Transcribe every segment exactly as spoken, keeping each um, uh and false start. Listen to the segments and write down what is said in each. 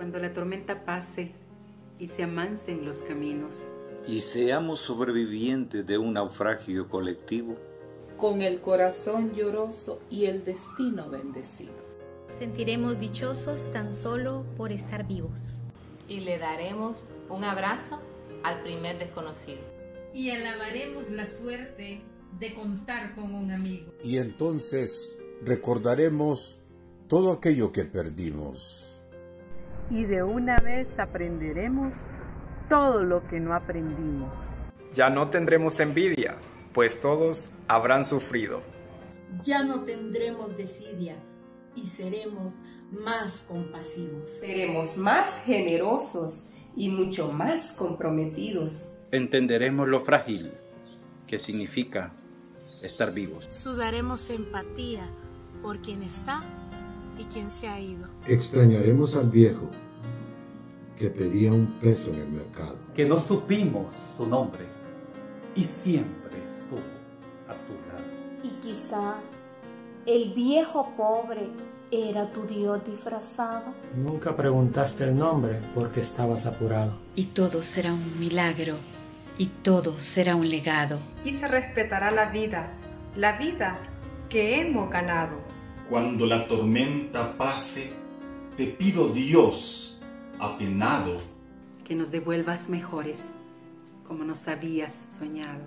Cuando la tormenta pase y se amansen los caminos. Y seamos sobrevivientes de un naufragio colectivo. Con el corazón lloroso y el destino bendecido. Sentiremos dichosos tan solo por estar vivos. Y le daremos un abrazo al primer desconocido. Y alabaremos la suerte de contar con un amigo. Y entonces recordaremos todo aquello que perdimos. Y de una vez aprenderemos todo lo que no aprendimos. Ya no tendremos envidia, pues todos habrán sufrido. Ya no tendremos desidia y seremos más compasivos. Seremos más generosos y mucho más comprometidos. Entenderemos lo frágil que significa estar vivos. Sudaremos empatía por quien está y quien se ha ido. Extrañaremos al viejo que pedía un peso en el mercado. Que no supimos su nombre y siempre estuvo a tu lado. Y quizá el viejo pobre era tu Dios disfrazado. Nunca preguntaste el nombre porque estabas apurado. Y todo será un milagro y todo será un legado. Y se respetará la vida, la vida que hemos ganado. Cuando la tormenta pase, te pido, Dios, apenado, que nos devuelvas mejores, como nos habías soñado.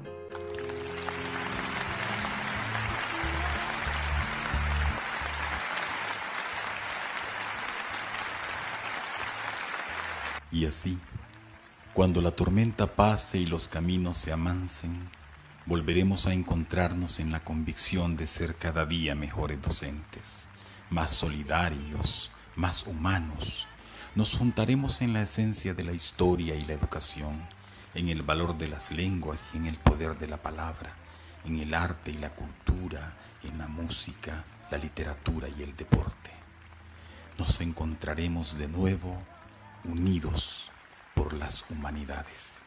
Y así, cuando la tormenta pase y los caminos se amansen, volveremos a encontrarnos en la convicción de ser cada día mejores docentes, más solidarios, más humanos. Nos juntaremos en la esencia de la historia y la educación, en el valor de las lenguas y en el poder de la palabra, en el arte y la cultura, en la música, la literatura y el deporte. Nos encontraremos de nuevo unidos por las humanidades.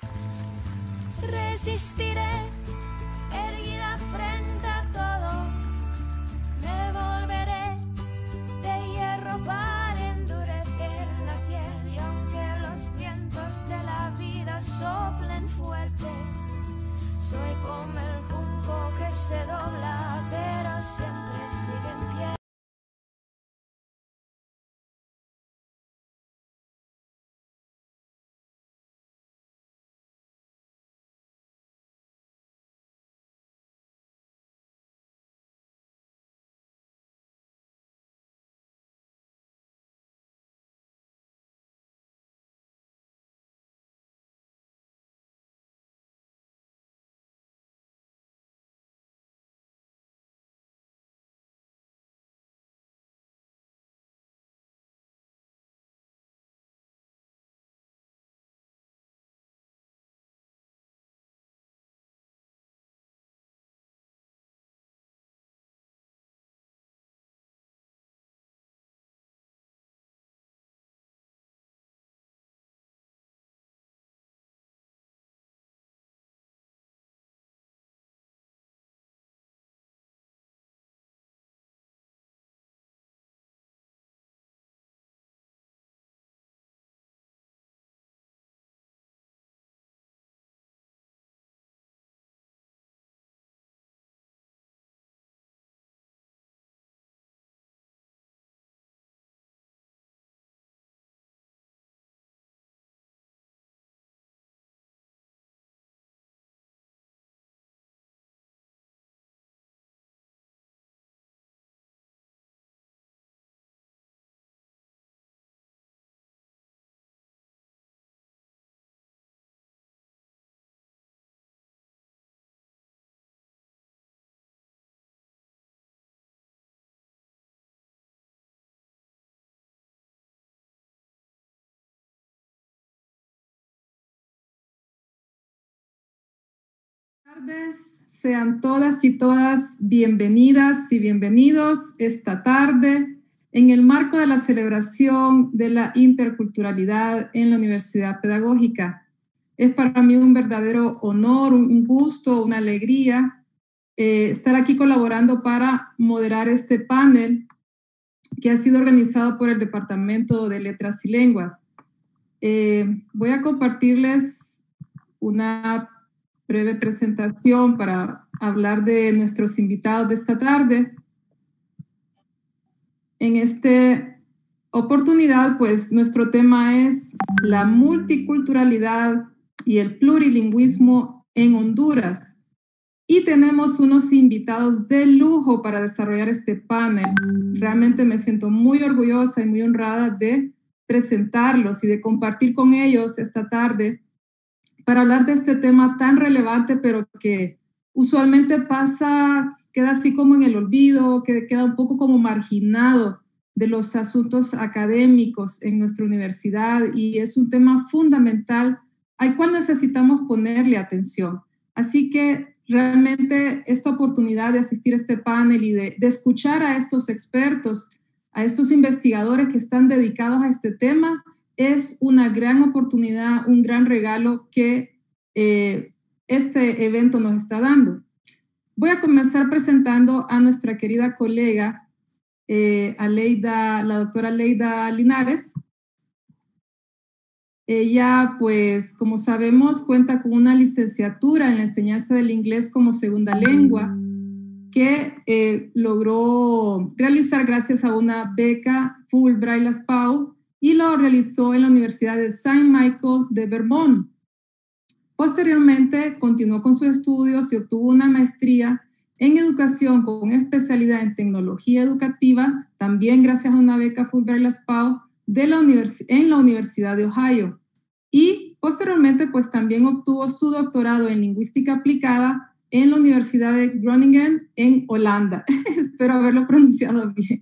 Resistiré, erguida frente a todo, me volveré de hierro para endurecer la piel, y aunque los vientos de la vida soplen fuerte, soy como el junco que se dobla, pero siempre sigue en pie. Buenas tardes, sean todas y todas bienvenidas y bienvenidos esta tarde en el marco de la celebración de la interculturalidad en la Universidad Pedagógica. Es para mí un verdadero honor, un gusto, una alegría eh, estar aquí colaborando para moderar este panel que ha sido organizado por el Departamento de Letras y Lenguas. Eh, voy a compartirles una breve presentación para hablar de nuestros invitados de esta tarde. En esta oportunidad, pues, nuestro tema es la multiculturalidad y el plurilingüismo en Honduras. Y tenemos unos invitados de lujo para desarrollar este panel. Realmente me siento muy orgullosa y muy honrada de presentarlos y de compartir con ellos esta tarde para hablar de este tema tan relevante, pero que usualmente pasa, queda así como en el olvido, que queda un poco como marginado de los asuntos académicos en nuestra universidad, y es un tema fundamental al cual necesitamos ponerle atención. Así que realmente esta oportunidad de asistir a este panel y de, de escuchar a estos expertos, a estos investigadores que están dedicados a este tema, es una gran oportunidad, un gran regalo que eh, este evento nos está dando. Voy a comenzar presentando a nuestra querida colega, eh, Aleida, la doctora Aleida Linares. Ella, pues, como sabemos, cuenta con una licenciatura en la enseñanza del inglés como segunda lengua que eh, logró realizar gracias a una beca Fulbright La Spau, y lo realizó en la Universidad de Saint Michael de Vermont. Posteriormente, continuó con sus estudios y obtuvo una maestría en educación con especialidad en tecnología educativa, también gracias a una beca Fulbright La Spau de la univers- en la Universidad de Ohio. Y posteriormente, pues también obtuvo su doctorado en lingüística aplicada en la Universidad de Groningen en Holanda. Espero haberlo pronunciado bien.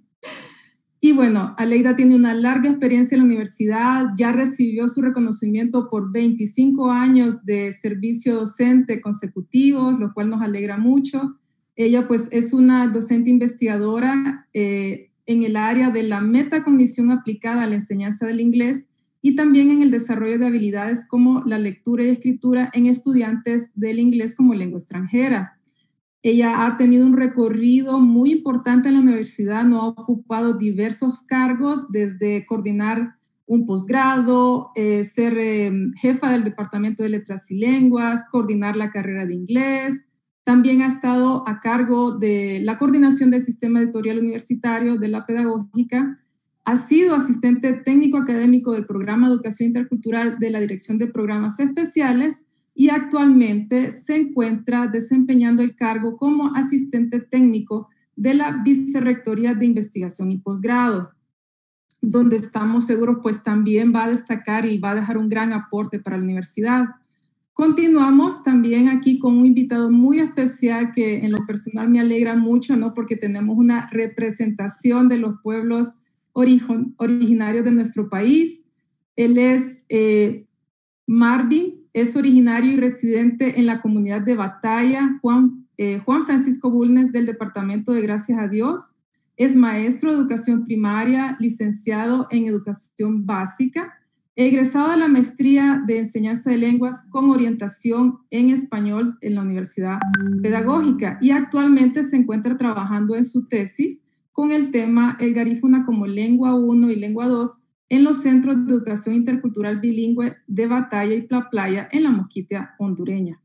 Y bueno, Aleida tiene una larga experiencia en la universidad, ya recibió su reconocimiento por veinticinco años de servicio docente consecutivos, lo cual nos alegra mucho. Ella pues es una docente investigadora eh, en el área de la metacognición aplicada a la enseñanza del inglés y también en el desarrollo de habilidades como la lectura y escritura en estudiantes del inglés como lengua extranjera. Ella ha tenido un recorrido muy importante en la universidad, no ha ocupado diversos cargos, desde coordinar un posgrado, eh, ser eh, jefa del Departamento de Letras y Lenguas, coordinar la carrera de inglés. También ha estado a cargo de la coordinación del sistema editorial universitario, de la pedagógica. Ha sido asistente técnico académico del programa de Educación Intercultural de la Dirección de Programas Especiales y actualmente se encuentra desempeñando el cargo como asistente técnico de la Vicerrectoría de Investigación y Posgrado, donde estamos seguros pues también va a destacar y va a dejar un gran aporte para la universidad. Continuamos también aquí con un invitado muy especial que en lo personal me alegra mucho, ¿no? Porque tenemos una representación de los pueblos origen, originarios de nuestro país. Él es eh, Marvin, es originario y residente en la comunidad de Batalla, Juan, eh, Juan Francisco Bulnes, del departamento de Gracias a Dios. Es maestro de educación primaria, licenciado en educación básica, egresado de la maestría de enseñanza de lenguas con orientación en español en la Universidad Pedagógica, y actualmente se encuentra trabajando en su tesis con el tema El Garífuna como lengua uno y lengua dos en los centros de educación intercultural bilingüe de Batalla y Pla Playa en la Mosquitia hondureña.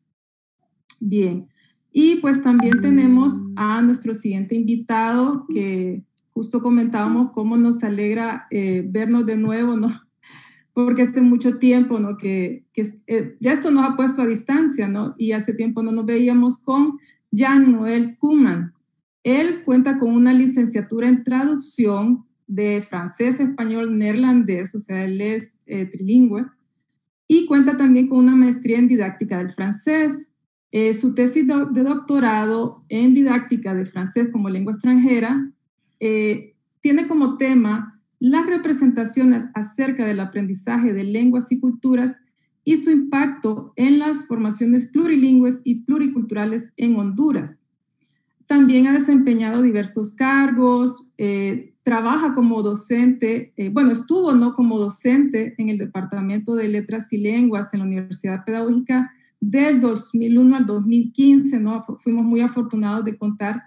Bien, y pues también tenemos a nuestro siguiente invitado, que justo comentábamos cómo nos alegra eh, vernos de nuevo, ¿no? Porque hace mucho tiempo, ¿no? Que, que eh, ya esto nos ha puesto a distancia, ¿no? Y hace tiempo no nos veíamos con Jean-Noël Koopman. Él cuenta con una licenciatura en traducción de francés, español, neerlandés, o sea, él es eh, trilingüe, y cuenta también con una maestría en didáctica del francés. Eh, su tesis de, de doctorado en didáctica de francés como lengua extranjera eh, tiene como tema las representaciones acerca del aprendizaje de lenguas y culturas y su impacto en las formaciones plurilingües y pluriculturales en Honduras. También ha desempeñado diversos cargos, eh, trabaja como docente, eh, bueno, estuvo ¿no? como docente en el Departamento de Letras y Lenguas en la Universidad Pedagógica del dos mil uno al dos mil quince, ¿no? Fuimos muy afortunados de contar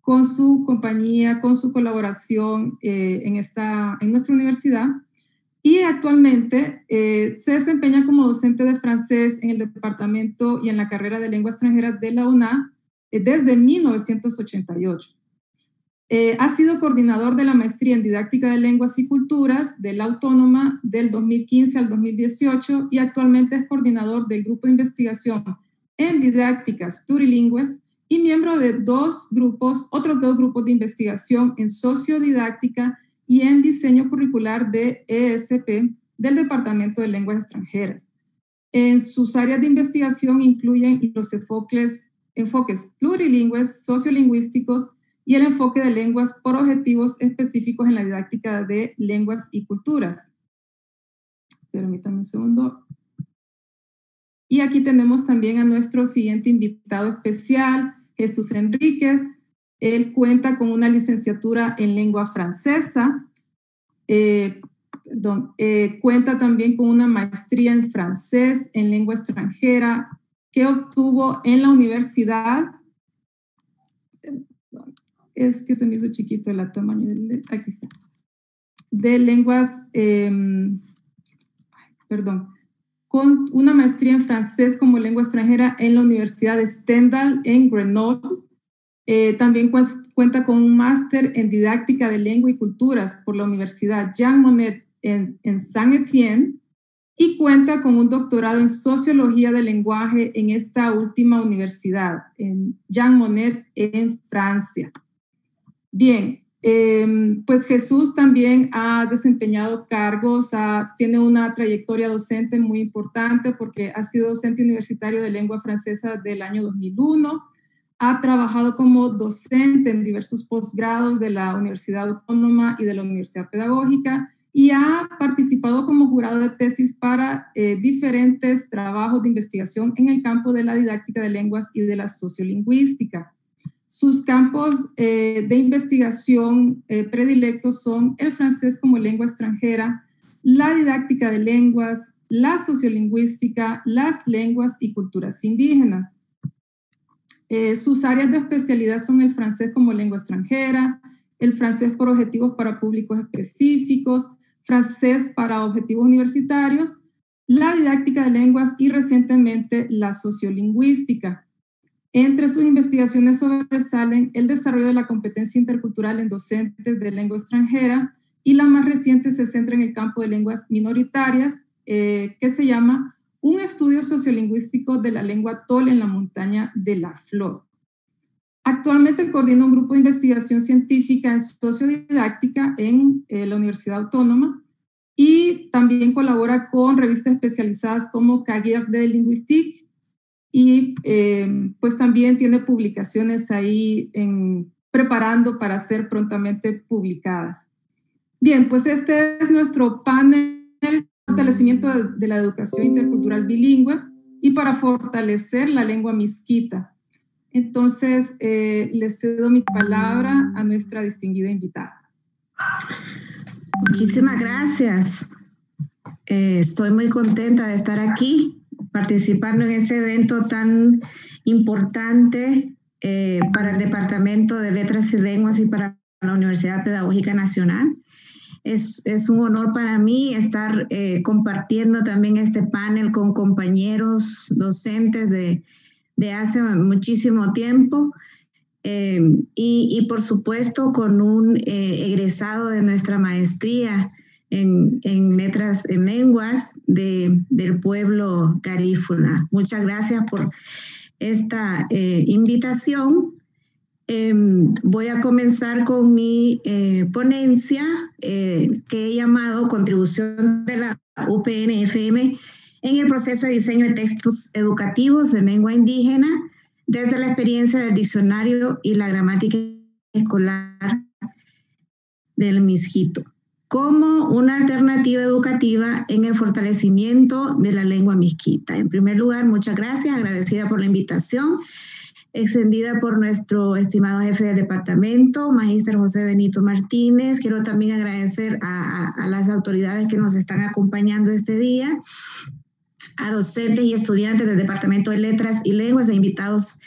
con su compañía, con su colaboración eh, en, esta, en nuestra universidad. Y actualmente eh, se desempeña como docente de francés en el departamento y en la carrera de lengua extranjera de la U N A eh, desde mil novecientos ochenta y ocho. Eh, ha sido coordinador de la maestría en didáctica de lenguas y culturas de la Autónoma del dos mil quince al dos mil dieciocho y actualmente es coordinador del grupo de investigación en didácticas plurilingües y miembro de dos grupos, otros dos grupos de investigación en sociodidáctica y en diseño curricular de E S P del Departamento de Lenguas Extranjeras. En sus áreas de investigación incluyen los enfoques, enfoques plurilingües, sociolingüísticos y el enfoque de lenguas por objetivos específicos en la didáctica de lenguas y culturas. Permítanme un segundo. Y aquí tenemos también a nuestro siguiente invitado especial, Jesús Enríquez. Él cuenta con una licenciatura en lengua francesa, eh, perdón, eh, cuenta también con una maestría en francés, en lengua extranjera, que obtuvo en la universidad, es que se me hizo chiquito el tamaño, del, aquí está, de lenguas, eh, perdón, con una maestría en francés como lengua extranjera en la Universidad de Stendhal en Grenoble. Eh, también cu cuenta con un máster en didáctica de lengua y culturas por la Universidad Jean Monnet en, en Saint-Étienne y cuenta con un doctorado en sociología del lenguaje en esta última universidad, en Jean Monnet en Francia. Bien, eh, pues Jesús también ha desempeñado cargos, ha, tiene una trayectoria docente muy importante porque ha sido docente universitario de lengua francesa del año dos mil uno, ha trabajado como docente en diversos posgrados de la Universidad Autónoma y de la Universidad Pedagógica y ha participado como jurado de tesis para eh, diferentes trabajos de investigación en el campo de la didáctica de lenguas y de la sociolingüística. Sus campos eh, de investigación eh, predilectos son el francés como lengua extranjera, la didáctica de lenguas, la sociolingüística, las lenguas y culturas indígenas. Eh, sus áreas de especialidad son el francés como lengua extranjera, el francés por objetivos para públicos específicos, francés para objetivos universitarios, la didáctica de lenguas y recientemente la sociolingüística. Entre sus investigaciones sobresalen el desarrollo de la competencia intercultural en docentes de lengua extranjera y la más reciente se centra en el campo de lenguas minoritarias, eh, que se llama Un estudio sociolingüístico de la lengua Tol en la montaña de la Flor. Actualmente coordina un grupo de investigación científica en sociodidáctica en eh, la Universidad Autónoma y también colabora con revistas especializadas como Cahiers de Linguistique y eh, pues también tiene publicaciones ahí en, preparando para ser prontamente publicadas. Bien, pues este es nuestro panel fortalecimiento de, de la educación intercultural bilingüe y para fortalecer la lengua misquita. Entonces, eh, les cedo mi palabra a nuestra distinguida invitada. Muchísimas gracias. Eh, estoy muy contenta de estar aquí, participando en este evento tan importante eh, para el Departamento de Letras y Lenguas y para la Universidad Pedagógica Nacional. Es, es un honor para mí estar eh, compartiendo también este panel con compañeros docentes de, de hace muchísimo tiempo eh, y, y por supuesto con un eh, egresado de nuestra maestría en, en letras, en lenguas de, del pueblo garífuna. Muchas gracias por esta eh, invitación. Eh, voy a comenzar con mi eh, ponencia eh, que he llamado Contribución de la U P N F M en el proceso de diseño de textos educativos en lengua indígena desde la experiencia del diccionario y la gramática escolar del Misquito, como una alternativa educativa en el fortalecimiento de la lengua misquita. En primer lugar, muchas gracias, agradecida por la invitación extendida por nuestro estimado jefe del departamento, magíster José Benito Martínez. Quiero también agradecer a, a, a las autoridades que nos están acompañando este día, a docentes y estudiantes del Departamento de Letras y Lenguas e invitados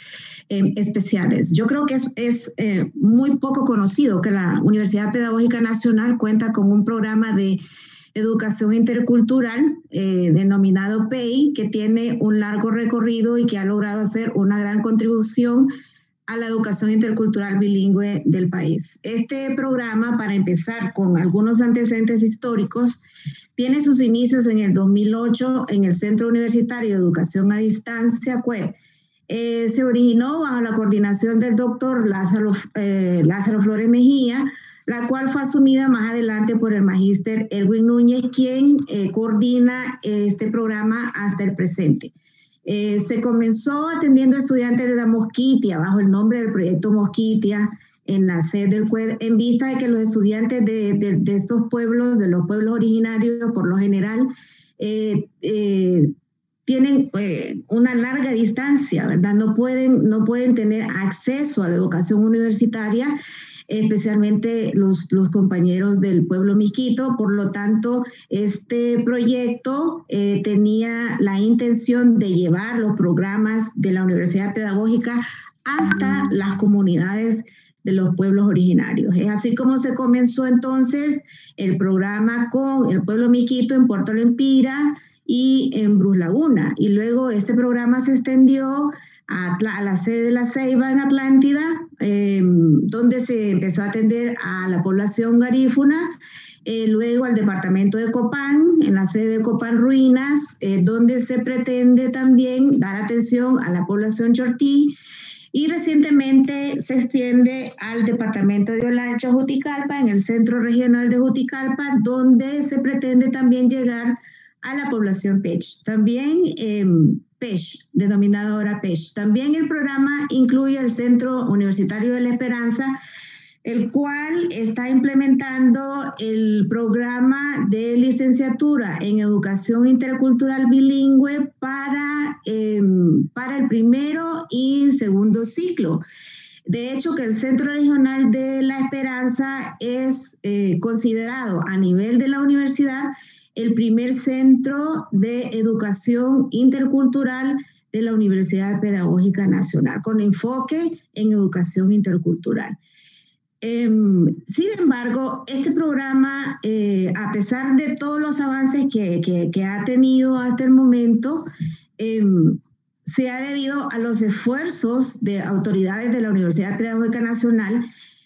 eh, especiales. Yo creo que es, es eh, muy poco conocido que la Universidad Pedagógica Nacional cuenta con un programa de educación intercultural eh, denominado P E I, que tiene un largo recorrido y que ha logrado hacer una gran contribución a la educación intercultural bilingüe del país. Este programa, para empezar con algunos antecedentes históricos, tiene sus inicios en el dos mil ocho en el Centro Universitario de Educación a Distancia, C U E. Eh, se originó bajo la coordinación del doctor Lázaro, eh, Lázaro Flores Mejía, la cual fue asumida más adelante por el magíster Erwin Núñez, quien eh, coordina este programa hasta el presente. Eh, se comenzó atendiendo estudiantes de la Mosquitia bajo el nombre del proyecto Mosquitia en la sede del C U E, en vista de que los estudiantes de, de, de estos pueblos, de los pueblos originarios, por lo general, eh, eh, tienen eh, una larga distancia, ¿verdad? No pueden, no pueden tener acceso a la educación universitaria, especialmente los, los compañeros del pueblo miskito. Por lo tanto, este proyecto eh, tenía la intención de llevar los programas de la Universidad Pedagógica hasta las comunidades de los pueblos originarios. Es así como se comenzó entonces el programa con el pueblo miskito en Puerto Lempira y en Brus Laguna. Y luego este programa se extendió a, a la sede de la Ceiba en Atlántida, eh, donde se empezó a atender a la población garífuna, eh, luego al departamento de Copán, en la sede de Copán Ruinas, eh, donde se pretende también dar atención a la población chortí, y recientemente se extiende al departamento de Olancho, Juticalpa, en el Centro Regional de Juticalpa, donde se pretende también llegar a la población Pech. También eh, Pech, denominado ahora Pech. También el programa incluye el Centro Universitario de la Esperanza, el cual está implementando el programa de licenciatura en Educación Intercultural Bilingüe para, eh, para el primero y segundo ciclo. De hecho, que el Centro Regional de la Esperanza es eh, considerado a nivel de la universidad el primer centro de educación intercultural de la Universidad Pedagógica Nacional, con enfoque en educación intercultural. Eh, sin embargo, este programa, eh, a pesar de todos los avances que, que, que ha tenido hasta el momento, eh, se ha debido a los esfuerzos de autoridades de la Universidad Pedagógica Nacional.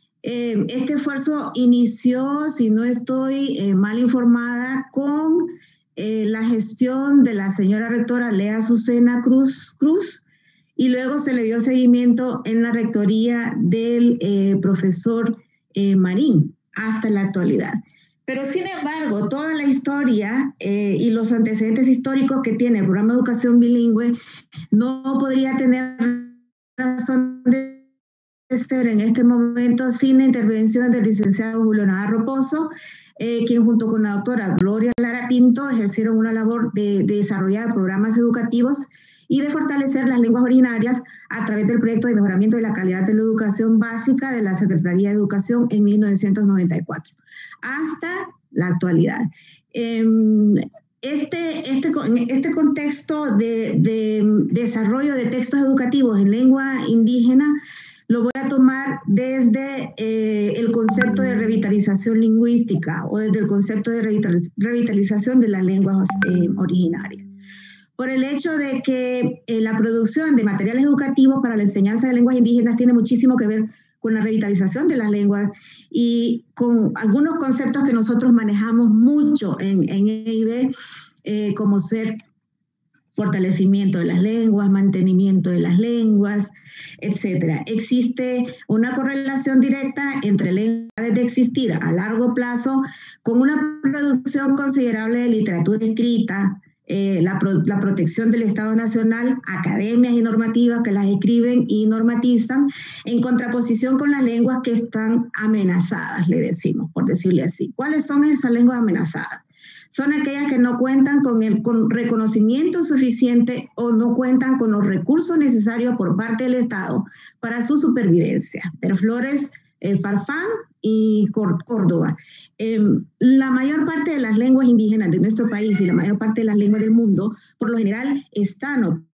Eh, este esfuerzo inició, si no estoy eh, mal informada, con eh, la gestión de la señora rectora Lea Azucena Cruz, Cruz, y luego se le dio seguimiento en la rectoría del eh, profesor eh, Marín hasta la actualidad. Pero sin embargo, toda la historia eh, y los antecedentes históricos que tiene el programa de educación bilingüe no podría tener razón de ser en este momento sin la intervención del licenciado Julio Navarro Pozo, eh, quien junto con la doctora Gloria Lara Pinto ejercieron una labor de, de desarrollar programas educativos y de fortalecer las lenguas originarias a través del proyecto de mejoramiento de la calidad de la educación básica de la Secretaría de Educación en mil novecientos noventa y cuatro, hasta la actualidad. Eh, Este, este, este contexto de, de desarrollo de textos educativos en lengua indígena lo voy a tomar desde eh, el concepto de revitalización lingüística o desde el concepto de revitalización de las lenguas eh, originarias. Por el hecho de que eh, la producción de materiales educativos para la enseñanza de lenguas indígenas tiene muchísimo que ver con la revitalización de las lenguas y con algunos conceptos que nosotros manejamos mucho en, en E I B, eh, como ser fortalecimiento de las lenguas, mantenimiento de las lenguas, etcétera. Existe una correlación directa entre lenguas de existir a largo plazo con una producción considerable de literatura escrita, eh, la, pro, la protección del Estado Nacional, academias y normativas que las escriben y normatizan, en contraposición con las lenguas que están amenazadas, le decimos, por decirle así. ¿Cuáles son esas lenguas amenazadas? Son aquellas que no cuentan con el con reconocimiento suficiente o no cuentan con los recursos necesarios por parte del Estado para su supervivencia. Perflores, eh, Farfán y Córdoba. Eh, la mayor parte de las lenguas indígenas de nuestro país y la mayor parte de las lenguas del mundo, por lo general, están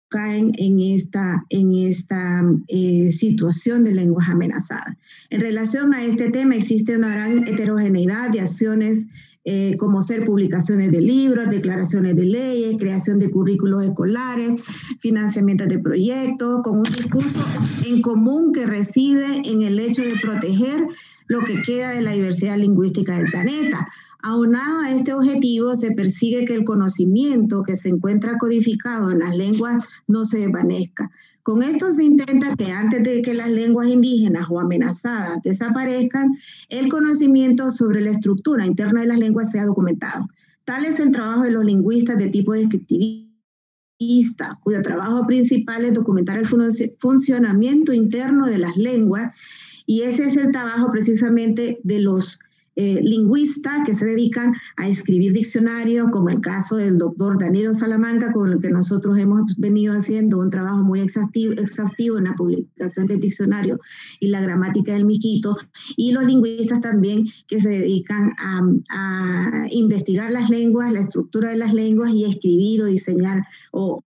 caen en esta, en esta eh, situación de lenguas amenazadas. En relación a este tema existe una gran heterogeneidad de acciones eh, como ser publicaciones de libros, declaraciones de leyes, creación de currículos escolares, financiamiento de proyectos, con un discurso en común que reside en el hecho de proteger lo que queda de la diversidad lingüística del planeta. Aunado a este objetivo, se persigue que el conocimiento que se encuentra codificado en las lenguas no se desvanezca. Con esto se intenta que antes de que las lenguas indígenas o amenazadas desaparezcan, el conocimiento sobre la estructura interna de las lenguas sea documentado. Tal es el trabajo de los lingüistas de tipo descriptivista, cuyo trabajo principal es documentar el fun- funcionamiento interno de las lenguas, y ese es el trabajo precisamente de los Eh, lingüistas que se dedican a escribir diccionarios, como el caso del doctor Danilo Salamanca, con el que nosotros hemos venido haciendo un trabajo muy exhaustivo, exhaustivo en la publicación del diccionario y la gramática del miquito, y los lingüistas también que se dedican a, a investigar las lenguas, la estructura de las lenguas y escribir o diseñar o,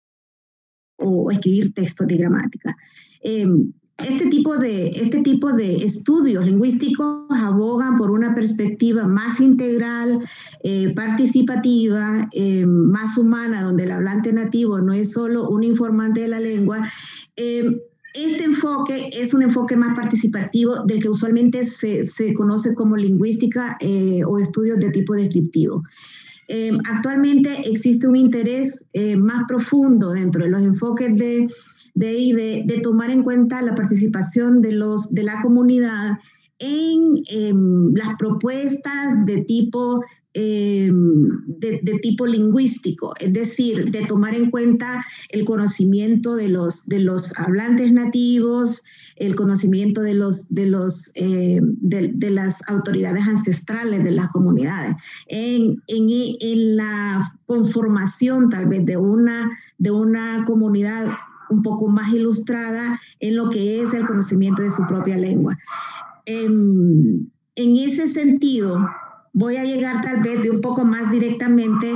o escribir textos de gramática. Eh, Este tipo, de, este tipo de estudios lingüísticos abogan por una perspectiva más integral, eh, participativa, eh, más humana, donde el hablante nativo no es solo un informante de la lengua. Eh, este enfoque es un enfoque más participativo del que usualmente se, se conoce como lingüística eh, o estudios de tipo descriptivo. Eh, actualmente existe un interés eh, más profundo dentro de los enfoques de De, de, de tomar en cuenta la participación de, los, de la comunidad en eh, las propuestas de tipo, eh, de, de tipo lingüístico, es decir, de tomar en cuenta el conocimiento de los, de los hablantes nativos, el conocimiento de, los, de, los, eh, de, de las autoridades ancestrales de las comunidades, en, en, en la conformación tal vez de una, de una comunidad un poco más ilustrada en lo que es el conocimiento de su propia lengua. En, en ese sentido, voy a llegar tal vez de un poco más directamente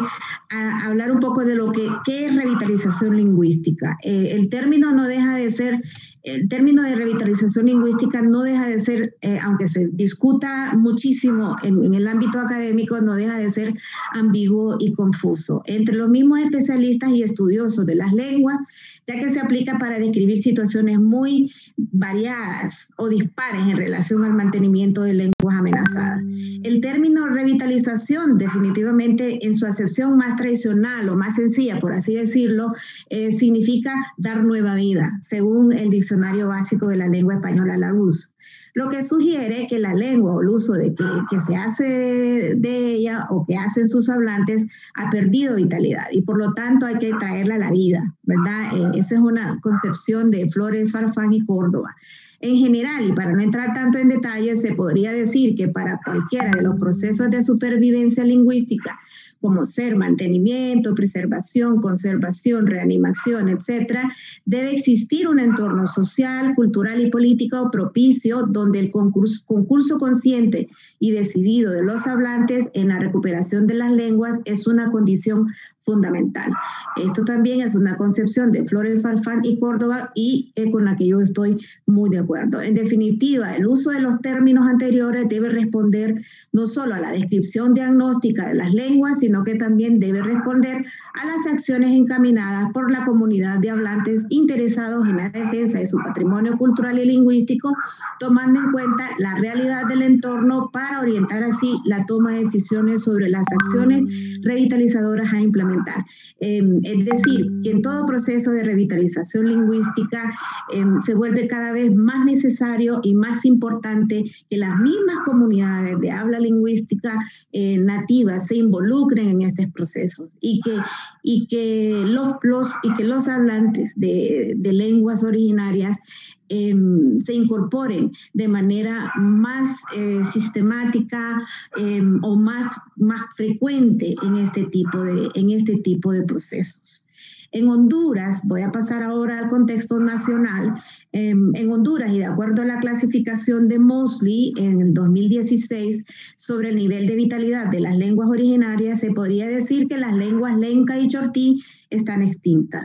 a hablar un poco de lo que ¿qué es revitalización lingüística? Eh, el término no deja de ser, el término de revitalización lingüística no deja de ser, eh, aunque se discuta muchísimo en, en el ámbito académico, no deja de ser ambiguo y confuso. Entre los mismos especialistas y estudiosos de las lenguas, ya que se aplica para describir situaciones muy variadas o dispares en relación al mantenimiento de lenguas amenazadas. El término revitalización, definitivamente en su acepción más tradicional o más sencilla, por así decirlo, eh, significa dar nueva vida, según el Diccionario Básico de la Lengua Española Larousse. Lo que sugiere que la lengua o el uso de que, que se hace de ella o que hacen sus hablantes ha perdido vitalidad y por lo tanto hay que traerla a la vida, ¿verdad? Eh, esa es una concepción de Flores Farfán y Córdoba. En general, y para no entrar tanto en detalles, se podría decir que para cualquiera de los procesos de supervivencia lingüística, como ser mantenimiento, preservación, conservación, reanimación, etcétera, debe existir un entorno social, cultural y político propicio donde el concurso, concurso consciente y decidido de los hablantes en la recuperación de las lenguas es una condición fundamental. Esto también es una concepción de Flores Farfán y Córdoba y eh, con la que yo estoy muy de acuerdo. En definitiva, el uso de los términos anteriores debe responder no solo a la descripción diagnóstica de las lenguas, sino que también debe responder a las acciones encaminadas por la comunidad de hablantes interesados en la defensa de su patrimonio cultural y lingüístico, tomando en cuenta la realidad del entorno para orientar así la toma de decisiones sobre las acciones revitalizadoras a implementar. Eh, es decir, que en todo proceso de revitalización lingüística eh, se vuelve cada vez más necesario y más importante que las mismas comunidades de habla lingüística eh, nativa se involucren en estos procesos y que, y que, los, los, y que los hablantes de, de lenguas originarias Eh, se incorporen de manera más eh, sistemática eh, o más, más frecuente en este, tipo de, en este tipo de procesos. En Honduras, voy a pasar ahora al contexto nacional, eh, en Honduras, y de acuerdo a la clasificación de Mosley en el dos mil dieciséis sobre el nivel de vitalidad de las lenguas originarias, se podría decir que las lenguas lenca y chortí están extintas.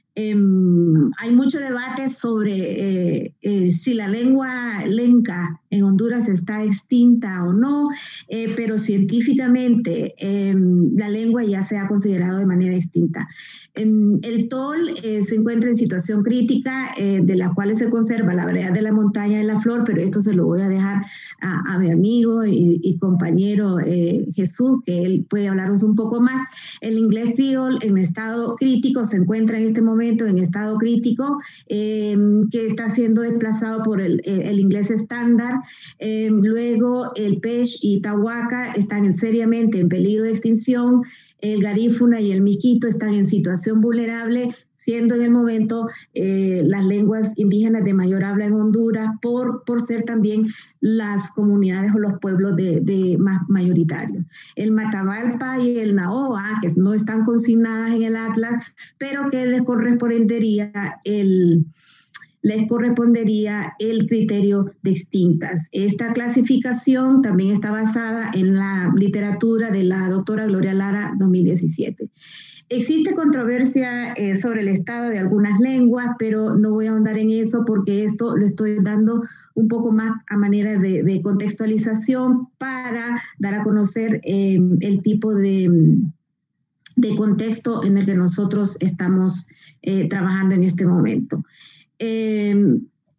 Eh, hay mucho debate sobre eh, eh, si la lengua lenca en Honduras está extinta o no, eh, pero científicamente eh, la lengua ya se ha considerado de manera extinta. Eh, el tol eh, se encuentra en situación crítica, eh, de la cual se conserva la variedad de la montaña de la flor, pero esto se lo voy a dejar a, a mi amigo y, y compañero eh, Jesús, que él puede hablaros un poco más. El inglés criol en estado crítico se encuentra en este momento en estado crítico, eh, que está siendo desplazado por el, el inglés estándar. Eh, luego el Pech y Tahuaca están seriamente en peligro de extinción. El garífuna y el miquito están en situación vulnerable, siendo en el momento eh, las lenguas indígenas de mayor habla en Honduras por, por ser también las comunidades o los pueblos de, de más mayoritarios. El Matavalpa y el Naoa, que no están consignadas en el Atlas, pero que les correspondería el... les correspondería el criterio de extintas. Esta clasificación también está basada en la literatura de la doctora Gloria Lara, dos mil diecisiete. Existe controversia eh, sobre el estado de algunas lenguas, pero no voy a ahondar en eso porque esto lo estoy dando un poco más a manera de, de contextualización para dar a conocer eh, el tipo de, de contexto en el que nosotros estamos eh, trabajando en este momento. Eh,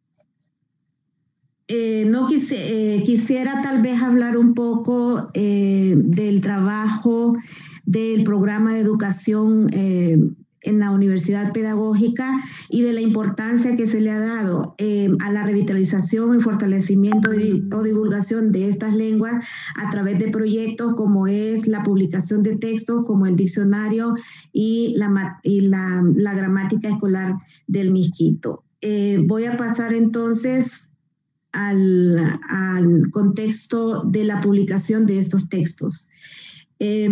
eh, no quise, eh, quisiera tal vez hablar un poco eh, del trabajo del programa de educación eh, en la Universidad Pedagógica y de la importancia que se le ha dado eh, a la revitalización y fortalecimiento de, o divulgación de estas lenguas a través de proyectos como es la publicación de textos como el diccionario y la, y la, la gramática escolar del miskito. Eh, voy a pasar entonces al, al contexto de la publicación de estos textos. Eh,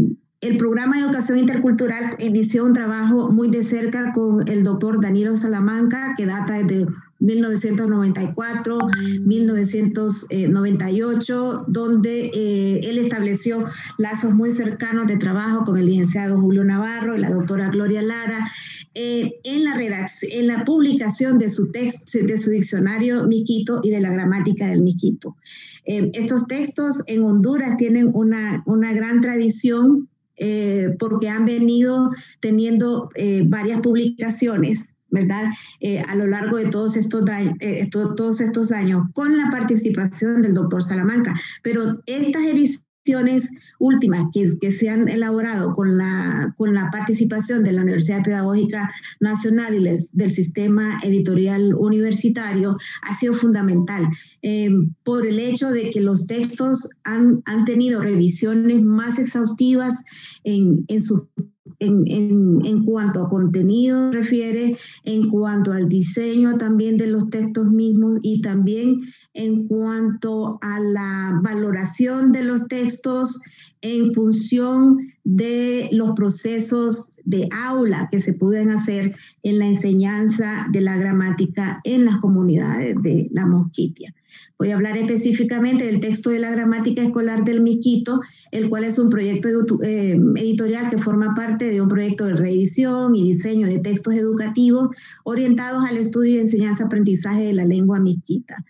el programa de educación intercultural inició un trabajo muy de cerca con el doctor Danilo Salamanca, que data desde mil novecientos noventa y cuatro, mil novecientos noventa y ocho, donde eh, él estableció lazos muy cercanos de trabajo con el licenciado Julio Navarro y la doctora Gloria Lara, eh, en, la redacción, en la publicación de su, texto, de su diccionario miskito y de la gramática del miskito. Eh, estos textos en Honduras tienen una, una gran tradición eh, porque han venido teniendo eh, varias publicaciones, ¿verdad? Eh, a lo largo de todos estos, eh, estos, todos estos años, con la participación del doctor Salamanca. Pero estas ediciones últimas que, que se han elaborado con la, con la participación de la Universidad Pedagógica Nacional y les, del sistema editorial universitario ha sido fundamental eh, por el hecho de que los textos han, han tenido revisiones más exhaustivas en, en sus En, en, en cuanto a contenido refiere, en cuanto al diseño también de los textos mismos y también en cuanto a la valoración de los textos en función de los procesos de aula que se pueden hacer en la enseñanza de la gramática en las comunidades de la Mosquitia. Voy a hablar específicamente del texto de la gramática escolar del miskito, el cual es un proyecto eh, editorial que forma parte de un proyecto de reedición y diseño de textos educativos orientados al estudio y enseñanza-aprendizaje de la lengua miskita.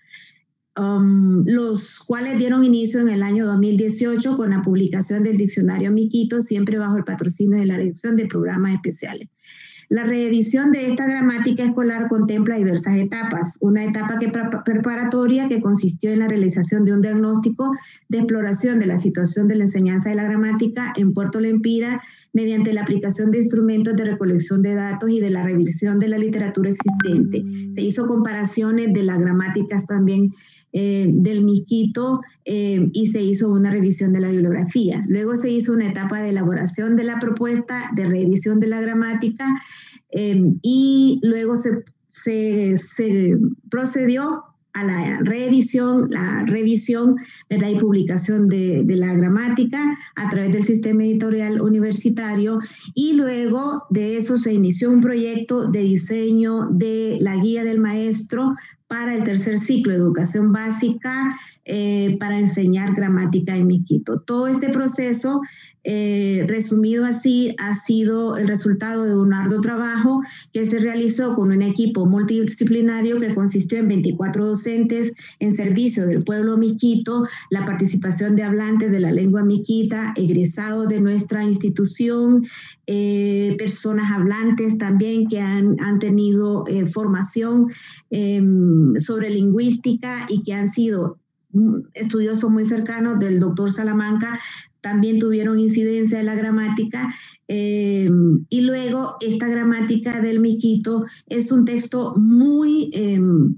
Um, los cuales dieron inicio en el año dos mil dieciocho con la publicación del diccionario miskito, siempre bajo el patrocinio de la Dirección de Programas Especiales. La reedición de esta gramática escolar contempla diversas etapas. Una etapa que preparatoria que consistió en la realización de un diagnóstico de exploración de la situación de la enseñanza de la gramática en Puerto Lempira mediante la aplicación de instrumentos de recolección de datos y de la revisión de la literatura existente. Se hizo comparaciones de las gramáticas también Eh, del miskito eh, y se hizo una revisión de la bibliografía. Luego se hizo una etapa de elaboración de la propuesta de reedición de la gramática eh, y luego se, se, se procedió a la reedición, la revisión, ¿verdad? Y publicación de, de la gramática a través del sistema editorial universitario, y luego de eso se inició un proyecto de diseño de la guía del maestro para el tercer ciclo de educación básica eh, para enseñar gramática en miquito. Todo este proceso, eh, resumido así, ha sido el resultado de un arduo trabajo que se realizó con un equipo multidisciplinario que consistió en veinticuatro docentes en servicio del pueblo miquito, la participación de hablantes de la lengua miquita, egresados de nuestra institución, eh, personas hablantes también que han, han tenido eh, formación eh, sobre lingüística y que han sido estudiosos muy cercanos del doctor Salamanca, también tuvieron incidencia en la gramática, eh, y luego esta gramática del miquito es un texto muy eh,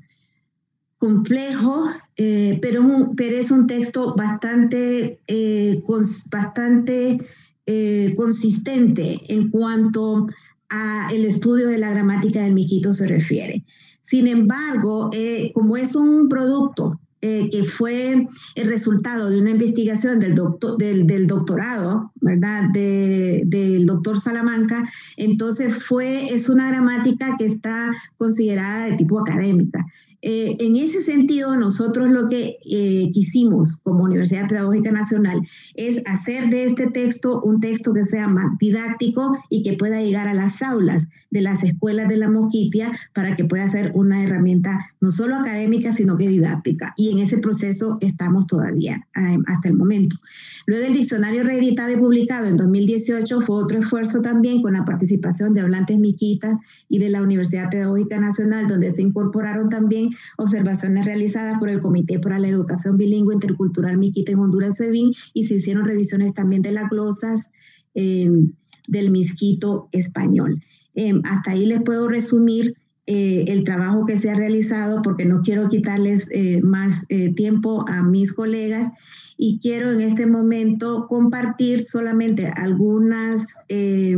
complejo, eh, pero, pero es un texto bastante, eh, cons, bastante eh, consistente en cuanto a el estudio de la gramática del miquito se refiere. Sin embargo, eh, como es un producto Eh, que fue el resultado de una investigación del, doctor, del, del doctorado, ¿verdad?, de, del doctor Salamanca, entonces fue, es una gramática que está considerada de tipo académica. Eh, en ese sentido, nosotros lo que eh, quisimos como Universidad Pedagógica Nacional es hacer de este texto un texto que sea más didáctico y que pueda llegar a las aulas de las escuelas de la Moquitia para que pueda ser una herramienta no solo académica, sino que didáctica. Y en ese proceso estamos todavía eh, hasta el momento. Luego el diccionario reeditado y publicado en dos mil dieciocho fue otro esfuerzo también con la participación de hablantes miquitas y de la Universidad Pedagógica Nacional, donde se incorporaron también observaciones realizadas por el Comité para la Educación Bilingüe Intercultural Miquita en Honduras, SEBIN, y se hicieron revisiones también de las glosas eh, del misquito español. Eh, hasta ahí les puedo resumir eh, el trabajo que se ha realizado porque no quiero quitarles eh, más eh, tiempo a mis colegas y quiero en este momento compartir solamente algunas eh,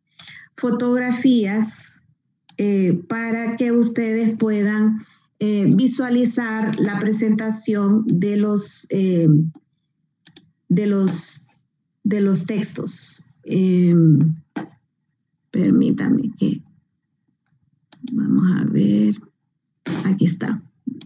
fotografías eh, para que ustedes puedan eh, visualizar la presentación de los, eh, de los, de los textos. Eh, permítame que vamos a ver, aquí está.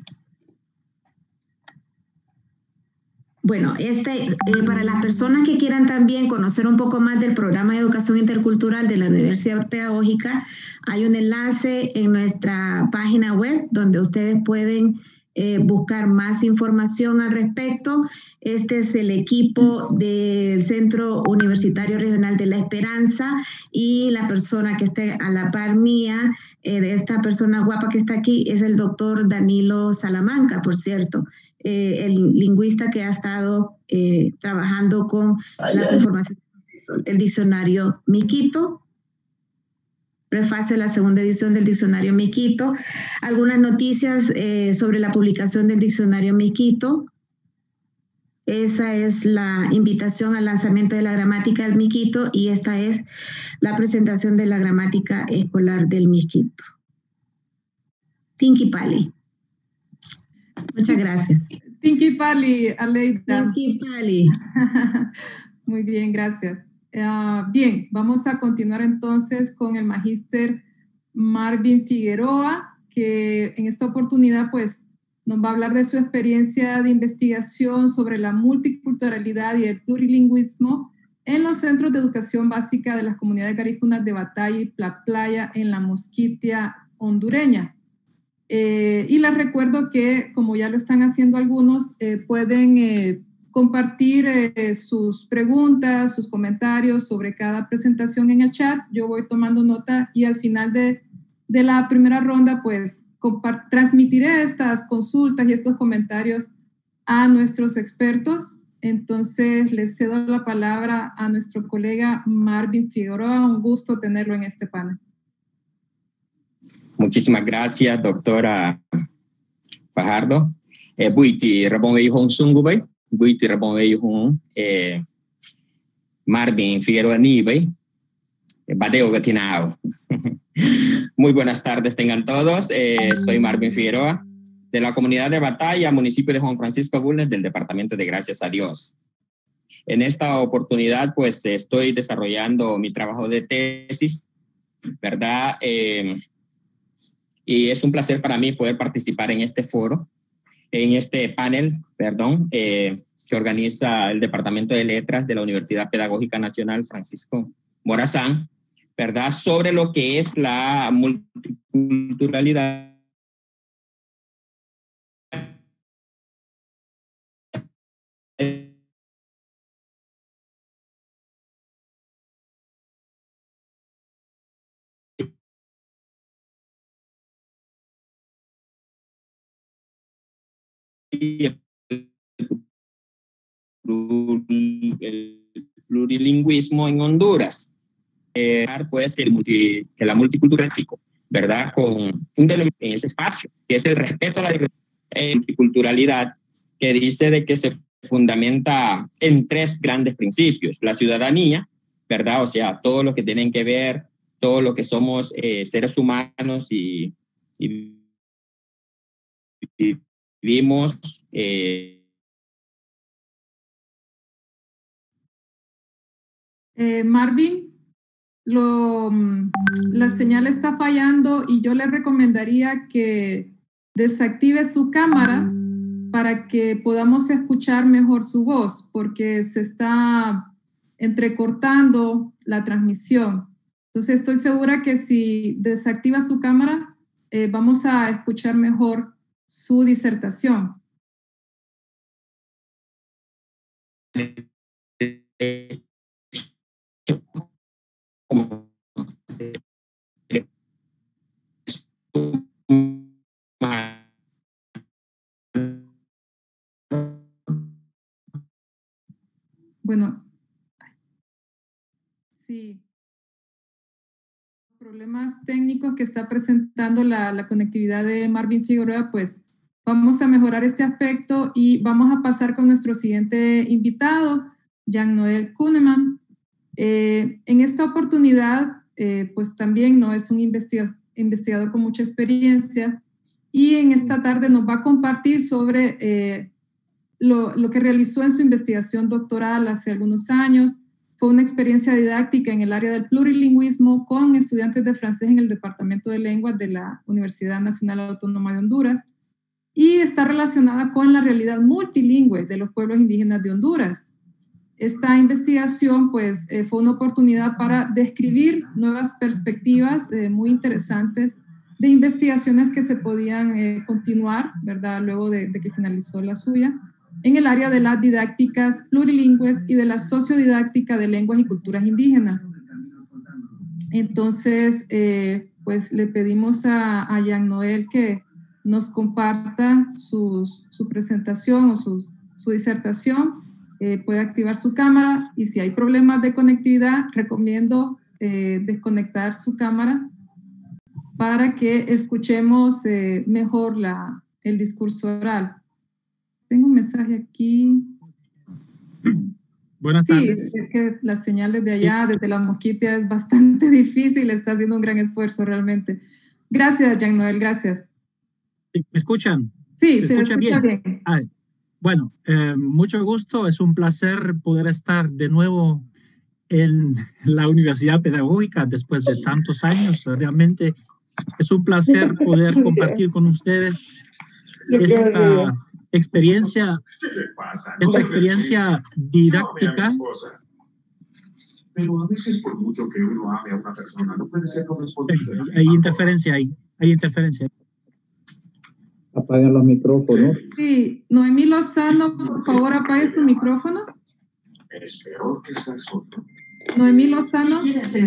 Bueno, este, eh, para las personas que quieran también conocer un poco más del programa de educación intercultural de la Universidad Pedagógica, hay un enlace en nuestra página web donde ustedes pueden eh, buscar más información al respecto. Este es el equipo del Centro Universitario Regional de la Esperanza y la persona que esté a la par mía, eh, de esta persona guapa que está aquí, es el doctor Danilo Salamanca, por cierto. Eh, el lingüista que ha estado eh, trabajando con ay, la ay. conformación del diccionario miquito, prefacio de la segunda edición del diccionario miquito, algunas noticias eh, sobre la publicación del diccionario miquito. Esa es la invitación al lanzamiento de la gramática del miquito y esta es la presentación de la gramática escolar del miquito. Tinky Pali. Muchas gracias. Tinky Pali, Aleida. Tinky Pali. Muy bien, gracias. Uh, bien, vamos a continuar entonces con el magíster Marvin Figueroa, que en esta oportunidad pues nos va a hablar de su experiencia de investigación sobre la multiculturalidad y el plurilingüismo en los centros de educación básica de las comunidades garífunas de Batalla y La Playa en la Mosquitia hondureña. Eh, y les recuerdo que, como ya lo están haciendo algunos, eh, pueden eh, compartir eh, sus preguntas, sus comentarios sobre cada presentación en el chat. Yo voy tomando nota y al final de, de la primera ronda, pues, transmitiré estas consultas y estos comentarios a nuestros expertos. Entonces, les cedo la palabra a nuestro colega Marvin Figueroa. Un gusto tenerlo en este panel. Muchísimas gracias, doctora Fajardo. Eh, buiti rabon wei hon sungubay, buiti rabon wei hon eh, Marvin Figueroa Nibay, badeo gatinao. Muy buenas tardes tengan todos. Eh, soy Marvin Figueroa de la comunidad de Batalla, municipio de Juan Francisco Bulnes, del departamento de Gracias a Dios. En esta oportunidad, pues estoy desarrollando mi trabajo de tesis, ¿verdad? Eh, Y es un placer para mí poder participar en este foro, en este panel, perdón, eh, que organiza el Departamento de Letras de la Universidad Pedagógica Nacional Francisco Morazán, ¿verdad? Sobre lo que es la multiculturalidad el plurilingüismo en Honduras. Eh, pues el multi, que la multiculturalidad, ¿verdad? Con un en ese espacio, que es el respeto a la eh, multiculturalidad, que dice de que se fundamenta en tres grandes principios: la ciudadanía, ¿verdad? O sea, todo lo que tienen que ver, todo lo que somos eh, seres humanos y, y vivimos eh, Eh, Marvin, lo, la señal está fallando y yo le recomendaría que desactive su cámara para que podamos escuchar mejor su voz, porque se está entrecortando la transmisión. Entonces estoy segura que si desactiva su cámara, eh, vamos a escuchar mejor su disertación. Bueno, sí. Problemas técnicos que está presentando la, la conectividad de Marvin Figueroa, pues vamos a mejorar este aspecto y vamos a pasar con nuestro siguiente invitado, Jean-Noël Kuhneman. Eh, en esta oportunidad, eh, pues también no es un investiga- investigador con mucha experiencia y en esta tarde nos va a compartir sobre eh, lo, lo que realizó en su investigación doctoral hace algunos años. Fue una experiencia didáctica en el área del plurilingüismo con estudiantes de francés en el Departamento de Lenguas de la Universidad Nacional Autónoma de Honduras y está relacionada con la realidad multilingüe de los pueblos indígenas de Honduras. Esta investigación pues, eh, fue una oportunidad para describir nuevas perspectivas eh, muy interesantes de investigaciones que se podían eh, continuar, ¿verdad? Luego de, de que finalizó la suya, en el área de las didácticas plurilingües y de la sociodidáctica de lenguas y culturas indígenas. Entonces, eh, pues le pedimos a, a Jean-Noël que nos comparta sus, su presentación o su, su disertación. Eh, puede activar su cámara y si hay problemas de conectividad, recomiendo eh, desconectar su cámara para que escuchemos eh, mejor la, el discurso oral. Tengo un mensaje aquí. Buenas sí, tardes. Sí, es que la señal desde allá, desde la Mosquitia, es bastante difícil, está haciendo un gran esfuerzo realmente. Gracias, Jean-Noël, gracias. ¿Me escuchan? Sí, ¿Se se escucha escucha bien? bien. Ah, bueno, eh, mucho gusto, es un placer poder estar de nuevo en la Universidad Pedagógica después de tantos años. Realmente es un placer poder compartir con ustedes esta experiencia, esta experiencia didáctica. Pero a veces por mucho que uno ame a una persona, no puede ser correspondido. Hay interferencia ahí, hay interferencia. Apaguen los micrófonos. Sí, Noemí Lozano, por favor, apague su micrófono. Es peor que estar solo. Noemí Lozano.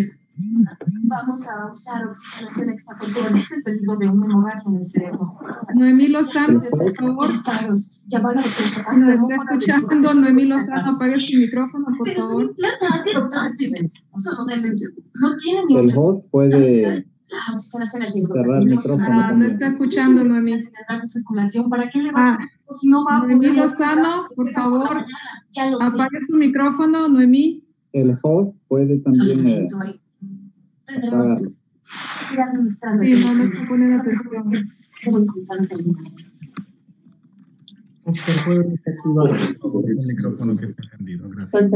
Vamos a usar oxigenación extracorporal dependiendo de un hemorragia en el cerebro. Noemí Lozano, por favor. Disparos. Llamar a la No está escuchando. Noemí Lozano, apague su micrófono, por Pero favor. sin plata, solo demense. No tienen ni El host puede la oxigenación es riesgosa. cerrar el micrófono. Ah, no está escuchando, Noemí. Su circulación, ¿para qué le va a si no va a Noemí poder Lozano, por favor, ya lo sé. apague su micrófono, Noemí. El host puede también eh, Tendremos apagar. que ir administrando. Sí, no, no está poniendo atención. Debo encontrar un término. Oscar, ¿puedo desactivar el micrófono que está encendido? Gracias.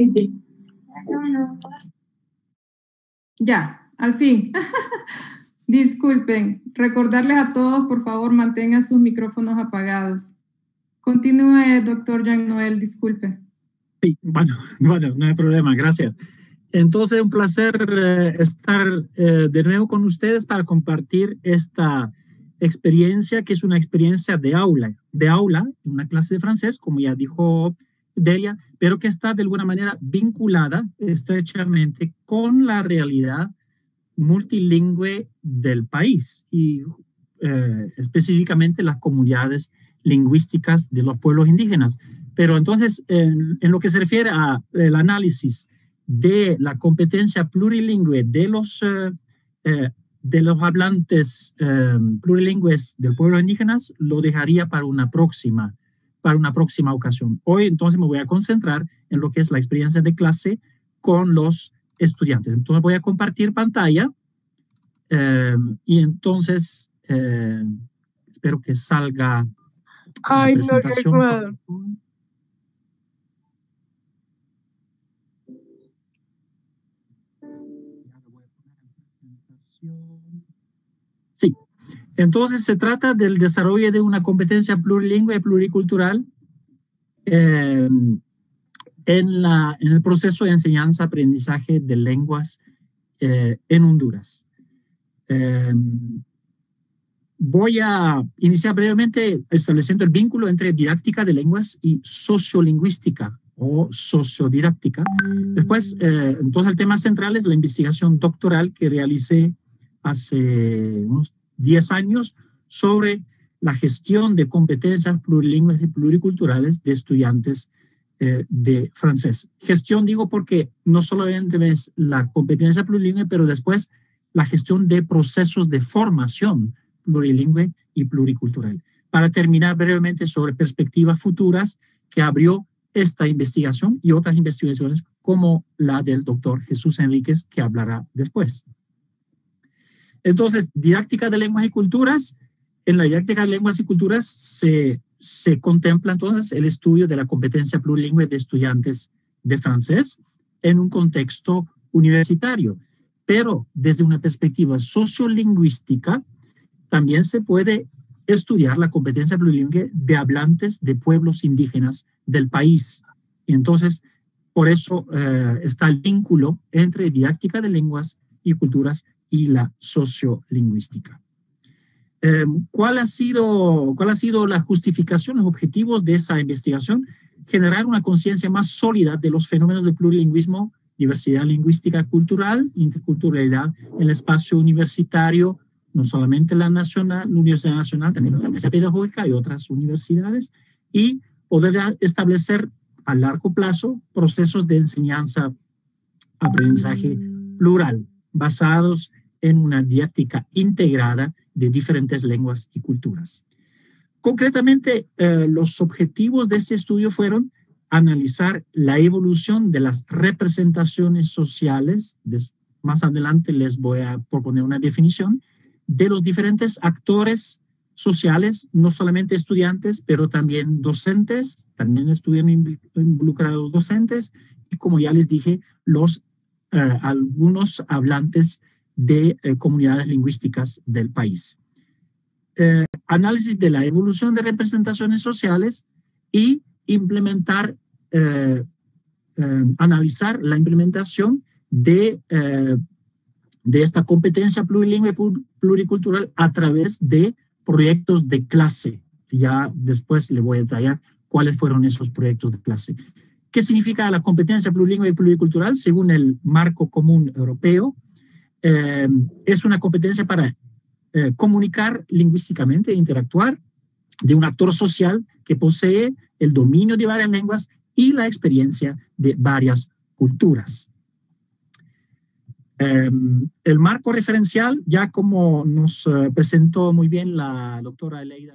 Ya, al fin. Disculpen, recordarles a todos, por favor, mantengan sus micrófonos apagados. Continúe, doctor Jean Noel, disculpe. Sí, bueno, bueno, no hay problema, gracias. Entonces, un placer eh, estar eh, de nuevo con ustedes para compartir esta experiencia, que es una experiencia de aula, de aula, una clase de francés, como ya dijo Delia, pero que está de alguna manera vinculada estrechamente con la realidad multilingüe del país y eh, específicamente las comunidades lingüísticas de los pueblos indígenas. Pero entonces, en, en lo que se refiere al análisis de la competencia plurilingüe de los, eh, eh, de los hablantes eh, plurilingües del pueblo indígenas, lo dejaría para una próxima, para una próxima ocasión. Hoy entonces me voy a concentrar en lo que es la experiencia de clase con los estudiantes. Entonces voy a compartir pantalla eh, y entonces eh, espero que salga Ay, la presentación. No, Sí, entonces se trata del desarrollo de una competencia plurilingüe y pluricultural eh, en, la, en el proceso de enseñanza-aprendizaje de lenguas eh, en Honduras. Eh, voy a iniciar brevemente estableciendo el vínculo entre didáctica de lenguas y sociolingüística o sociodidáctica. Después, eh, entonces el tema central es la investigación doctoral que realicé hace unos diez años sobre la gestión de competencias plurilingües y pluriculturales de estudiantes eh, de francés. Gestión digo porque no solamente es la competencia plurilingüe, pero después la gestión de procesos de formación plurilingüe y pluricultural. Para terminar brevemente sobre perspectivas futuras que abrió esta investigación y otras investigaciones como la del doctor Jesús Enríquez, que hablará después. Entonces, didáctica de lenguas y culturas. En la didáctica de lenguas y culturas se, se contempla entonces el estudio de la competencia plurilingüe de estudiantes de francés en un contexto universitario. Pero desde una perspectiva sociolingüística, también se puede estudiar la competencia plurilingüe de hablantes de pueblos indígenas del país. Y entonces, por eso eh, está el vínculo entre didáctica de lenguas y culturas y la sociolingüística. Eh, ¿cuál ha sido, cuál ha sido la justificación, los objetivos de esa investigación? Generar una conciencia más sólida de los fenómenos de plurilingüismo, diversidad lingüística cultural, interculturalidad en el espacio universitario, no solamente la nacional, la Universidad Nacional, también la Universidad Pedagógica y otras universidades, y poder establecer a largo plazo procesos de enseñanza, aprendizaje plural, basados en una didáctica integrada de diferentes lenguas y culturas. Concretamente, eh, los objetivos de este estudio fueron analizar la evolución de las representaciones sociales, des, más adelante les voy a proponer una definición, de los diferentes actores sociales, no solamente estudiantes, pero también docentes, también estuvieron involucrados docentes, y como ya les dije, los eh, algunos hablantes de eh, comunidades lingüísticas del país. Eh, análisis de la evolución de representaciones sociales y implementar, eh, eh, analizar la implementación de, eh, de esta competencia plurilingüe y pluricultural a través de proyectos de clase. Ya después le voy a detallar cuáles fueron esos proyectos de clase. ¿Qué significa la competencia plurilingüe y pluricultural? Según el marco común europeo, eh, es una competencia para eh, comunicar lingüísticamente, interactuar de un actor social que posee el dominio de varias lenguas y la experiencia de varias culturas. Eh, el marco referencial, ya como nos uh, presentó muy bien la doctora Eleida,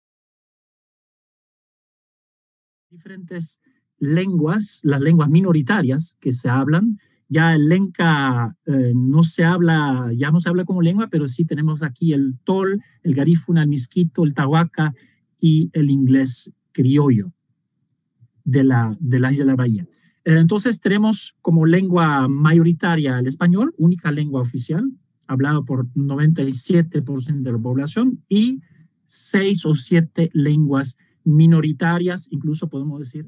diferentes lenguas, las lenguas minoritarias que se hablan, ya el lenca eh, no se habla, ya no se habla como lengua, pero sí tenemos aquí el tol, el garífuna, el misquito, el tahuaca y el inglés criollo de la, de la isla de la Bahía. Entonces tenemos como lengua mayoritaria el español, única lengua oficial, hablado por noventa y siete por ciento de la población, y seis o siete lenguas minoritarias, incluso podemos decir.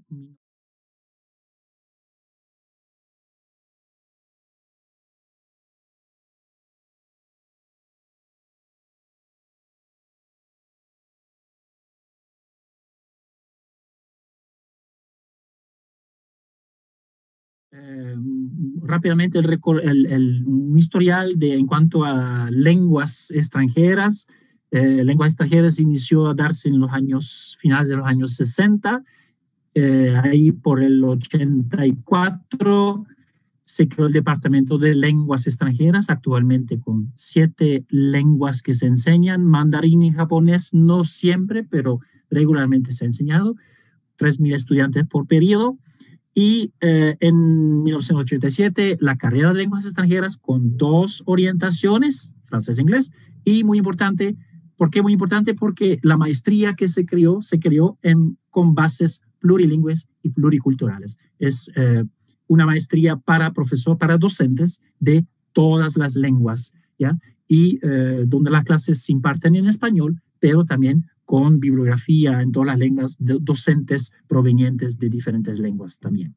Eh, rápidamente el, el, el un historial de, en cuanto a lenguas extranjeras. Eh, lenguas extranjeras inició a darse en los años finales de los años sesenta. Eh, ahí por el ochenta y cuatro se creó el Departamento de Lenguas Extranjeras, actualmente con siete lenguas que se enseñan. Mandarín y japonés no siempre, pero regularmente se ha enseñado. tres mil estudiantes por periodo. Y eh, en mil novecientos ochenta y siete la carrera de lenguas extranjeras con dos orientaciones, francés e inglés, y muy importante, ¿por qué muy importante? Porque la maestría que se creó, se creó en, con bases plurilingües y pluriculturales. Es eh, una maestría para profesor, para docentes de todas las lenguas, ¿ya? Y eh, donde las clases se imparten en español, pero también con bibliografía en todas las lenguas, de docentes provenientes de diferentes lenguas también.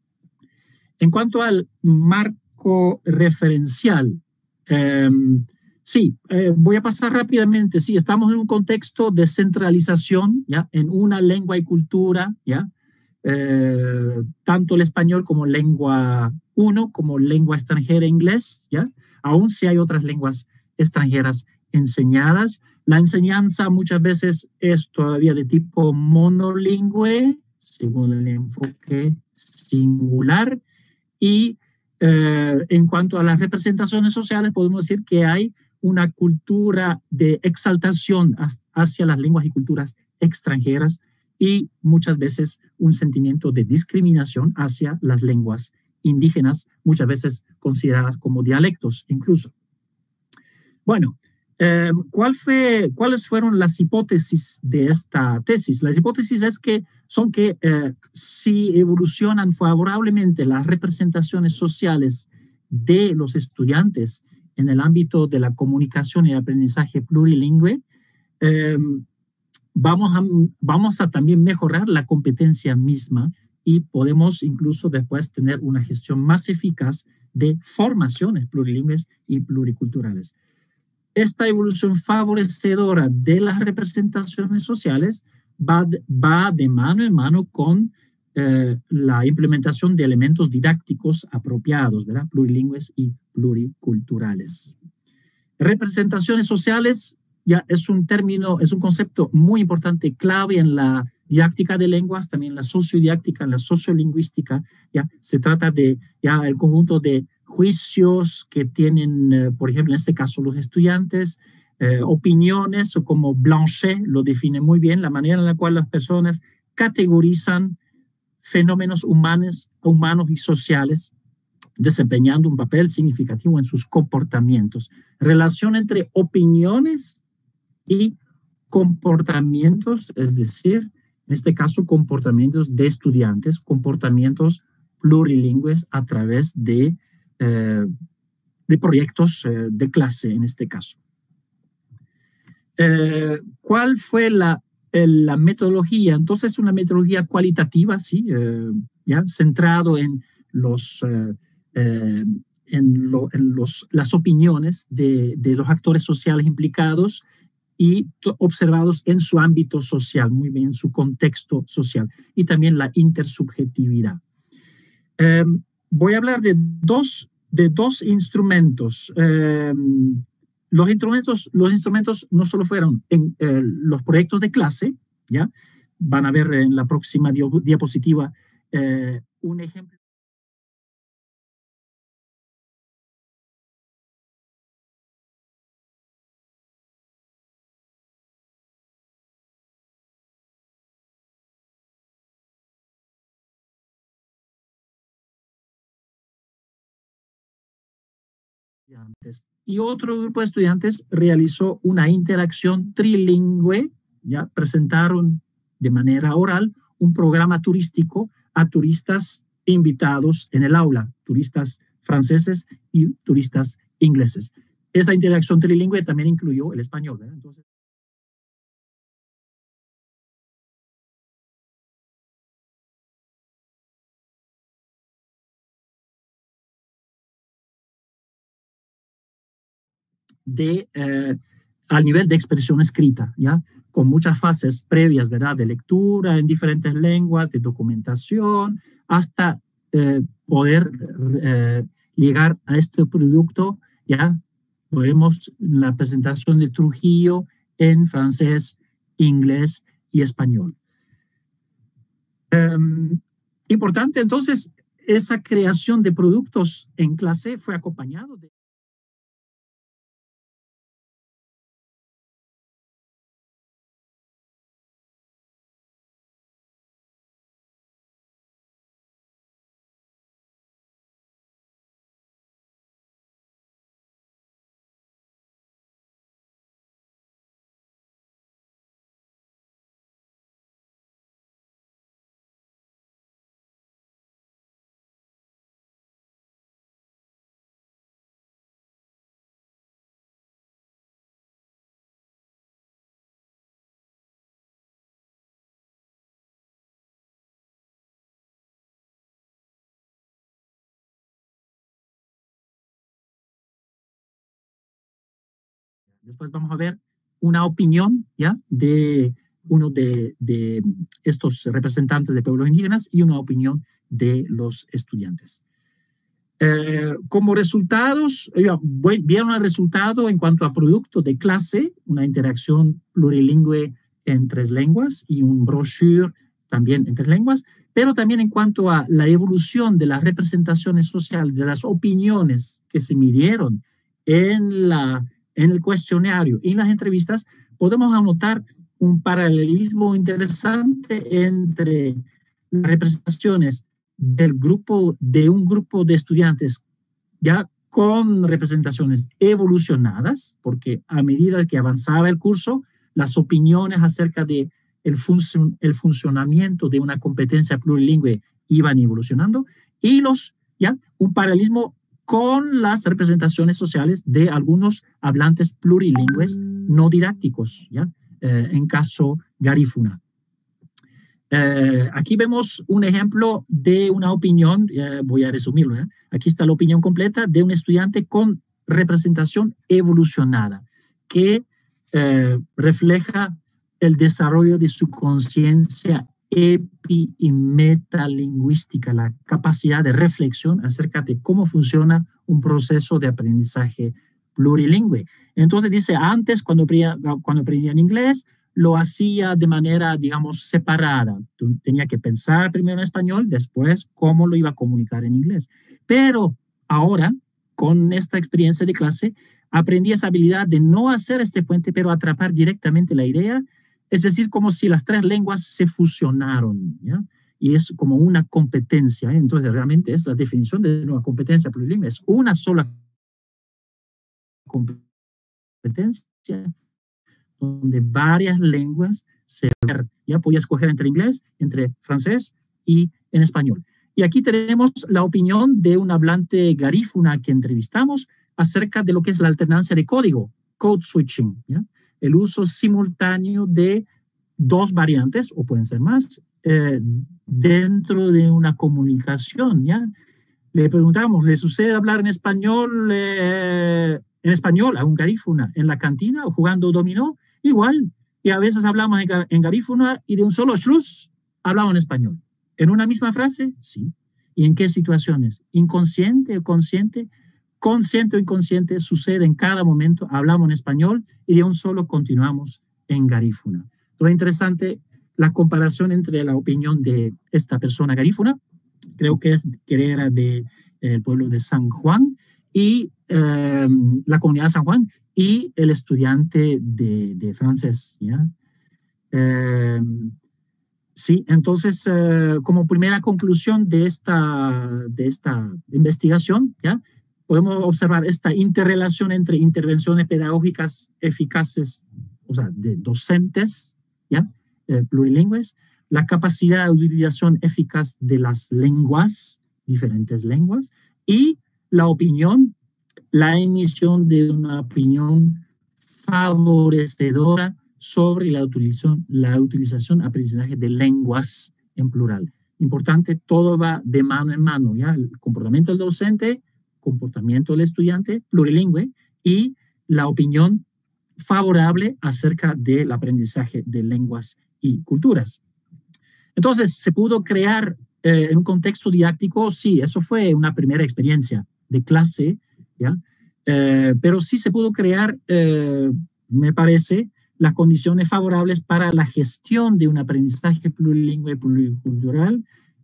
En cuanto al marco referencial, eh, sí, eh, voy a pasar rápidamente. Sí, estamos en un contexto de centralización, ¿ya? En una lengua y cultura, ¿ya? Eh, tanto el español como lengua uno, como lengua extranjera inglés, ¿ya? Aún si hay otras lenguas extranjeras enseñadas. La enseñanza muchas veces es todavía de tipo monolingüe, según el enfoque singular. Y eh, en cuanto a las representaciones sociales, podemos decir que hay una cultura de exaltación hacia las lenguas y culturas extranjeras y muchas veces un sentimiento de discriminación hacia las lenguas indígenas, muchas veces consideradas como dialectos incluso. Bueno, Eh, ¿cuál fue, ¿cuáles fueron las hipótesis de esta tesis? Las hipótesis es que son que eh, si evolucionan favorablemente las representaciones sociales de los estudiantes en el ámbito de la comunicación y aprendizaje plurilingüe, eh, vamos, a, vamos a también mejorar la competencia misma y podemos incluso después tener una gestión más eficaz de formaciones plurilingües y pluriculturales. Esta evolución favorecedora de las representaciones sociales va de, va de mano en mano con eh, la implementación de elementos didácticos apropiados, ¿verdad? Plurilingües y pluriculturales. Representaciones sociales ya es un término, es un concepto muy importante, clave en la didáctica de lenguas, también en la sociodidáctica, en la sociolingüística. Ya se trata de ya el conjunto de juicios que tienen, eh, por ejemplo, en este caso los estudiantes, eh, opiniones, o como Blanchet lo define muy bien, la manera en la cual las personas categorizan fenómenos humanos, humanos y sociales, desempeñando un papel significativo en sus comportamientos. Relación entre opiniones y comportamientos, es decir, en este caso comportamientos de estudiantes, comportamientos plurilingües a través de Eh, de proyectos eh, de clase en este caso. Eh, ¿Cuál fue la, el, la metodología? Entonces, una metodología cualitativa, sí, eh, ya centrado en los eh, eh, en, lo, en los, las opiniones de, de los actores sociales implicados y observados en su ámbito social, muy bien, en su contexto social, y también la intersubjetividad. Eh, Voy a hablar de dos, de dos instrumentos. Eh, los instrumentos. Los instrumentos no solo fueron en eh, los proyectos de clase, ¿ya? Van a ver en la próxima diapositiva eh, un ejemplo. Y otro grupo de estudiantes realizó una interacción trilingüe, ya presentaron de manera oral un programa turístico a turistas invitados en el aula, turistas franceses y turistas ingleses. esa interacción trilingüe también incluyó el español, ¿verdad? Entonces, de, eh, al nivel de expresión escrita, ¿ya? Con muchas fases previas, ¿verdad? De lectura en diferentes lenguas, de documentación, hasta eh, poder eh, llegar a este producto, ¿ya? Podemos la presentación de Trujillo en francés, inglés y español. Um, importante, entonces, esa creación de productos en clase fue acompañado de Después vamos a ver una opinión, ¿ya? De uno de, de estos representantes de pueblos indígenas y una opinión de los estudiantes. Eh, como resultados, vieron el resultado en cuanto a producto de clase, una interacción plurilingüe en tres lenguas y un brochure también en tres lenguas, pero también en cuanto a la evolución de las representaciones sociales, de las opiniones que se midieron en la en el cuestionario y en las entrevistas, podemos anotar un paralelismo interesante entre las representaciones del grupo, de un grupo de estudiantes ya con representaciones evolucionadas, porque a medida que avanzaba el curso, las opiniones acerca de el, funcion, el funcionamiento de una competencia plurilingüe iban evolucionando, y los, ya, un paralelismo con las representaciones sociales de algunos hablantes plurilingües no didácticos, ¿ya? Eh, en caso Garífuna. Eh, aquí vemos un ejemplo de una opinión, eh, voy a resumirlo, ¿eh? Aquí está la opinión completa de un estudiante con representación evolucionada, que eh, refleja el desarrollo de su conciencia epi y metalingüística, la capacidad de reflexión acerca de cómo funciona un proceso de aprendizaje plurilingüe. Entonces dice, antes cuando aprendía, cuando aprendía en inglés, lo hacía de manera, digamos, separada. Tenía que pensar primero en español, después cómo lo iba a comunicar en inglés. Pero ahora, con esta experiencia de clase, aprendí esa habilidad de no hacer este puente, pero atrapar directamente la idea. Es decir, como si las tres lenguas se fusionaron, ¿ya? Y es como una competencia, ¿eh? Entonces, realmente es la definición de una competencia plurilingüe. Es una sola competencia donde varias lenguas se... Ya podía escoger entre inglés, entre francés y en español. Y aquí tenemos la opinión de un hablante garífuna que entrevistamos acerca de lo que es la alternancia de código, code switching, ¿ya? El uso simultáneo de dos variantes, o pueden ser más, eh, dentro de una comunicación, ¿ya? Le preguntamos, ¿le sucede hablar en español, eh, en español a un garífuna en la cantina o jugando dominó? Igual, y a veces hablamos en, en garífuna y de un solo shlus hablamos en español. ¿En una misma frase? Sí. ¿Y en qué situaciones? ¿Inconsciente o consciente? Consciente o inconsciente, sucede en cada momento, hablamos en español y de un solo continuamos en garífuna. Entonces, interesante la comparación entre la opinión de esta persona garífuna, creo que es que era del de, pueblo de San Juan, y eh, la comunidad de San Juan, y el estudiante de, de francés, ¿ya? Eh, sí, entonces, eh, como primera conclusión de esta, de esta investigación, ¿ya? Podemos observar esta interrelación entre intervenciones pedagógicas eficaces, o sea, de docentes, ¿ya? Eh, plurilingües, la capacidad de utilización eficaz de las lenguas, diferentes lenguas, y la opinión la emisión de una opinión favorecedora sobre la utilización, la utilización, aprendizaje de lenguas en plural. Importante, todo va de mano en mano, ¿ya? El comportamiento del docente, comportamiento del estudiante, plurilingüe, y la opinión favorable acerca del aprendizaje de lenguas y culturas. Entonces, ¿se pudo crear eh, en un contexto didáctico? Sí, eso fue una primera experiencia de clase, ¿ya? Eh, pero sí se pudo crear, eh, me parece, las condiciones favorables para la gestión de un aprendizaje plurilingüe y pluricultural,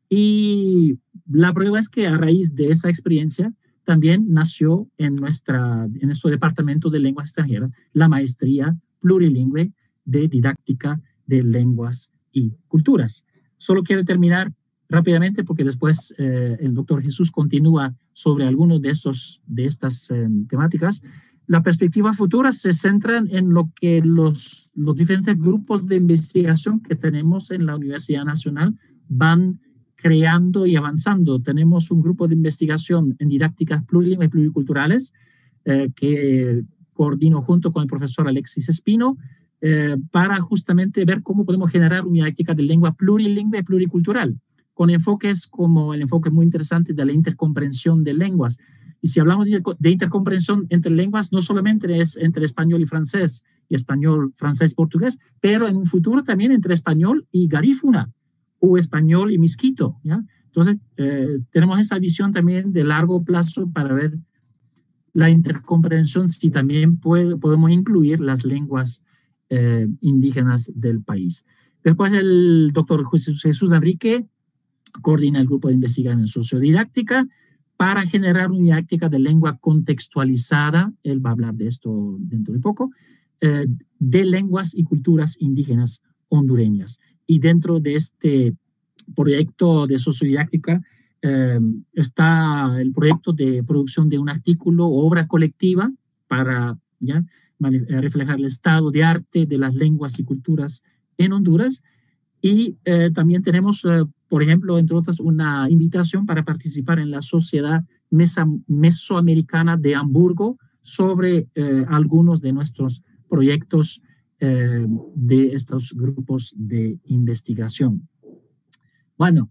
y la prueba es que a raíz de esa experiencia también nació en, nuestra, en nuestro departamento de lenguas extranjeras la maestría plurilingüe de didáctica de lenguas y culturas. Solo quiero terminar rápidamente porque después eh, el doctor Jesús continúa sobre algunas de, estos, de estas eh, temáticas. La perspectiva futura se centra en lo que los, los diferentes grupos de investigación que tenemos en la Universidad Nacional van creando y avanzando. Tenemos un grupo de investigación en didácticas plurilingües y pluriculturales eh, que coordino junto con el profesor Alexis Espino eh, para justamente ver cómo podemos generar una didáctica de lengua plurilingüe y pluricultural, con enfoques como el enfoque muy interesante de la intercomprensión de lenguas. Y si hablamos de, de intercomprensión entre lenguas, no solamente es entre español y francés, y español, francés, portugués, pero en un futuro también entre español y garífuna, o español y misquito, ¿ya? Entonces, eh, tenemos esa visión también de largo plazo para ver la intercomprensión, si también puede, podemos incluir las lenguas eh, indígenas del país. Después el doctor Jesús, Jesús Enrique coordina el grupo de investigación en sociodidáctica para generar una didáctica de lengua contextualizada, él va a hablar de esto dentro de poco, eh, de lenguas y culturas indígenas hondureñas. Y dentro de este proyecto de sociodidáctica eh, está el proyecto de producción de un artículo o obra colectiva para ¿ya? reflejar el estado de arte de las lenguas y culturas en Honduras. Y eh, también tenemos, eh, por ejemplo, entre otras, una invitación para participar en la Sociedad Mesa, Mesoamericana de Hamburgo sobre eh, algunos de nuestros proyectos eh, de estos grupos de investigación. Bueno,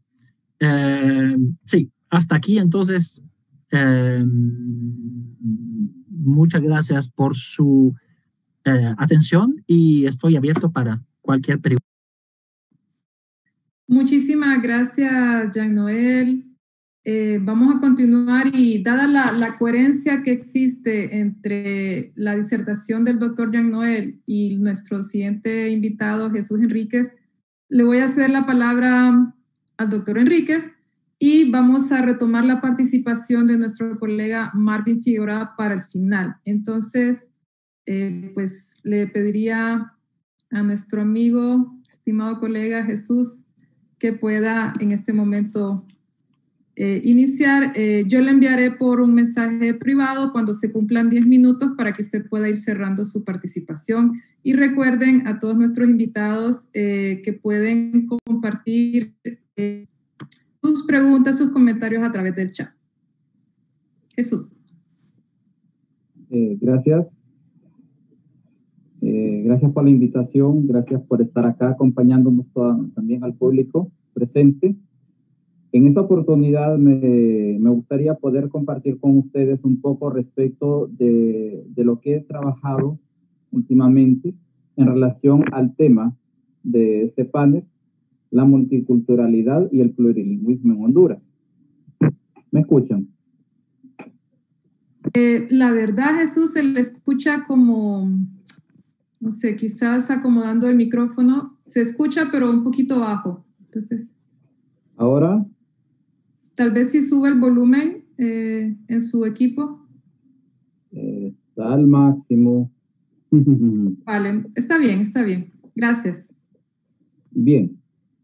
eh, sí, hasta aquí entonces. Eh, muchas gracias por su eh, atención y estoy abierto para cualquier pregunta. Muchísimas gracias, Jean-Noel. Eh, vamos a continuar y dada la, la coherencia que existe entre la disertación del doctor Jean-Noel y nuestro siguiente invitado, Jesús Enríquez, le voy a hacer la palabra al doctor Enríquez y vamos a retomar la participación de nuestro colega Marvin Figueroa para el final. Entonces, eh, pues le pediría a nuestro amigo, estimado colega Jesús, que pueda en este momento eh, iniciar. Eh, yo le enviaré por un mensaje privado cuando se cumplan diez minutos para que usted pueda ir cerrando su participación. Y recuerden a todos nuestros invitados eh, que pueden compartir eh, sus preguntas, sus comentarios a través del chat. Jesús. Eh, gracias. Eh, gracias por la invitación, gracias por estar acá acompañándonos toda, también al público presente. En esa oportunidad me, me gustaría poder compartir con ustedes un poco respecto de, de lo que he trabajado últimamente en relación al tema de este panel, la multiculturalidad y el plurilingüismo en Honduras. ¿Me escuchan? Eh, la verdad, Jesús, se le escucha como, no sé, quizás acomodando el micrófono, se escucha pero un poquito bajo. Entonces, ¿ahora? Tal vez si sube el volumen eh, en su equipo. Eh, está al máximo. Vale, está bien, está bien. Gracias. Bien.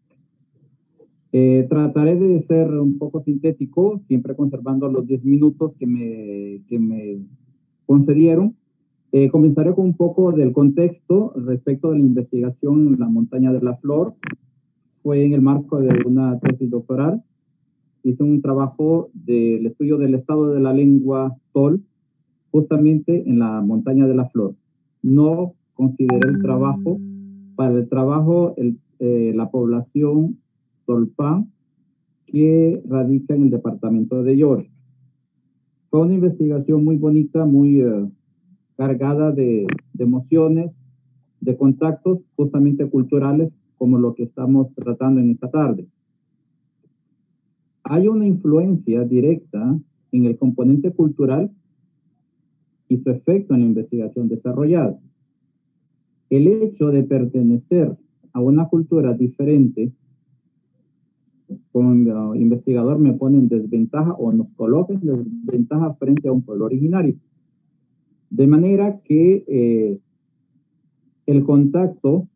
Eh, trataré de ser un poco sintético, siempre conservando los diez minutos que me, que me concedieron. Eh, comenzaré con un poco del contexto respecto de la investigación en la montaña de la flor. Fue en el marco de una tesis doctoral. Hice un trabajo del estudio del estado de la lengua Tol justamente en la Montaña de la Flor. No consideré el trabajo, para el trabajo, el, eh, la población Tolpan, que radica en el departamento de York. Fue una investigación muy bonita, muy uh, cargada de, de emociones, de contactos justamente culturales, como lo que estamos tratando en esta tarde. Hay una influencia directa en el componente cultural y su efecto en la investigación desarrollada. El hecho de pertenecer a una cultura diferente, como investigador me pone en desventaja o nos coloca en desventaja frente a un pueblo originario. De manera que eh, el contacto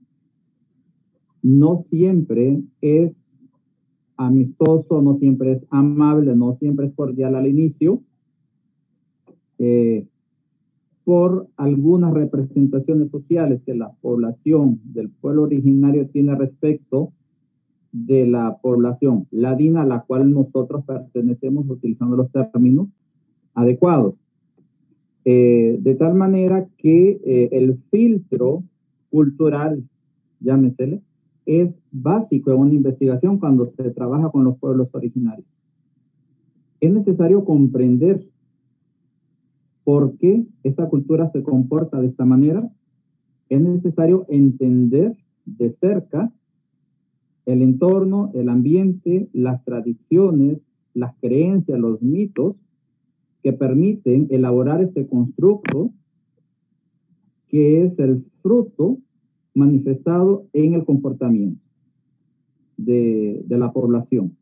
no siempre es amistoso, no siempre es amable, no siempre es cordial al inicio, eh, por algunas representaciones sociales que la población del pueblo originario tiene respecto de la población ladina a la cual nosotros pertenecemos utilizando los términos adecuados. Eh, de tal manera que eh, el filtro cultural, llámesele, es básico en una investigación cuando se trabaja con los pueblos originarios. Es necesario comprender por qué esa cultura se comporta de esta manera. Es necesario entender de cerca el entorno, el ambiente, las tradiciones, las creencias, los mitos que permiten elaborar este constructo que es el fruto manifestado en el comportamiento de, de la población.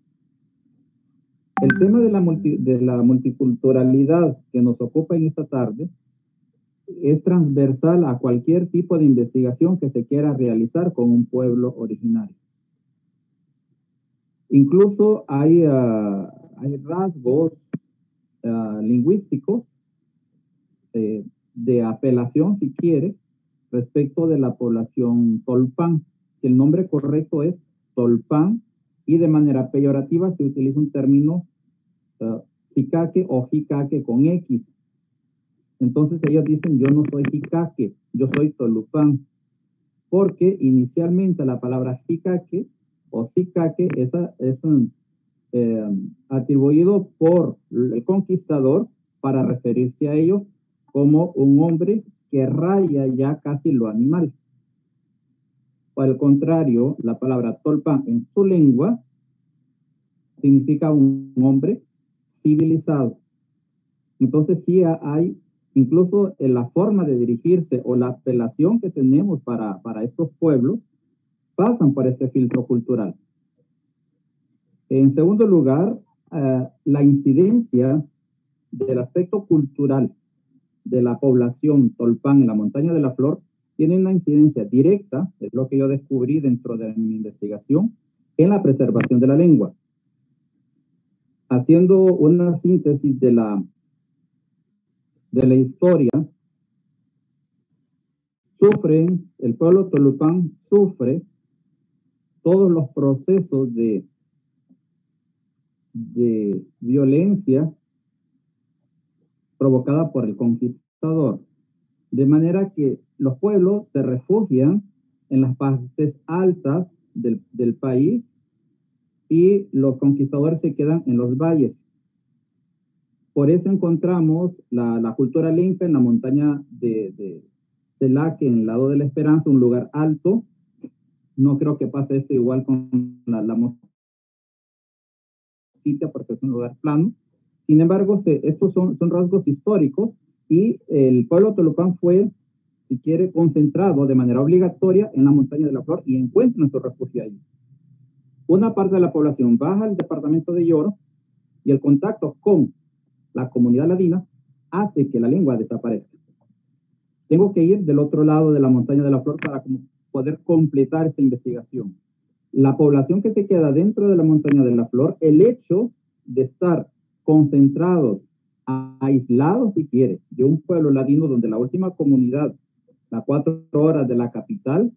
El tema de la, multi, de la multiculturalidad que nos ocupa en esta tarde es transversal a cualquier tipo de investigación que se quiera realizar con un pueblo originario. Incluso hay, uh, hay rasgos uh, lingüísticos eh, de apelación, si quiere, respecto de la población Tolpan, que el nombre correcto es Tolpan, y de manera peyorativa se utiliza un término uh, Sicaque o Jicaque con X. Entonces ellos dicen, yo no soy Jicaque, yo soy Tolupán, porque inicialmente la palabra Jicaque o Sicaque es, es eh, atribuido por el conquistador para referirse a ellos como un hombre que raya ya casi lo animal. Por el contrario, la palabra Tolpan en su lengua significa un hombre civilizado. Entonces sí hay, incluso en la forma de dirigirse o la apelación que tenemos para, para estos pueblos, pasan por este filtro cultural. En segundo lugar, uh, la incidencia del aspecto cultural de la población Tolpan en la Montaña de la Flor tiene una incidencia directa, es lo que yo descubrí dentro de mi investigación, en la preservación de la lengua. Haciendo una síntesis de la, de la historia, sufren, el pueblo Tolpan sufre todos los procesos de, de violencia provocada por el conquistador. De manera que los pueblos se refugian en las partes altas del, del país y los conquistadores se quedan en los valles. Por eso encontramos la, la cultura lenca en la montaña de, de Celaque, en el lado de la Esperanza, un lugar alto. No creo que pase esto igual con la, la Mosquita, porque es un lugar plano. Sin embargo, se, estos son, son rasgos históricos y el pueblo Tolpan fue, si quiere, concentrado de manera obligatoria en la Montaña de la Flor y encuentran su refugio ahí. Una parte de la población baja al departamento de Yoro y el contacto con la comunidad ladina hace que la lengua desaparezca. Tengo que ir del otro lado de la Montaña de la Flor para poder completar esa investigación. La población que se queda dentro de la Montaña de la Flor, el hecho de estar concentrados, aislados, si quiere, de un pueblo ladino donde la última comunidad, a cuatro horas de la capital,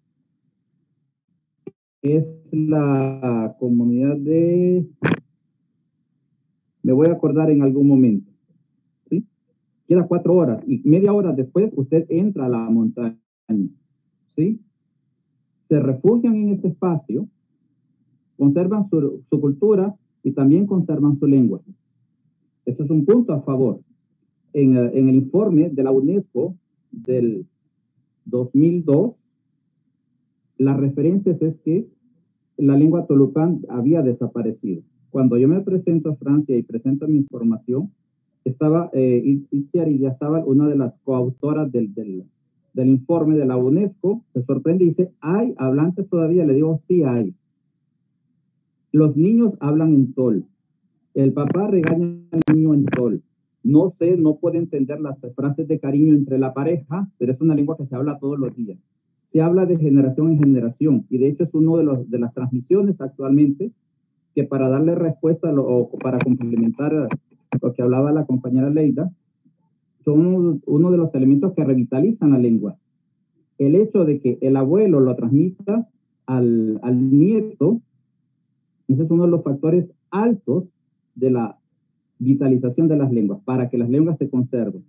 es la comunidad de... Me voy a acordar en algún momento, ¿sí? queda cuatro horas y media hora después usted entra a la montaña, ¿sí? Se refugian en este espacio, conservan su, su cultura y también conservan su lengua. Ese es un punto a favor. En, en el informe de la UNESCO del dos mil dos, las referencias es que la lengua tolupán había desaparecido. Cuando yo me presento a Francia y presento mi información, estaba eh, Itziar Idiazábal, una de las coautoras del, del, del informe de la UNESCO, se sorprende y dice, ¿hay hablantes todavía? Le digo, sí hay. Los niños hablan en tol. El papá regaña al niño en tol. No sé, no puede entender las frases de cariño entre la pareja, pero es una lengua que se habla todos los días. Se habla de generación en generación, y de hecho es uno de, los, de las transmisiones actualmente que, para darle respuesta lo, o para complementar lo que hablaba la compañera Leida, son uno, uno de los elementos que revitalizan la lengua. El hecho de que el abuelo lo transmita al, al nieto, ese es uno de los factores altos de la vitalización de las lenguas, para que las lenguas se conserven.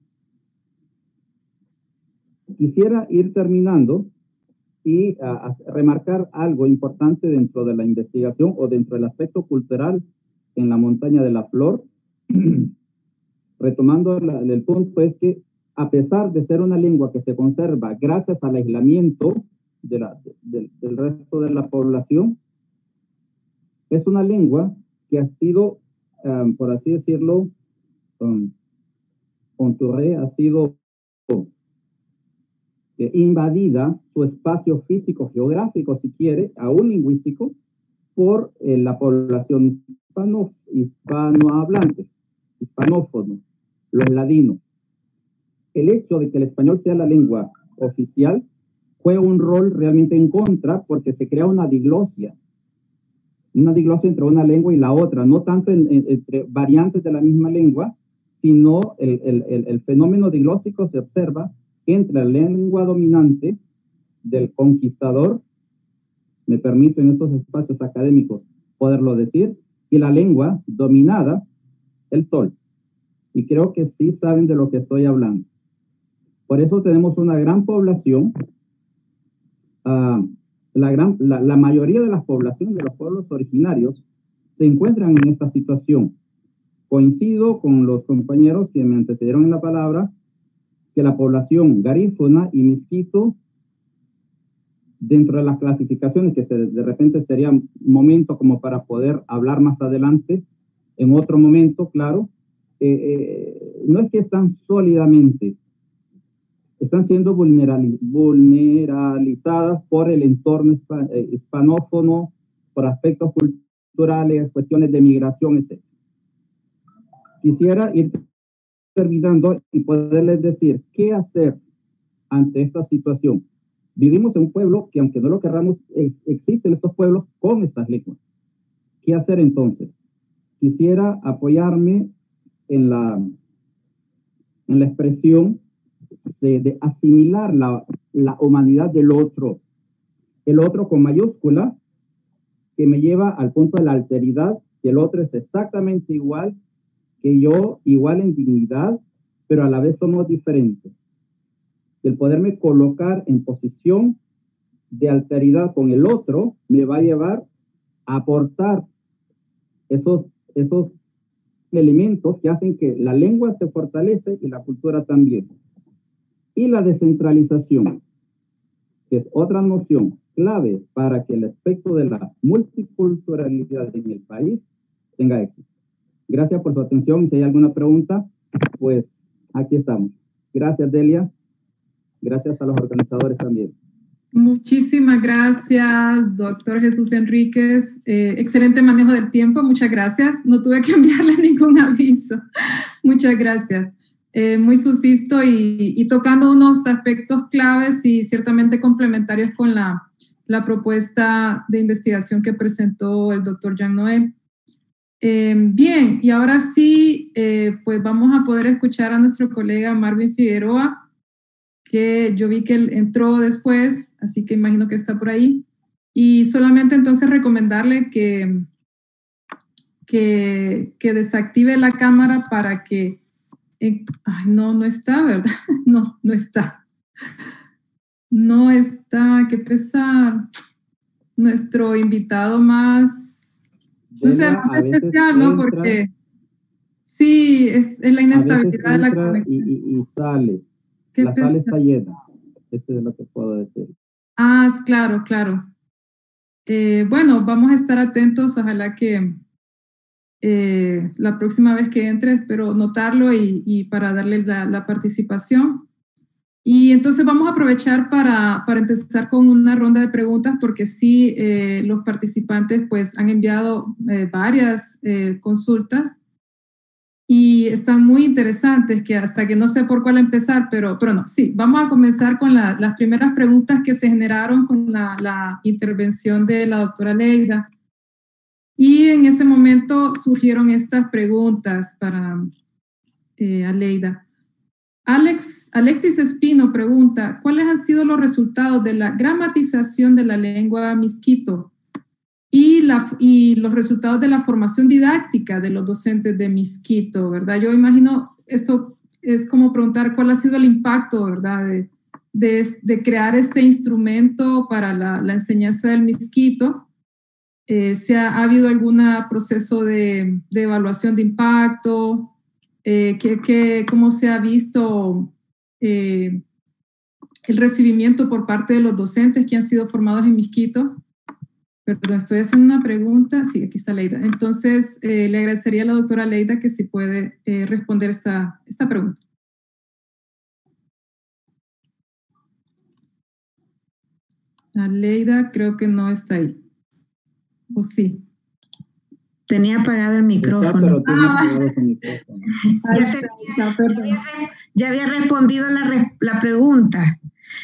Quisiera ir terminando y a, a remarcar algo importante dentro de la investigación o dentro del aspecto cultural en la montaña de la flor. Retomando la, el punto es que, a pesar de ser una lengua que se conserva gracias al aislamiento de la, de, del resto de la población, es una lengua que ha sido, um, por así decirlo, um, contourée, ha sido eh, invadida su espacio físico, geográfico, si quiere, aún lingüístico, por eh, la población hispano, hispanohablante, hispanófono, los ladinos. El hecho de que el español sea la lengua oficial juega un rol realmente en contra, porque se crea una diglosia, una diglosia entre una lengua y la otra, no tanto en, en, entre variantes de la misma lengua, sino el, el, el, el fenómeno diglósico se observa entre la lengua dominante del conquistador, me permito en estos espacios académicos poderlo decir, y la lengua dominada, el tol. Y creo que sí saben de lo que estoy hablando. Por eso tenemos una gran población, uh, la, gran, la, la mayoría de las poblaciones de los pueblos originarios se encuentran en esta situación. Coincido con los compañeros que me antecedieron en la palabra, que la población garífuna y misquito, dentro de las clasificaciones, que se, de repente sería un momento como para poder hablar más adelante, en otro momento, claro, eh, eh, no es que están sólidamente, están siendo vulnerali vulneralizadas por el entorno hispan eh, hispanófono, por aspectos culturales, cuestiones de migración, etcétera. Quisiera ir terminando y poderles decir qué hacer ante esta situación. Vivimos en un pueblo que, aunque no lo querramos, es, existen estos pueblos con estas lenguas. ¿Qué hacer entonces? Quisiera apoyarme en la, en la expresión de, de asimilar la, la humanidad del otro. El otro con mayúscula, que me lleva al punto de la alteridad, que el otro es exactamente igual que yo, igual en dignidad, pero a la vez somos diferentes. El poderme colocar en posición de alteridad con el otro me va a llevar a aportar esos, esos elementos que hacen que la lengua se fortalece y la cultura también. Y la descentralización, que es otra noción clave para que el aspecto de la multiculturalidad en el país tenga éxito. Gracias por su atención. Si hay alguna pregunta, pues aquí estamos. Gracias, Delia. Gracias a los organizadores también. Muchísimas gracias, doctor Jesús Enríquez. Eh, excelente manejo del tiempo. Muchas gracias. No tuve que enviarle ningún aviso. Muchas gracias. Eh, muy sucinto y, y tocando unos aspectos claves y ciertamente complementarios con la, la propuesta de investigación que presentó el doctor Jean Noé. Eh, bien, y ahora sí, eh, pues vamos a poder escuchar a nuestro colega Marvin Figueroa, que yo vi que él entró después, así que imagino que está por ahí. Y solamente entonces recomendarle que, que, que desactive la cámara para que Eh, ay, no, no está, ¿verdad? No, no está. No está, qué pesar. Nuestro invitado más, no sé, Ella más a veces especial, ¿no? entra- Porque sí, es, es la A veces inestabilidad de la entra conexión. y, y- y sale. Qué La sala pesar. está llena. Eso es lo que puedo decir. Ah, es claro, claro. Eh, bueno, vamos a estar atentos, ojalá que eh, la próxima vez que entre, espero notarlo y, y para darle la, la participación. Y entonces vamos a aprovechar para, para empezar con una ronda de preguntas, porque sí, eh, los participantes pues han enviado eh, varias eh, consultas y están muy interesantes, que hasta que no sé por cuál empezar, pero, pero no, sí, vamos a comenzar con la, las primeras preguntas que se generaron con la, la intervención de la doctora Leida. Y en ese momento surgieron estas preguntas para eh, Aleida. Alex, Alexis Espino pregunta, ¿cuáles han sido los resultados de la gramatización de la lengua miskito y, la, y los resultados de la formación didáctica de los docentes de miskito, ¿verdad? Yo imagino, esto es como preguntar cuál ha sido el impacto, ¿verdad? De, de, de crear este instrumento para la, la enseñanza del miskito. Eh, si ha, ha habido algún proceso de, de evaluación de impacto, eh, que, que, cómo se ha visto eh, el recibimiento por parte de los docentes que han sido formados en miskito. Perdón, estoy haciendo una pregunta. Sí, aquí está Leida. Entonces, eh, le agradecería a la doctora Leida que si puede eh, responder esta, esta pregunta. A Leida creo que no está ahí. ¿O sí? Tenía apagado el micrófono. Está, pero tiene Ah. apagado su micrófono. Ya, te- ya había, ya había respondido la, re- la pregunta.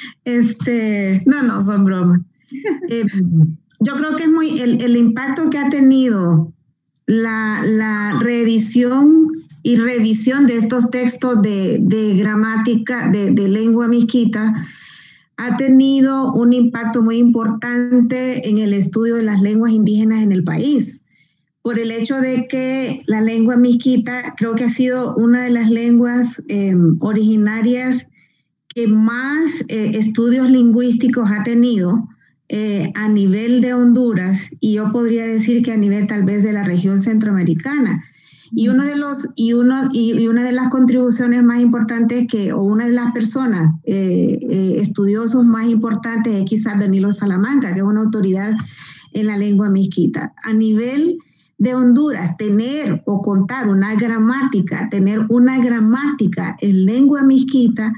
Este, no, no, son bromas. Eh, yo creo que es muy el, el impacto que ha tenido la, la reedición y revisión de estos textos de, de gramática, de, de lengua miskita, ha tenido un impacto muy importante en el estudio de las lenguas indígenas en el país, por el hecho de que la lengua miskita creo que ha sido una de las lenguas eh, originarias que más eh, estudios lingüísticos ha tenido eh, a nivel de Honduras, y yo podría decir que a nivel tal vez de la región centroamericana. Y uno de los y uno y, y una de las contribuciones más importantes que o una de las personas eh, eh, estudiosos más importantes es quizás Danilo Salamanca, que es una autoridad en la lengua miskita. A nivel de Honduras, tener o contar una gramática, tener una gramática en lengua miskita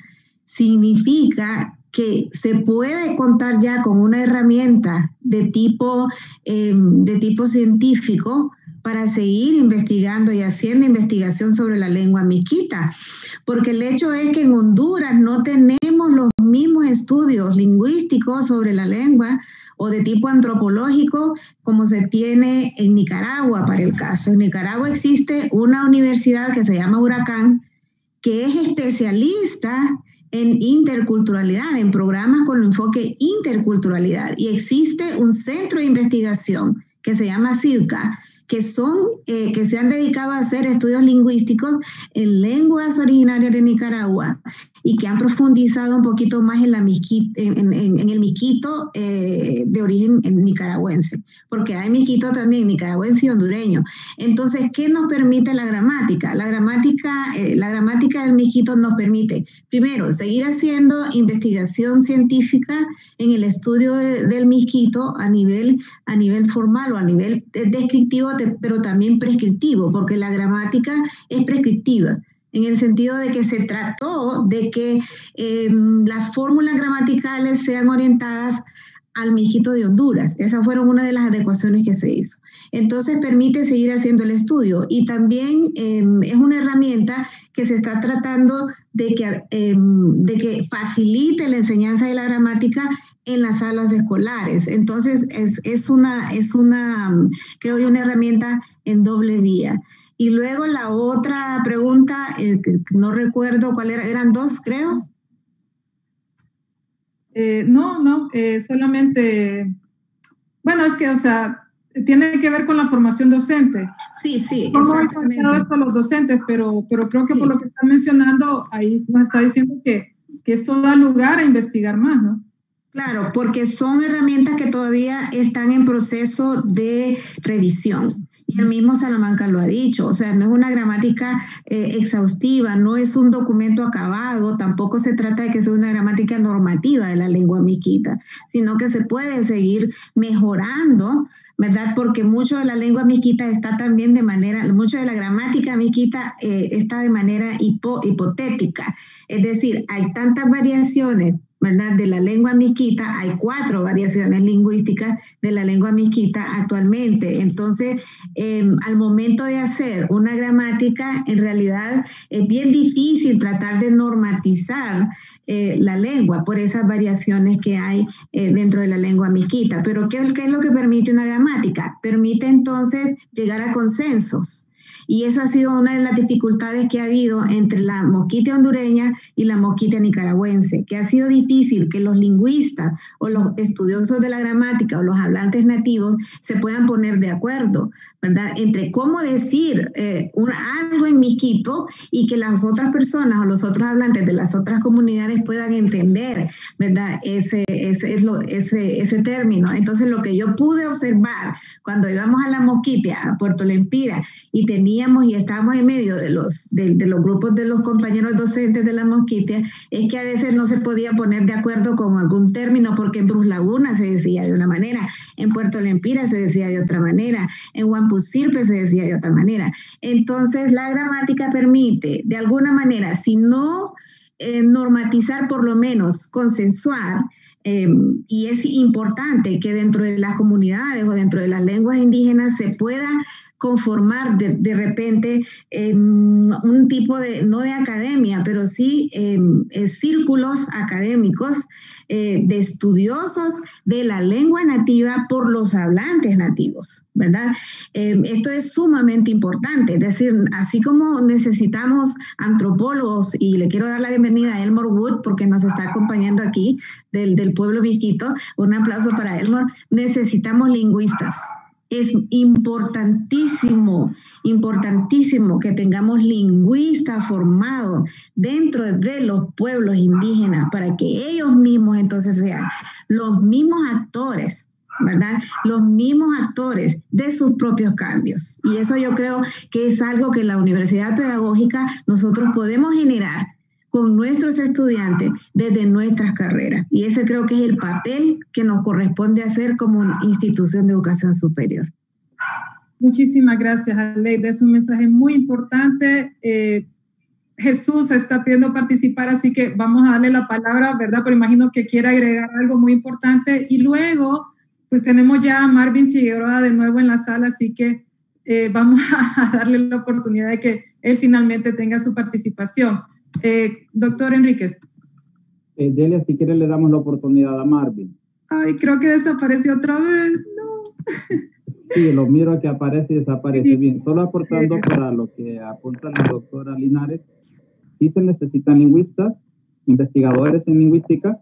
significa que se puede contar ya con una herramienta de tipo, eh, de tipo científico para seguir investigando y haciendo investigación sobre la lengua miskita. Porque el hecho es que en Honduras no tenemos los mismos estudios lingüísticos sobre la lengua o de tipo antropológico como se tiene en Nicaragua para el caso. En Nicaragua existe una universidad que se llama Huracán, que es especialista en interculturalidad, en programas con enfoque interculturalidad. Y existe un centro de investigación que se llama SIDCA, que, son, eh, que se han dedicado a hacer estudios lingüísticos en lenguas originarias de Nicaragua y que han profundizado un poquito más en, la miskito, en, en, en el miskito eh, de origen nicaragüense, porque hay miskito también nicaragüense y hondureño. Entonces, ¿qué nos permite la gramática? La gramática, eh, la gramática del miskito nos permite, primero, seguir haciendo investigación científica en el estudio de, del miskito a nivel, a nivel formal o a nivel descriptivo, pero también prescriptivo, porque la gramática es prescriptiva, en el sentido de que se trató de que eh, las fórmulas gramaticales sean orientadas al miskito de Honduras. Esas fueron una de las adecuaciones que se hizo. Entonces permite seguir haciendo el estudio y también eh, es una herramienta que se está tratando de que, eh, de que facilite la enseñanza de la gramática en las salas escolares. Entonces es, es, una, es una, creo yo, una herramienta en doble vía. Y luego la otra pregunta, eh, no recuerdo cuál era, eran dos, creo. Eh, no, no, eh, solamente, bueno, es que, o sea, tiene que ver con la formación docente. Sí, sí, ¿Cómo exactamente. han esto a los docentes? Pero, pero creo que Sí. por lo que están mencionando, ahí nos está diciendo que, que esto da lugar a investigar más, ¿no? Claro, porque son herramientas que todavía están en proceso de revisión. Y el mismo Salamanca lo ha dicho, o sea, no es una gramática eh, exhaustiva, no es un documento acabado, tampoco se trata de que sea una gramática normativa de la lengua miskita, sino que se puede seguir mejorando, ¿verdad? Porque mucho de la lengua miskita está también de manera, mucho de la gramática miskita eh, está de manera hipo, hipotética, es decir, hay tantas variaciones, ¿verdad? De la lengua miskita, hay cuatro variaciones lingüísticas de la lengua miskita actualmente. Entonces, eh, al momento de hacer una gramática, en realidad es bien difícil tratar de normatizar eh, la lengua por esas variaciones que hay eh, dentro de la lengua miskita. Pero ¿qué, ¿qué es lo que permite una gramática? Permite entonces llegar a consensos. Y eso ha sido una de las dificultades que ha habido entre la mosquita hondureña y la mosquita nicaragüense, que ha sido difícil que los lingüistas o los estudiosos de la gramática o los hablantes nativos se puedan poner de acuerdo, ¿verdad? Entre cómo decir eh, un, algo en miskito y que las otras personas o los otros hablantes de las otras comunidades puedan entender, ¿verdad? Ese, ese, es lo, ese, ese término. Entonces, lo que yo pude observar cuando íbamos a la mosquita, a Puerto Lempira, y teníamos y estábamos en medio de los, de, de los grupos de los compañeros docentes de la mosquita, es que a veces no se podía poner de acuerdo con algún término, porque en Brus Laguna se decía de una manera, en Puerto Lempira se decía de otra manera, en Huampusirpe se decía de otra manera. Entonces, la gramática permite, de alguna manera, si no eh, normatizar, por lo menos consensuar, eh, y es importante que dentro de las comunidades o dentro de las lenguas indígenas se pueda conformar de, de repente eh, un tipo de, no de academia, pero sí eh, eh, círculos académicos eh, de estudiosos de la lengua nativa por los hablantes nativos, ¿verdad? Eh, esto es sumamente importante, es decir, así como necesitamos antropólogos, y le quiero dar la bienvenida a Elmore Wood porque nos está acompañando aquí del, del pueblo miskito, un aplauso para Elmore, necesitamos lingüistas. Es importantísimo, importantísimo que tengamos lingüistas formados dentro de los pueblos indígenas para que ellos mismos entonces sean los mismos actores, ¿verdad? Los mismos actores de sus propios cambios. Y eso yo creo que es algo que en la Universidad Pedagógica nosotros podemos generar con nuestros estudiantes desde nuestras carreras. Y ese creo que es el papel que nos corresponde hacer como una institución de educación superior. Muchísimas gracias, Aleida. Es un mensaje muy importante. Eh, Jesús está pidiendo participar, así que vamos a darle la palabra, ¿verdad? Pero imagino que quiere agregar algo muy importante. Y luego, pues tenemos ya a Marvin Figueroa de nuevo en la sala, así que eh, vamos a darle la oportunidad de que él finalmente tenga su participación. Eh, doctor Enríquez. Eh, Delia, si quiere le damos la oportunidad a Marvin. Ay, creo que desapareció otra vez, no. Sí, lo miro que aparece y desaparece. Sí. Bien, solo aportando para lo que apunta la doctora Linares, sí se necesitan lingüistas, investigadores en lingüística,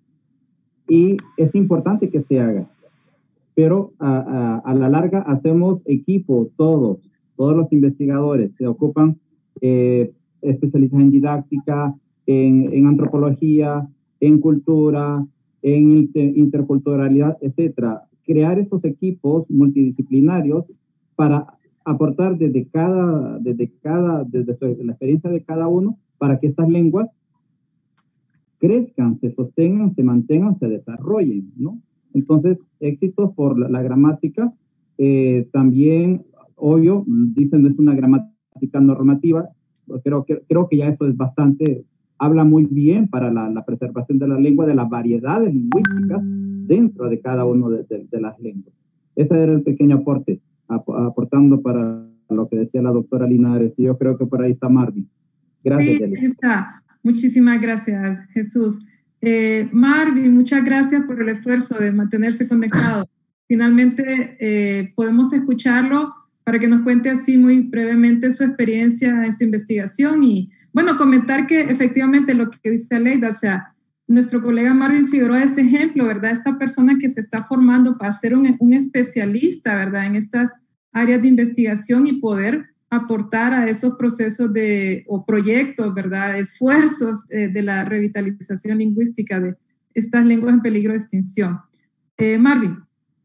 y es importante que se haga, pero a, a, a la larga hacemos equipo, todos, todos los investigadores se ocupan eh, especialistas en didáctica, en, en antropología, en cultura, en inter, interculturalidad, etcétera. Crear esos equipos multidisciplinarios para aportar desde cada, desde cada, desde su, la experiencia de cada uno, para que estas lenguas crezcan, se sostengan, se mantengan, se desarrollen, ¿no? Entonces, éxitos por la, la gramática, eh, también, obvio, dicen no es una gramática normativa. Creo que, creo que ya eso es bastante, habla muy bien para la, la preservación de la lengua, de las variedades lingüísticas dentro de cada una de, de, de las lenguas. Ese era el pequeño aporte, ap aportando para lo que decía la doctora Linares, y yo creo que por ahí está Marvin. Gracias, sí, ahí está. Muchísimas gracias, Jesús. Eh, Marvin, muchas gracias por el esfuerzo de mantenerse conectado. Finalmente eh, podemos escucharlo para que nos cuente así muy brevemente su experiencia en su investigación y, bueno, comentar que efectivamente lo que dice Aleida, o sea, nuestro colega Marvin Figueroa es ejemplo, ¿verdad? Esta persona que se está formando para ser un, un especialista, ¿verdad? En estas áreas de investigación y poder aportar a esos procesos de, o proyectos, ¿verdad? Esfuerzos de, de la revitalización lingüística de estas lenguas en peligro de extinción. Eh, Marvin.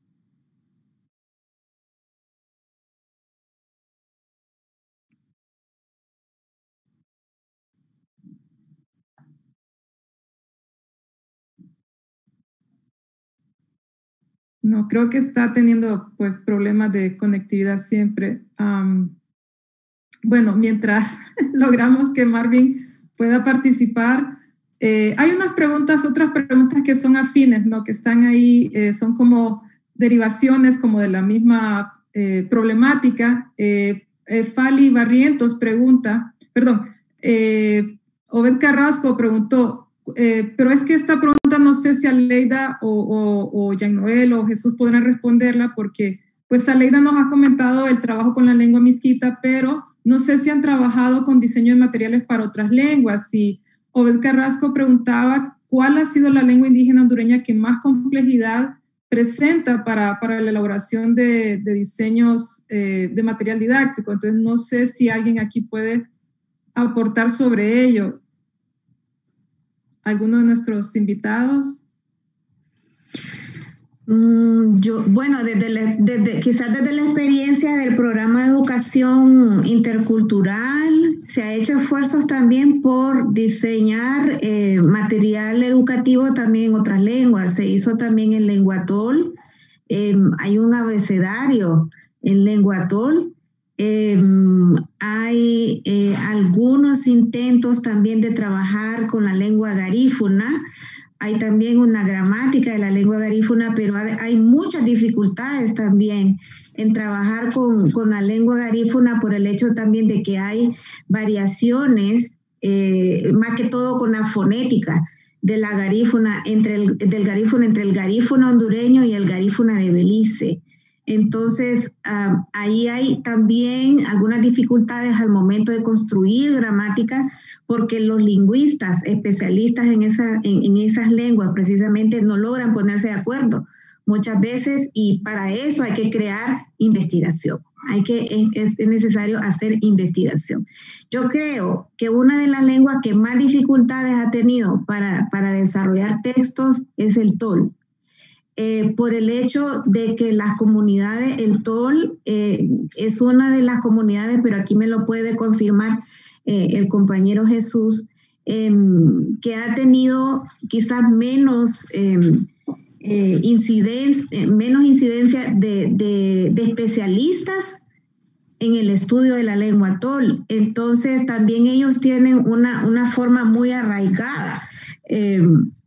No, creo que está teniendo pues problemas de conectividad siempre. Um, bueno, mientras logramos que Marvin pueda participar, eh, hay unas preguntas, otras preguntas que son afines, ¿no? Que están ahí, eh, son como derivaciones como de la misma eh, problemática. Eh, eh, Fali Barrientos pregunta, perdón, eh, Obed Carrasco preguntó, Eh, pero es que esta pregunta no sé si Aleida o, o, o Jean Noel o Jesús podrán responderla porque pues Aleida nos ha comentado el trabajo con la lengua misquita, pero no sé si han trabajado con diseño de materiales para otras lenguas. Y Obed Carrasco preguntaba cuál ha sido la lengua indígena hondureña que más complejidad presenta para, para la elaboración de, de diseños eh, de material didáctico. Entonces no sé si alguien aquí puede aportar sobre ello. ¿Alguno de nuestros invitados? Mm, yo, bueno, desde, la, desde quizás desde la experiencia del programa de educación intercultural, se ha hecho esfuerzos también por diseñar eh, material educativo también en otras lenguas. Se hizo también en Lenguatol. Eh, hay un abecedario en Lenguatol. Eh, hay eh, algunos intentos también de trabajar con la lengua garífuna. Hay también una gramática de la lengua garífuna, pero hay, hay muchas dificultades también en trabajar con, con la lengua garífuna por el hecho también de que hay variaciones, eh, más que todo con la fonética de la garífuna, entre el, del garífuna, entre el garífuna hondureño y el garífuna de Belice. Entonces, uh, ahí hay también algunas dificultades al momento de construir gramática, porque los lingüistas especialistas en, esa, en, en esas lenguas precisamente no logran ponerse de acuerdo muchas veces, y para eso hay que crear investigación. Hay que, es, es necesario hacer investigación. Yo creo que una de las lenguas que más dificultades ha tenido para, para desarrollar textos es el tol. Eh, por el hecho de que las comunidades, el tol eh, es una de las comunidades, pero aquí me lo puede confirmar eh, el compañero Jesús, eh, que ha tenido quizás menos, eh, eh, incidencia, menos incidencia de, de, de especialistas en el estudio de la lengua tol. Entonces también ellos tienen una, una forma muy arraigada, eh,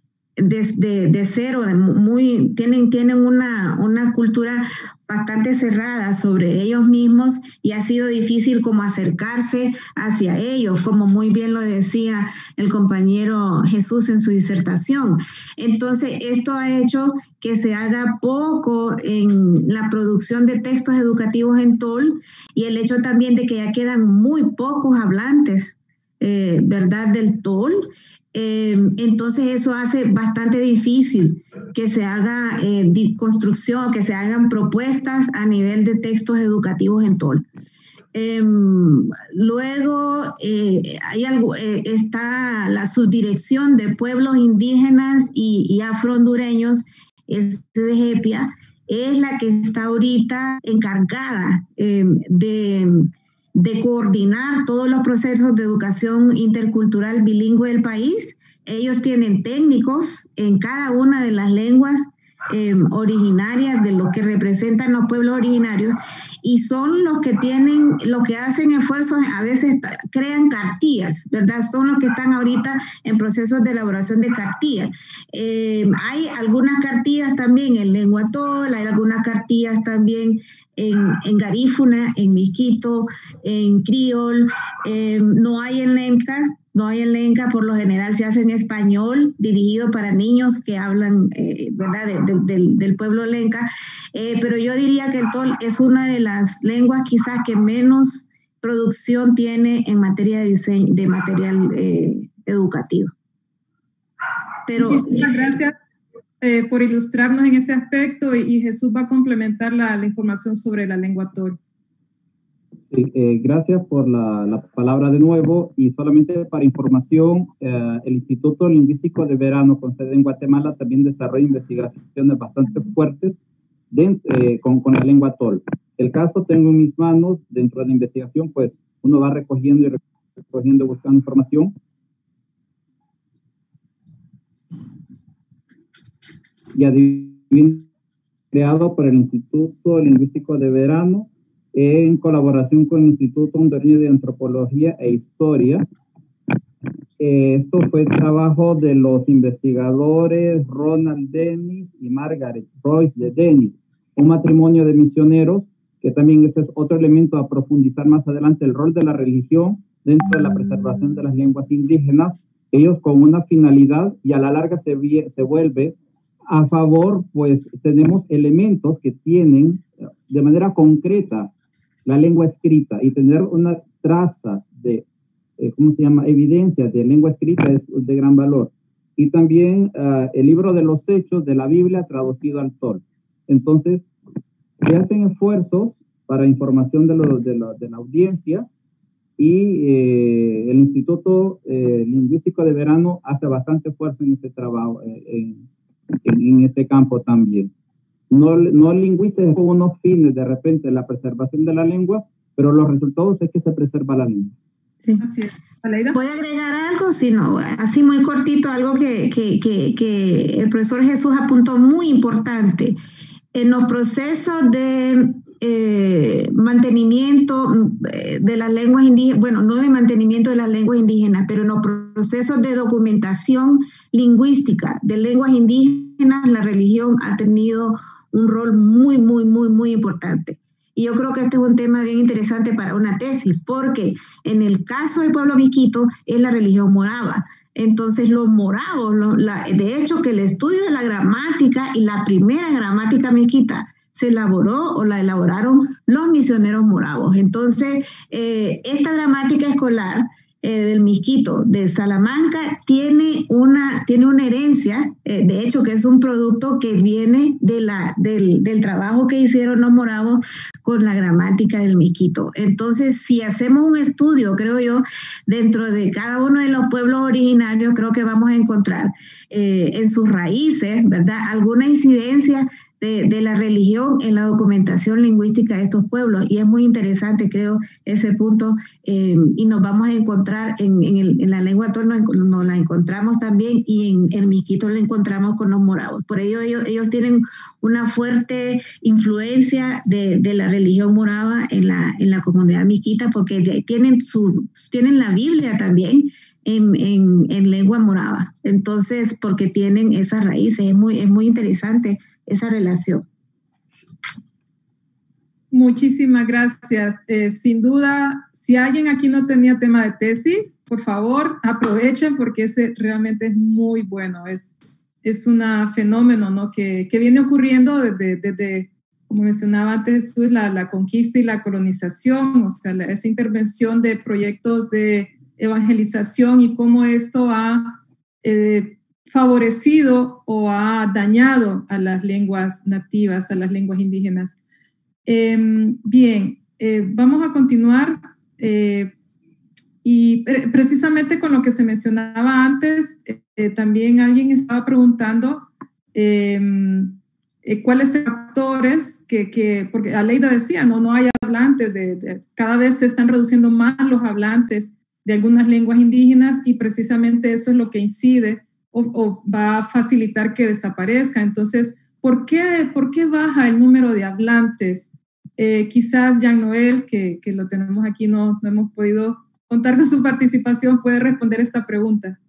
desde de cero, de muy, tienen, tienen una, una cultura bastante cerrada sobre ellos mismos, y ha sido difícil como acercarse hacia ellos, como muy bien lo decía el compañero Jesús en su disertación. Entonces, esto ha hecho que se haga poco en la producción de textos educativos en tol, y el hecho también de que ya quedan muy pocos hablantes, eh, ¿verdad?, del tol. Eh, entonces eso hace bastante difícil que se haga eh, construcción, que se hagan propuestas a nivel de textos educativos en tol. Eh, luego eh, hay algo, eh, está la subdirección de pueblos indígenas y, y afrohondureños, es de GEPIA, es la que está ahorita encargada eh, de... de coordinar todos los procesos de educación intercultural bilingüe del país. Ellos tienen técnicos en cada una de las lenguas eh, originarias de los que representan los pueblos originarios, y son los que tienen, los que hacen esfuerzos, a veces crean cartillas, ¿verdad? Son los que están ahorita en procesos de elaboración de cartillas. Eh, hay algunas cartillas también en lengua tol, hay algunas cartillas también en, en garífuna, en misquito, en criol, eh, no hay en lenca. No hay en lenca, por lo general se hace en español, dirigido para niños que hablan, eh, ¿verdad?, de, de, del, del pueblo lenca. Eh, pero yo diría que el tol es una de las lenguas quizás que menos producción tiene en materia de, diseño, de material eh, educativo. Pero, Muchísimas gracias eh, por ilustrarnos en ese aspecto y, y Jesús va a complementar la, la información sobre la lengua tol. Sí, eh, gracias por la, la palabra de nuevo y solamente para información, eh, el Instituto Lingüístico de Verano con sede en Guatemala también desarrolla investigaciones bastante fuertes de, eh, con, con la lengua tol. El caso tengo en mis manos, dentro de la investigación, pues uno va recogiendo y recogiendo, buscando información. Y adivino, creado por el Instituto Lingüístico de Verano en colaboración con el Instituto Hondureño de Antropología e Historia. Eh, esto fue trabajo de los investigadores Ronald Dennis y Margaret Royce de Dennis, un matrimonio de misioneros, que también ese es otro elemento a profundizar más adelante, el rol de la religión dentro de la preservación de las lenguas indígenas, ellos con una finalidad y a la larga se, se vuelve a favor, pues tenemos elementos que tienen de manera concreta la lengua escrita y tener unas trazas de, eh, ¿cómo se llama?, evidencia de lengua escrita es de gran valor. Y también uh, el libro de los Hechos de la Biblia traducido al tol. Entonces, se hacen esfuerzos para información de, lo, de, la, de la audiencia y eh, el Instituto eh, Lingüístico de Verano hace bastante esfuerzo en este trabajo, eh, en, en, en este campo también. No, no lingüistas con unos fines de repente la preservación de la lengua, pero los resultados es que se preserva la lengua. Sí. ¿Puede agregar algo? Si no, así muy cortito, algo que, que, que, que el profesor Jesús apuntó muy importante. En los procesos de eh, mantenimiento de las lenguas indígenas, bueno, no de mantenimiento de las lenguas indígenas, pero en los procesos de documentación lingüística de lenguas indígenas, la religión ha tenido un rol muy, muy, muy, muy importante. Y yo creo que este es un tema bien interesante para una tesis, porque en el caso del pueblo miskito es la religión morava. Entonces los moravos, lo, la, de hecho que el estudio de la gramática y la primera gramática miskita se elaboró o la elaboraron los misioneros moravos. Entonces eh, esta gramática escolar eh, del miskito de Salamanca tiene una, tiene una herencia, eh, de hecho que es un producto que viene de la, del, del trabajo que hicieron los moravos con la gramática del miskito. Entonces, si hacemos un estudio, creo yo, dentro de cada uno de los pueblos originarios, creo que vamos a encontrar eh, en sus raíces, ¿verdad?, alguna incidencia De, de la religión en la documentación lingüística de estos pueblos, y es muy interesante, creo, ese punto, eh, y nos vamos a encontrar en, en, el, en la lengua tol, nos, nos la encontramos también, y en el miskito la encontramos con los moravos. Por ello ellos, ellos tienen una fuerte influencia de, de la religión morava en la, en la comunidad miskita, porque de, tienen, su, tienen la Biblia también En, en, en lengua morava. Entonces, porque tienen esas raíces, es muy, es muy interesante esa relación. Muchísimas gracias. Eh, sin duda, si alguien aquí no tenía tema de tesis, por favor, aprovechen porque ese realmente es muy bueno. Es, es un fenómeno, ¿no?, que, que viene ocurriendo desde, desde, como mencionaba antes Jesús, la, la conquista y la colonización, o sea, la, esa intervención de proyectos de evangelización y cómo esto ha eh, favorecido o ha dañado a las lenguas nativas, a las lenguas indígenas. Eh, bien, eh, vamos a continuar eh, y pre precisamente con lo que se mencionaba antes, eh, también alguien estaba preguntando eh, eh, cuáles son los factores que, que, porque Aleida decía, no, no hay hablantes, de, de, cada vez se están reduciendo más los hablantes de algunas lenguas indígenas y precisamente eso es lo que incide o, o va a facilitar que desaparezca. Entonces, ¿por qué, por qué baja el número de hablantes? Eh, quizás Jean Noel, que, que lo tenemos aquí, no, no hemos podido contar con su participación, puede responder esta pregunta.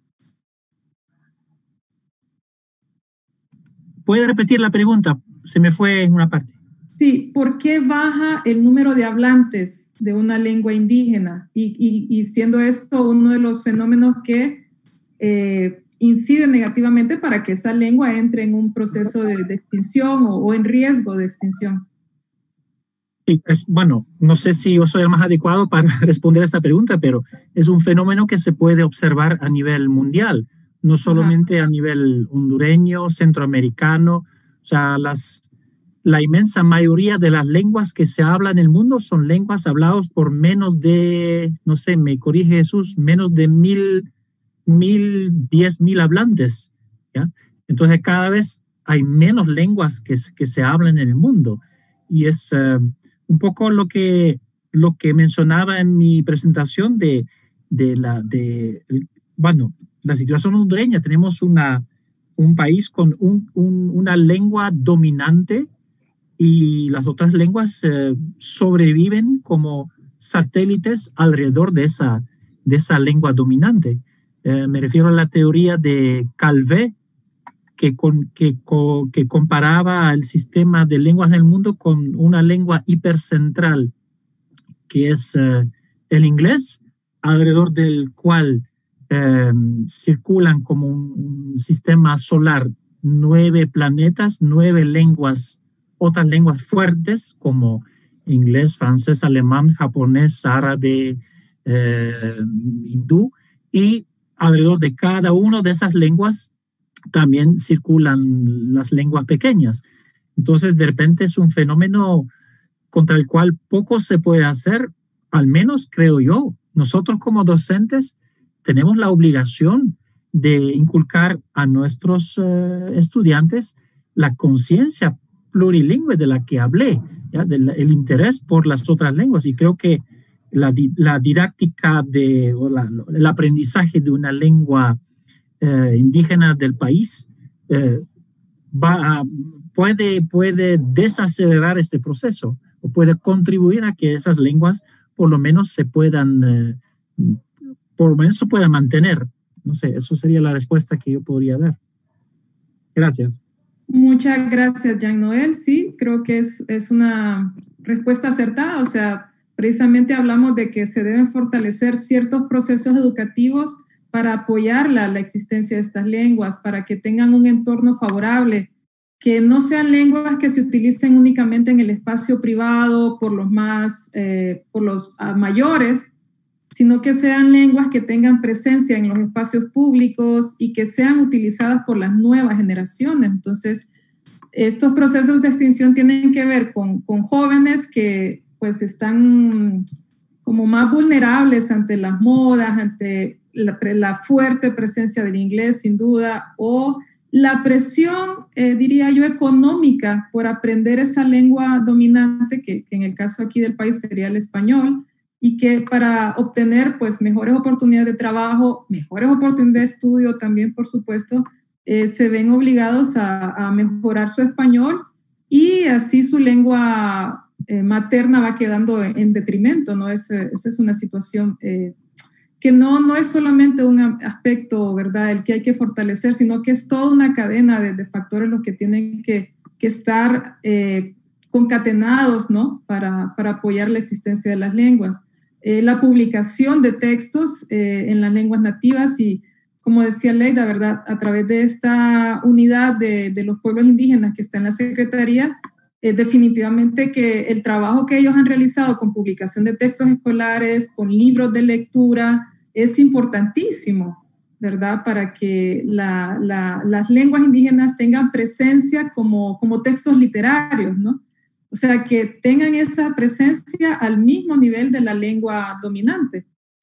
¿Puede repetir la pregunta? Se me fue en una parte. Sí, ¿por qué baja el número de hablantes de una lengua indígena? Y, y, y siendo esto uno de los fenómenos que eh, incide negativamente para que esa lengua entre en un proceso de, de extinción o, o en riesgo de extinción. Y es, bueno, no sé si yo soy el más adecuado para responder a esta pregunta, pero es un fenómeno que se puede observar a nivel mundial. no solamente a nivel hondureño, centroamericano, o sea, las, la inmensa mayoría de las lenguas que se hablan en el mundo son lenguas habladas por menos de, no sé, me corrige Jesús, menos de mil, mil, diez mil hablantes, ¿ya? Entonces cada vez hay menos lenguas que, que se hablan en el mundo, y es uh, un poco lo que, lo que mencionaba en mi presentación de, de la, de, bueno, la situación hondureña. Tenemos una, un país con un, un, una lengua dominante, y las otras lenguas eh, sobreviven como satélites alrededor de esa, de esa lengua dominante. Eh, me refiero a la teoría de Calvé, que, con, que, co, que comparaba el sistema de lenguas del mundo con una lengua hipercentral, que es eh, el inglés, alrededor del cual eh, circulan como un, un sistema solar nueve planetas, nueve lenguas, otras lenguas fuertes como inglés, francés, alemán, japonés, árabe, eh, hindú, y alrededor de cada una de esas lenguas también circulan las lenguas pequeñas. Entonces, de repente es un fenómeno contra el cual poco se puede hacer, al menos creo yo. Nosotros como docentes tenemos la obligación de inculcar a nuestros uh, estudiantes la conciencia plurilingüe de la que hablé, ¿ya? Del, el interés por las otras lenguas, y creo que la, la didáctica de, o la, el aprendizaje de una lengua eh, indígena del país eh, va a, puede, puede desacelerar este proceso, o puede contribuir a que esas lenguas por lo menos se puedan, eh, por lo menos se puedan mantener. No sé, eso sería la respuesta que yo podría dar. Gracias. Muchas gracias, Jean-Noel. Sí, creo que es, es una respuesta acertada. O sea, precisamente hablamos de que se deben fortalecer ciertos procesos educativos para apoyar la, la existencia de estas lenguas, para que tengan un entorno favorable, que no sean lenguas que se utilicen únicamente en el espacio privado por los más, eh, por los uh, mayores, sino que sean lenguas que tengan presencia en los espacios públicos y que sean utilizadas por las nuevas generaciones. Entonces, estos procesos de extinción tienen que ver con, con jóvenes que pues están como más vulnerables ante las modas, ante la, la fuerte presencia del inglés, sin duda, o la presión, eh, diría yo, económica por aprender esa lengua dominante, que, que en el caso aquí del país sería el español, y que para obtener pues mejores oportunidades de trabajo, mejores oportunidades de estudio también, por supuesto, eh, se ven obligados a, a mejorar su español, y así su lengua eh, materna va quedando en, en detrimento, ¿no? Es, esa es una situación eh, que no, no es solamente un aspecto, ¿verdad?, el que hay que fortalecer, sino que es toda una cadena de, de factores los que tienen que, que estar eh, concatenados, ¿no?, para, para apoyar la existencia de las lenguas. Eh, la publicación de textos eh, en las lenguas nativas, y como decía Leida, ¿verdad?, a través de esta unidad de, de los pueblos indígenas que está en la Secretaría, eh, definitivamente que el trabajo que ellos han realizado con publicación de textos escolares, con libros de lectura, es importantísimo, ¿verdad?, para que la, la, las lenguas indígenas tengan presencia como, como textos literarios, ¿no? O sea, que tengan esa presencia al mismo nivel de la lengua dominante.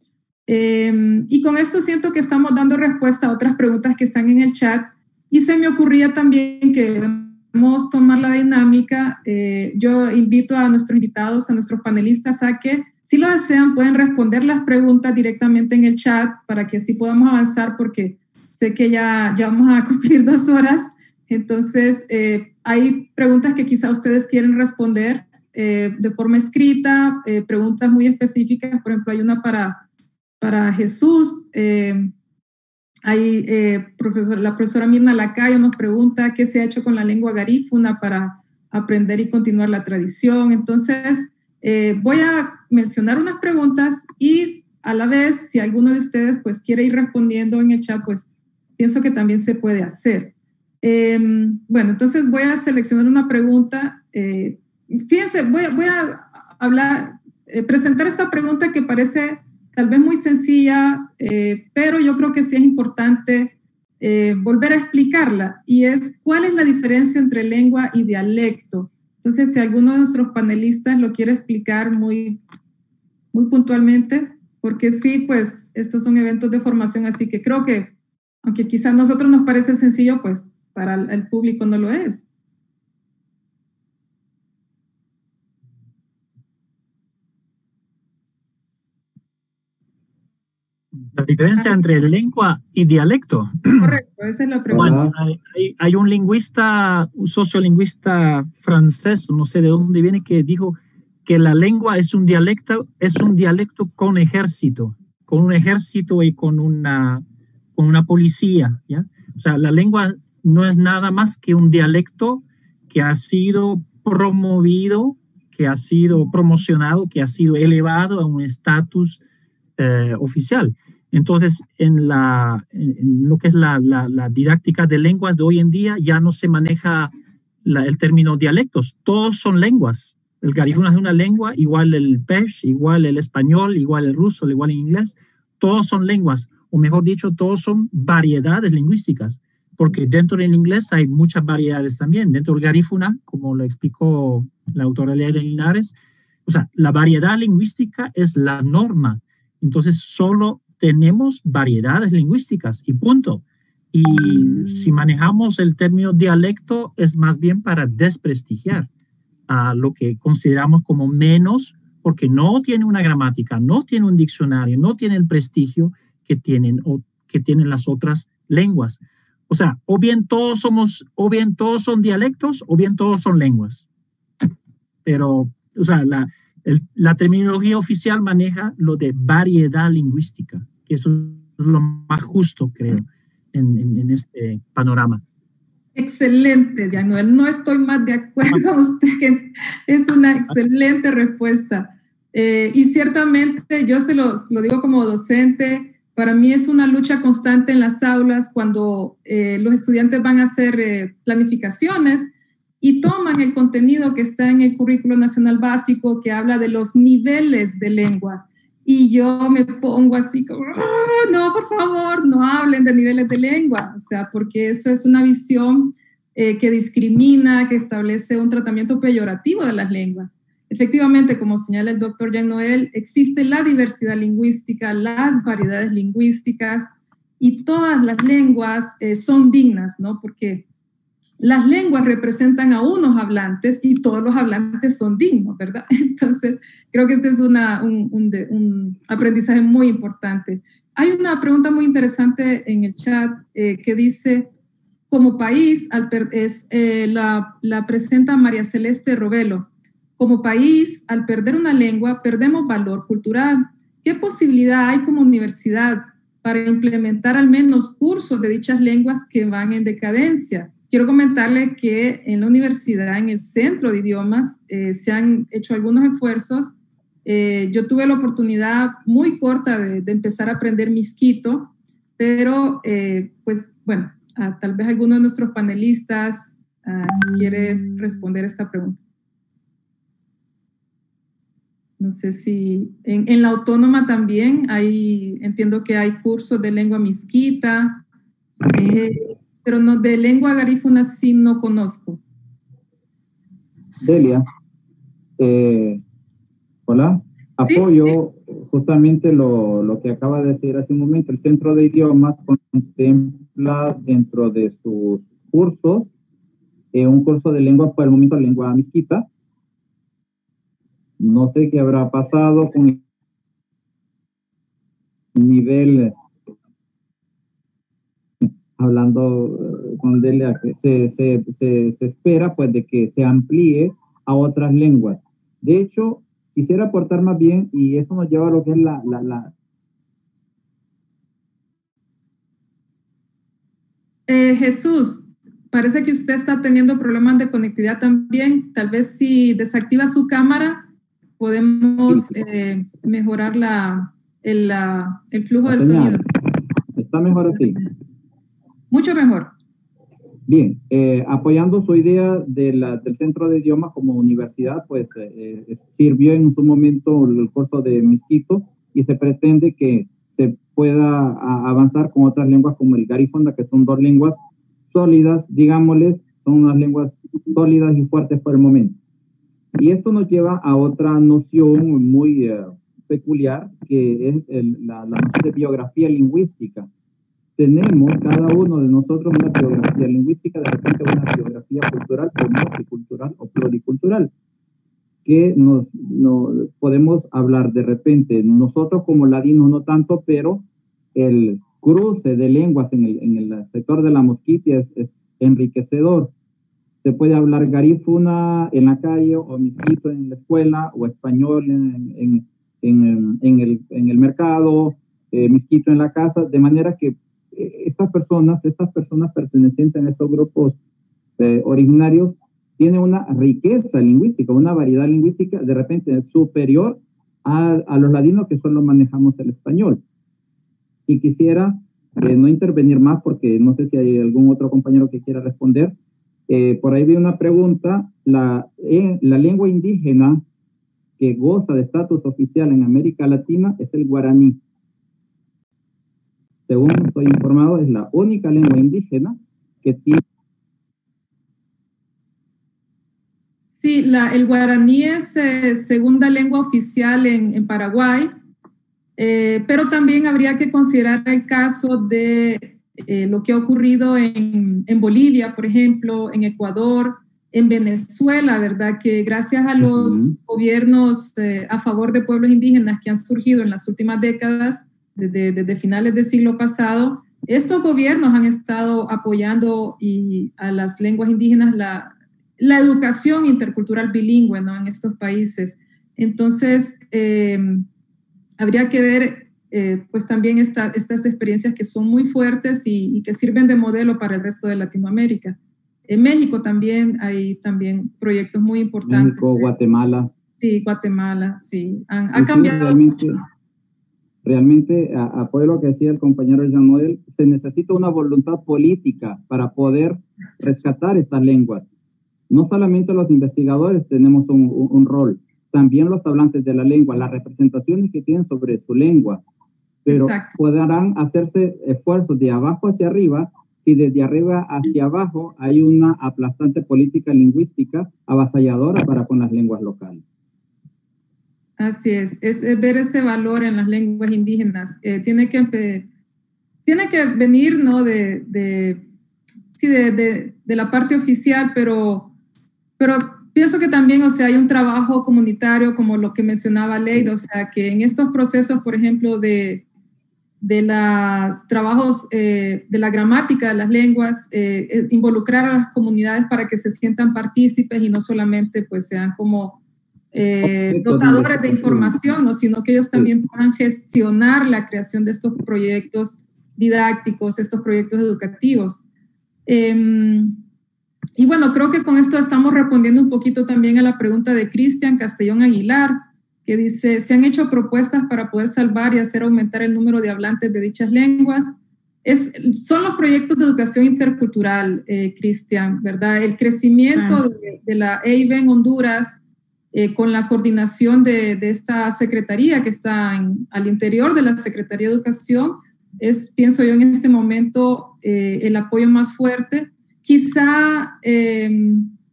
Eh, y con esto siento que estamos dando respuesta a otras preguntas que están en el chat, y se me ocurría también que debemos tomar la dinámica. Eh, yo invito a nuestros invitados, a nuestros panelistas, a que, si lo desean, pueden responder las preguntas directamente en el chat para que así podamos avanzar, porque sé que ya, ya vamos a cumplir dos horas. Entonces, eh, hay preguntas que quizá ustedes quieren responder eh, de forma escrita, eh, preguntas muy específicas. Por ejemplo, hay una para, para Jesús. Eh, hay, eh, profesor, la profesora Mirna Lacayo nos pregunta qué se ha hecho con la lengua garífuna para aprender y continuar la tradición. Entonces, eh, voy a mencionar unas preguntas, y a la vez, si alguno de ustedes pues, quiere ir respondiendo en el chat, pues pienso que también se puede hacer. Eh, bueno, entonces voy a seleccionar una pregunta. Eh, fíjense, voy, voy a hablar, eh, presentar esta pregunta que parece tal vez muy sencilla, eh, pero yo creo que sí es importante eh, volver a explicarla, y es cuál es la diferencia entre lengua y dialecto. Entonces, si alguno de nuestros panelistas lo quiere explicar muy, muy puntualmente, porque sí, pues estos son eventos de formación, así que creo que, aunque quizás a nosotros nos parece sencillo, pues para el, el público no lo es. La diferencia entre lengua y dialecto. Correcto, esa es la pregunta. Bueno, hay, hay, hay un lingüista, un sociolingüista francés, no sé de dónde viene, que dijo que la lengua es un dialecto, es un dialecto con ejército, con un ejército y con una, con una policía, ¿ya? O sea, la lengua no es nada más que un dialecto que ha sido promovido, que ha sido promocionado, que ha sido elevado a un estatus eh, oficial. Entonces, en, la, en lo que es la, la, la didáctica de lenguas de hoy en día, ya no se maneja la, el término dialectos. Todos son lenguas. El garífuna es una lengua, igual el pesh, igual el español, igual el ruso, igual el inglés. Todos son lenguas, o mejor dicho, todos son variedades lingüísticas, porque dentro del inglés hay muchas variedades también. Dentro del garífuna, como lo explicó la autora Leila Linares, o sea, la variedad lingüística es la norma. Entonces, solo tenemos variedades lingüísticas y punto. Y si manejamos el término dialecto, es más bien para desprestigiar a lo que consideramos como menos, porque no tiene una gramática, no tiene un diccionario, no tiene el prestigio que tienen, o, que tienen las otras lenguas. O sea, o bien todos somos, o bien todos son dialectos, o bien todos son lenguas. Pero, o sea, la, el, la terminología oficial maneja lo de variedad lingüística, que eso es lo más justo, creo, en, en, en este panorama. Excelente, Yanuel. No estoy más de acuerdo con usted. Es una excelente respuesta. Eh, y ciertamente, yo se lo, lo digo como docente, para mí es una lucha constante en las aulas cuando eh, los estudiantes van a hacer eh, planificaciones y toman el contenido que está en el currículo nacional básico que habla de los niveles de lengua. Y yo me pongo así como, oh, no, por favor, no hablen de niveles de lengua, o sea, porque eso es una visión eh, que discrimina, que establece un tratamiento peyorativo de las lenguas. Efectivamente, como señala el doctor Jean-Noël, existe la diversidad lingüística, las variedades lingüísticas, y todas las lenguas eh, son dignas, ¿no? Porque las lenguas representan a unos hablantes y todos los hablantes son dignos, ¿verdad? Entonces, creo que este es una, un, un, un aprendizaje muy importante. Hay una pregunta muy interesante en el chat eh, que dice, como país, al per, es, eh, la, la presenta María Celeste Robelo, como país, al perder una lengua, perdemos valor cultural. ¿Qué posibilidad hay como universidad para implementar al menos cursos de dichas lenguas que van en decadencia? Quiero comentarle que en la universidad, en el Centro de Idiomas, eh, se han hecho algunos esfuerzos. Eh, yo tuve la oportunidad muy corta de, de empezar a aprender misquito, pero eh, pues bueno, ah, tal vez alguno de nuestros panelistas ah, quiere responder esta pregunta. No sé si en, en la autónoma también hay, entiendo que hay cursos de lengua misquita, eh, pero no, de lengua garífuna sí no conozco. Delia, eh, hola, apoyo ¿Sí? Sí. justamente lo, lo que acaba de decir hace un momento. El Centro de Idiomas contempla dentro de sus cursos eh, un curso de lengua, por el momento lengua misquita. No sé qué habrá pasado con el nivel, hablando con Delia, se, se, se, se espera pues de que se amplíe a otras lenguas. De hecho, quisiera aportar más bien, y eso nos lleva a lo que es la... la, la eh, Jesús, parece que usted está teniendo problemas de conectividad también. Tal vez si desactiva su cámara, podemos eh, mejorar la, el, la, el flujo del sonido. ¿Está mejor así? Mucho mejor. Bien, eh, apoyando su idea de la, del Centro de Idiomas como universidad, pues eh, sirvió en su momento el curso de misquito y se pretende que se pueda a, avanzar con otras lenguas como el Garifonda, que son dos lenguas sólidas, digámosles, son unas lenguas sólidas y fuertes por el momento. Y esto nos lleva a otra noción muy uh, peculiar, que es el, la, la noción de biografía lingüística. Tenemos cada uno de nosotros una biografía lingüística, de repente una biografía cultural o multicultural o pluricultural, que nos, nos podemos hablar de repente, nosotros como ladinos no tanto, pero el cruce de lenguas en el, en el sector de la Mosquitia es, es enriquecedor. Se puede hablar garífuna en la calle, o misquito en la escuela, o español en, en, en, en, el, en el mercado, eh, misquito en la casa, de manera que esas personas, estas personas pertenecientes a esos grupos eh, originarios tienen una riqueza lingüística, una variedad lingüística de repente superior a, a los ladinos que solo manejamos el español. Y quisiera eh, no intervenir más porque no sé si hay algún otro compañero que quiera responder. Eh, por ahí vi una pregunta, la, eh, la lengua indígena que goza de estatus oficial en América Latina es el guaraní. Según estoy informado, es la única lengua indígena que tiene... Sí, la, el guaraní es eh, segunda lengua oficial en, en Paraguay, eh, pero también habría que considerar el caso de eh, lo que ha ocurrido en, en Bolivia, por ejemplo, en Ecuador, en Venezuela, ¿verdad? Que gracias a los uh-huh. gobiernos eh, a favor de pueblos indígenas que han surgido en las últimas décadas, desde, desde finales del siglo pasado, estos gobiernos han estado apoyando y a las lenguas indígenas la, la educación intercultural bilingüe, ¿no? En estos países. Entonces, eh, habría que ver eh, pues también esta, estas experiencias que son muy fuertes y, y que sirven de modelo para el resto de Latinoamérica. En México también hay también proyectos muy importantes. México, Guatemala. Sí, Guatemala, sí. Han, ha cambiado realmente, mucho. Realmente, apoyo lo que decía el compañero Jean Noel, se necesita una voluntad política para poder rescatar estas lenguas. No solamente los investigadores tenemos un, un, un rol, también los hablantes de la lengua, las representaciones que tienen sobre su lengua, pero Exacto. podrán hacerse esfuerzos de abajo hacia arriba si desde arriba hacia abajo hay una aplastante política lingüística avasalladora para con las lenguas locales. Así es, es, es ver ese valor en las lenguas indígenas. Eh, tiene, que, tiene que venir, ¿no? de, de, sí, de, de, de la parte oficial, pero, pero pienso que también, o sea, hay un trabajo comunitario como lo que mencionaba Leida, o sea, que en estos procesos, por ejemplo, de, de los trabajos eh, de la gramática de las lenguas, eh, involucrar a las comunidades para que se sientan partícipes y no solamente pues sean como eh, dotadores de información, ¿no? Sino que ellos también puedan gestionar la creación de estos proyectos didácticos, estos proyectos educativos. Eh, y bueno, creo que con esto estamos respondiendo un poquito también a la pregunta de Cristian Castellón Aguilar, que dice, ¿se han hecho propuestas para poder salvar y hacer aumentar el número de hablantes de dichas lenguas? Es, son los proyectos de educación intercultural, eh, Cristian, ¿verdad? El crecimiento ah. de, de la E I B en Honduras, eh, con la coordinación de, de esta secretaría que está en, al interior de la Secretaría de Educación, es, pienso yo, en este momento eh, el apoyo más fuerte. Quizá eh,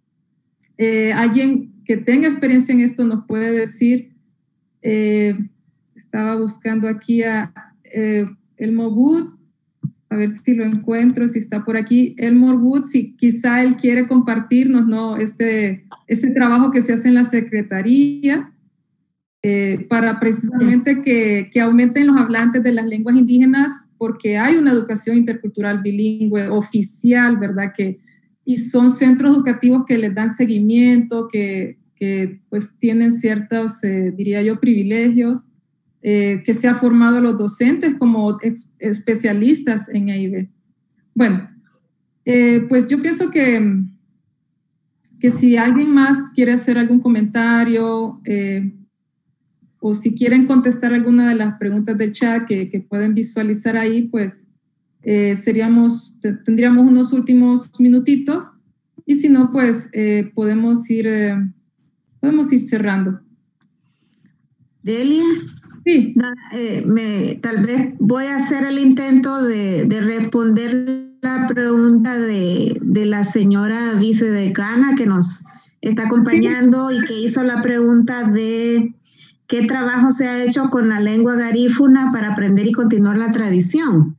eh, alguien que tenga experiencia en esto nos puede decir, eh, estaba buscando aquí a eh, Elmore Wood, a ver si lo encuentro, si está por aquí. Elmore Wood, si quizá él quiere compartirnos, ¿no? este, este trabajo que se hace en la Secretaría eh, para precisamente que, que aumenten los hablantes de las lenguas indígenas, porque hay una educación intercultural bilingüe oficial, ¿verdad? Que, y son centros educativos que les dan seguimiento, que, que pues tienen ciertos, eh, diría yo, privilegios, eh, que se ha formado a los docentes como ex, especialistas en E I B. Bueno, eh, pues yo pienso que, que si alguien más quiere hacer algún comentario, eh, o si quieren contestar alguna de las preguntas del chat que, que pueden visualizar ahí, pues eh, seríamos, tendríamos unos últimos minutitos, y si no, pues eh, podemos, ir, eh, podemos ir cerrando. Delia, Sí. Eh, me, tal vez voy a hacer el intento de, de responder la pregunta de, de la señora vicedecana que nos está acompañando sí. y que hizo la pregunta de qué trabajo se ha hecho con la lengua garífuna para aprender y continuar la tradición.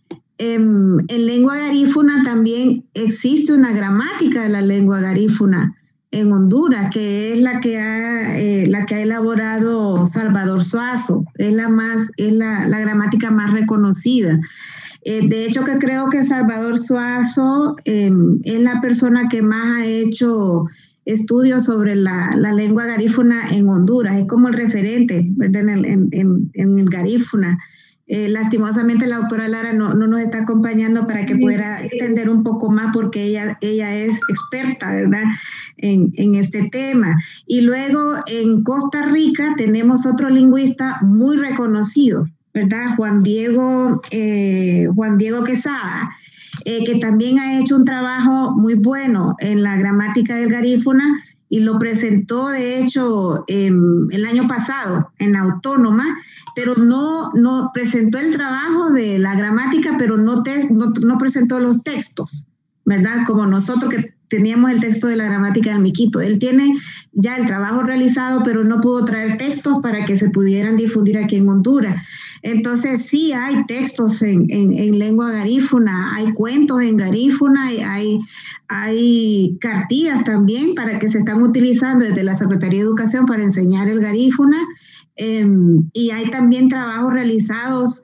En, en lengua garífuna también existe una gramática de la lengua garífuna en Honduras, que es la que ha, eh, la que ha elaborado Salvador Suazo, es la, más, es la, la gramática más reconocida. Eh, de hecho, que creo que Salvador Suazo eh, es la persona que más ha hecho estudios sobre la, la lengua garífuna en Honduras, es como el referente, ¿verdad? En, en, en, en el garífuna. Eh, lastimosamente la doctora Lara no, no nos está acompañando para que pueda extender un poco más porque ella, ella es experta, ¿verdad?, en, en este tema. Y luego en Costa Rica tenemos otro lingüista muy reconocido, ¿verdad?, Juan Diego, eh, Juan Diego Quesada, eh, que también ha hecho un trabajo muy bueno en la gramática del garífuna y lo presentó de hecho eh, el año pasado en la Autónoma, pero no, no presentó el trabajo de la gramática, pero no, te, no, no presentó los textos, ¿verdad? Como nosotros que teníamos el texto de la gramática del Miquito. Él tiene ya el trabajo realizado, pero no pudo traer textos para que se pudieran difundir aquí en Honduras. Entonces sí hay textos en, en, en lengua garífuna, hay cuentos en garífuna, hay, hay, hay cartillas también para que se están utilizando desde la Secretaría de Educación para enseñar el garífuna. Eh, y hay también trabajos realizados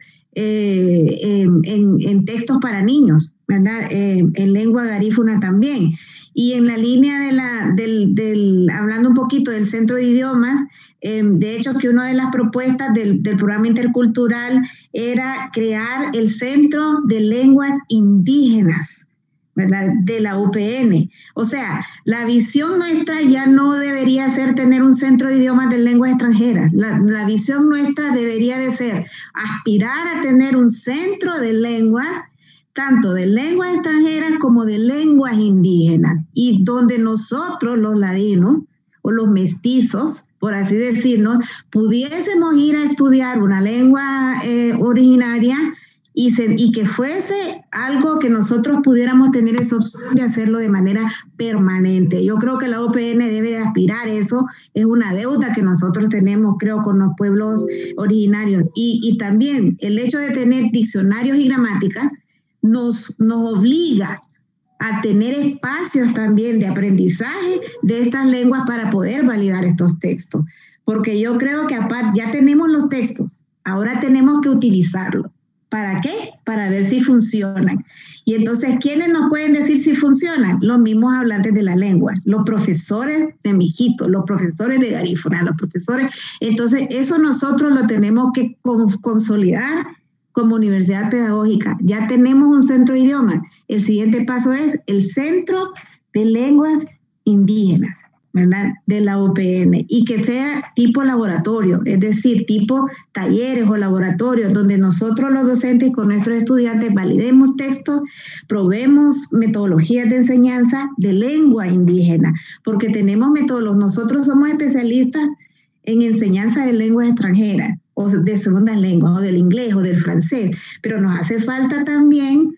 eh, en, en, en textos para niños, ¿verdad? Eh, en lengua garífuna también. Y en la línea de la, del, del, hablando un poquito del Centro de Idiomas, eh, de hecho que una de las propuestas del, del programa intercultural era crear el Centro de Lenguas Indígenas, ¿verdad?, de la U P N. O sea, la visión nuestra ya no debería ser tener un centro de idiomas de lenguas extranjeras. La, la visión nuestra debería de ser aspirar a tener un centro de lenguas, tanto de lenguas extranjeras como de lenguas indígenas, y donde nosotros, los ladinos o los mestizos, por así decirlo, pudiésemos ir a estudiar una lengua eh, originaria Y, se, y que fuese algo que nosotros pudiéramos tener esa opción de hacerlo de manera permanente. Yo creo que la U P N debe de aspirar a eso, es una deuda que nosotros tenemos, creo, con los pueblos originarios. Y, y también el hecho de tener diccionarios y gramáticas nos, nos obliga a tener espacios también de aprendizaje de estas lenguas para poder validar estos textos. Porque yo creo que aparte ya tenemos los textos, ahora tenemos que utilizarlos. ¿Para qué? Para ver si funcionan. Y entonces, ¿quiénes nos pueden decir si funcionan? Los mismos hablantes de la lengua, los profesores de Miquito, los profesores de garífuna, los profesores. Entonces, eso nosotros lo tenemos que consolidar como universidad pedagógica. Ya tenemos un centro de idiomas. El siguiente paso es el Centro de Lenguas Indígenas, ¿verdad?, de la U P N, y que sea tipo laboratorio, es decir, tipo talleres o laboratorios donde nosotros los docentes con nuestros estudiantes validemos textos, probemos metodologías de enseñanza de lengua indígena, porque tenemos métodos, nosotros somos especialistas en enseñanza de lenguas extranjeras o de segundas lenguas, o del inglés o del francés, pero nos hace falta también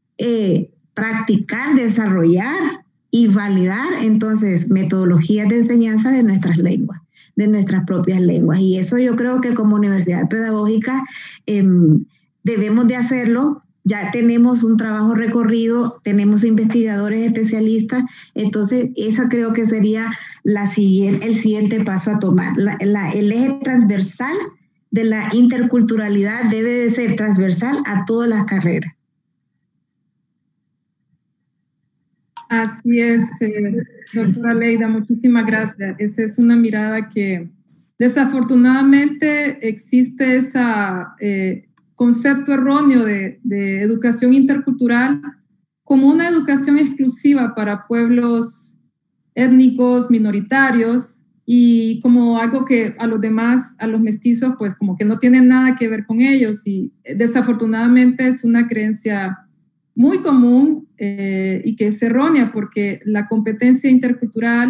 eh, practicar, desarrollar y validar entonces metodologías de enseñanza de nuestras lenguas, de nuestras propias lenguas. Y eso yo creo que como universidad pedagógica eh, debemos de hacerlo. Ya tenemos un trabajo recorrido, tenemos investigadores especialistas, entonces esa creo que sería la siguiente, el siguiente paso a tomar. La, la, el eje transversal de la interculturalidad debe de ser transversal a todas las carreras. Así es, eh, doctora Leida, muchísimas gracias. Esa es una mirada que desafortunadamente existe ese eh, concepto erróneo de, de educación intercultural como una educación exclusiva para pueblos étnicos minoritarios y como algo que a los demás, a los mestizos, pues como que no tiene nada que ver con ellos, y desafortunadamente es una creencia muy común eh, y que es errónea, porque la competencia intercultural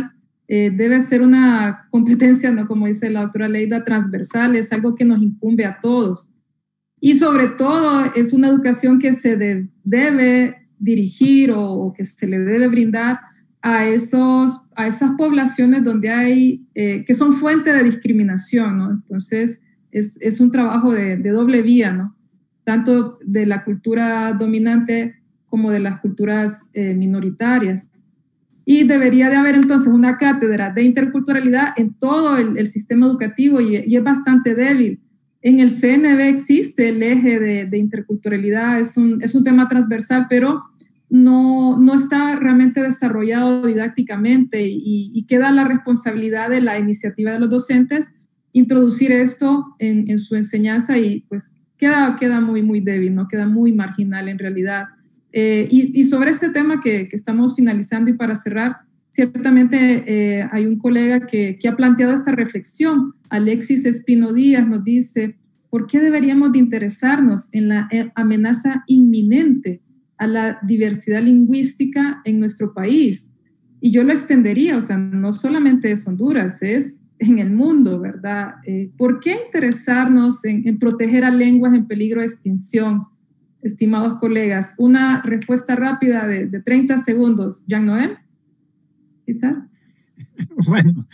eh, debe ser una competencia, ¿no? Como dice la doctora Leida, transversal, es algo que nos incumbe a todos. Y sobre todo es una educación que se de, debe dirigir o, o que se le debe brindar a, esos, a esas poblaciones donde hay, eh, que son fuente de discriminación, ¿no? Entonces, es, es un trabajo de, de doble vía, ¿no? Tanto de la cultura dominante como de las culturas eh, minoritarias. Y debería de haber entonces una cátedra de interculturalidad en todo el, el sistema educativo y, y es bastante débil. En el C N B existe el eje de, de interculturalidad, es un, es un tema transversal, pero no, no está realmente desarrollado didácticamente y, y queda la responsabilidad de la iniciativa de los docentes introducir esto en, en su enseñanza y pues queda, queda muy, muy débil, ¿no? Queda muy marginal en realidad. Eh, y, y sobre este tema que, que estamos finalizando y para cerrar, ciertamente eh, hay un colega que, que ha planteado esta reflexión. Alexis Espino Díaz nos dice, ¿por qué deberíamos de interesarnos en la amenaza inminente a la diversidad lingüística en nuestro país? Y yo lo extendería, o sea, no solamente es Honduras, es en el mundo, ¿verdad? Eh, ¿Por qué interesarnos en, en proteger a lenguas en peligro de extinción? Estimados colegas, una respuesta rápida de, de treinta segundos. Jean Noel, quizás. Bueno,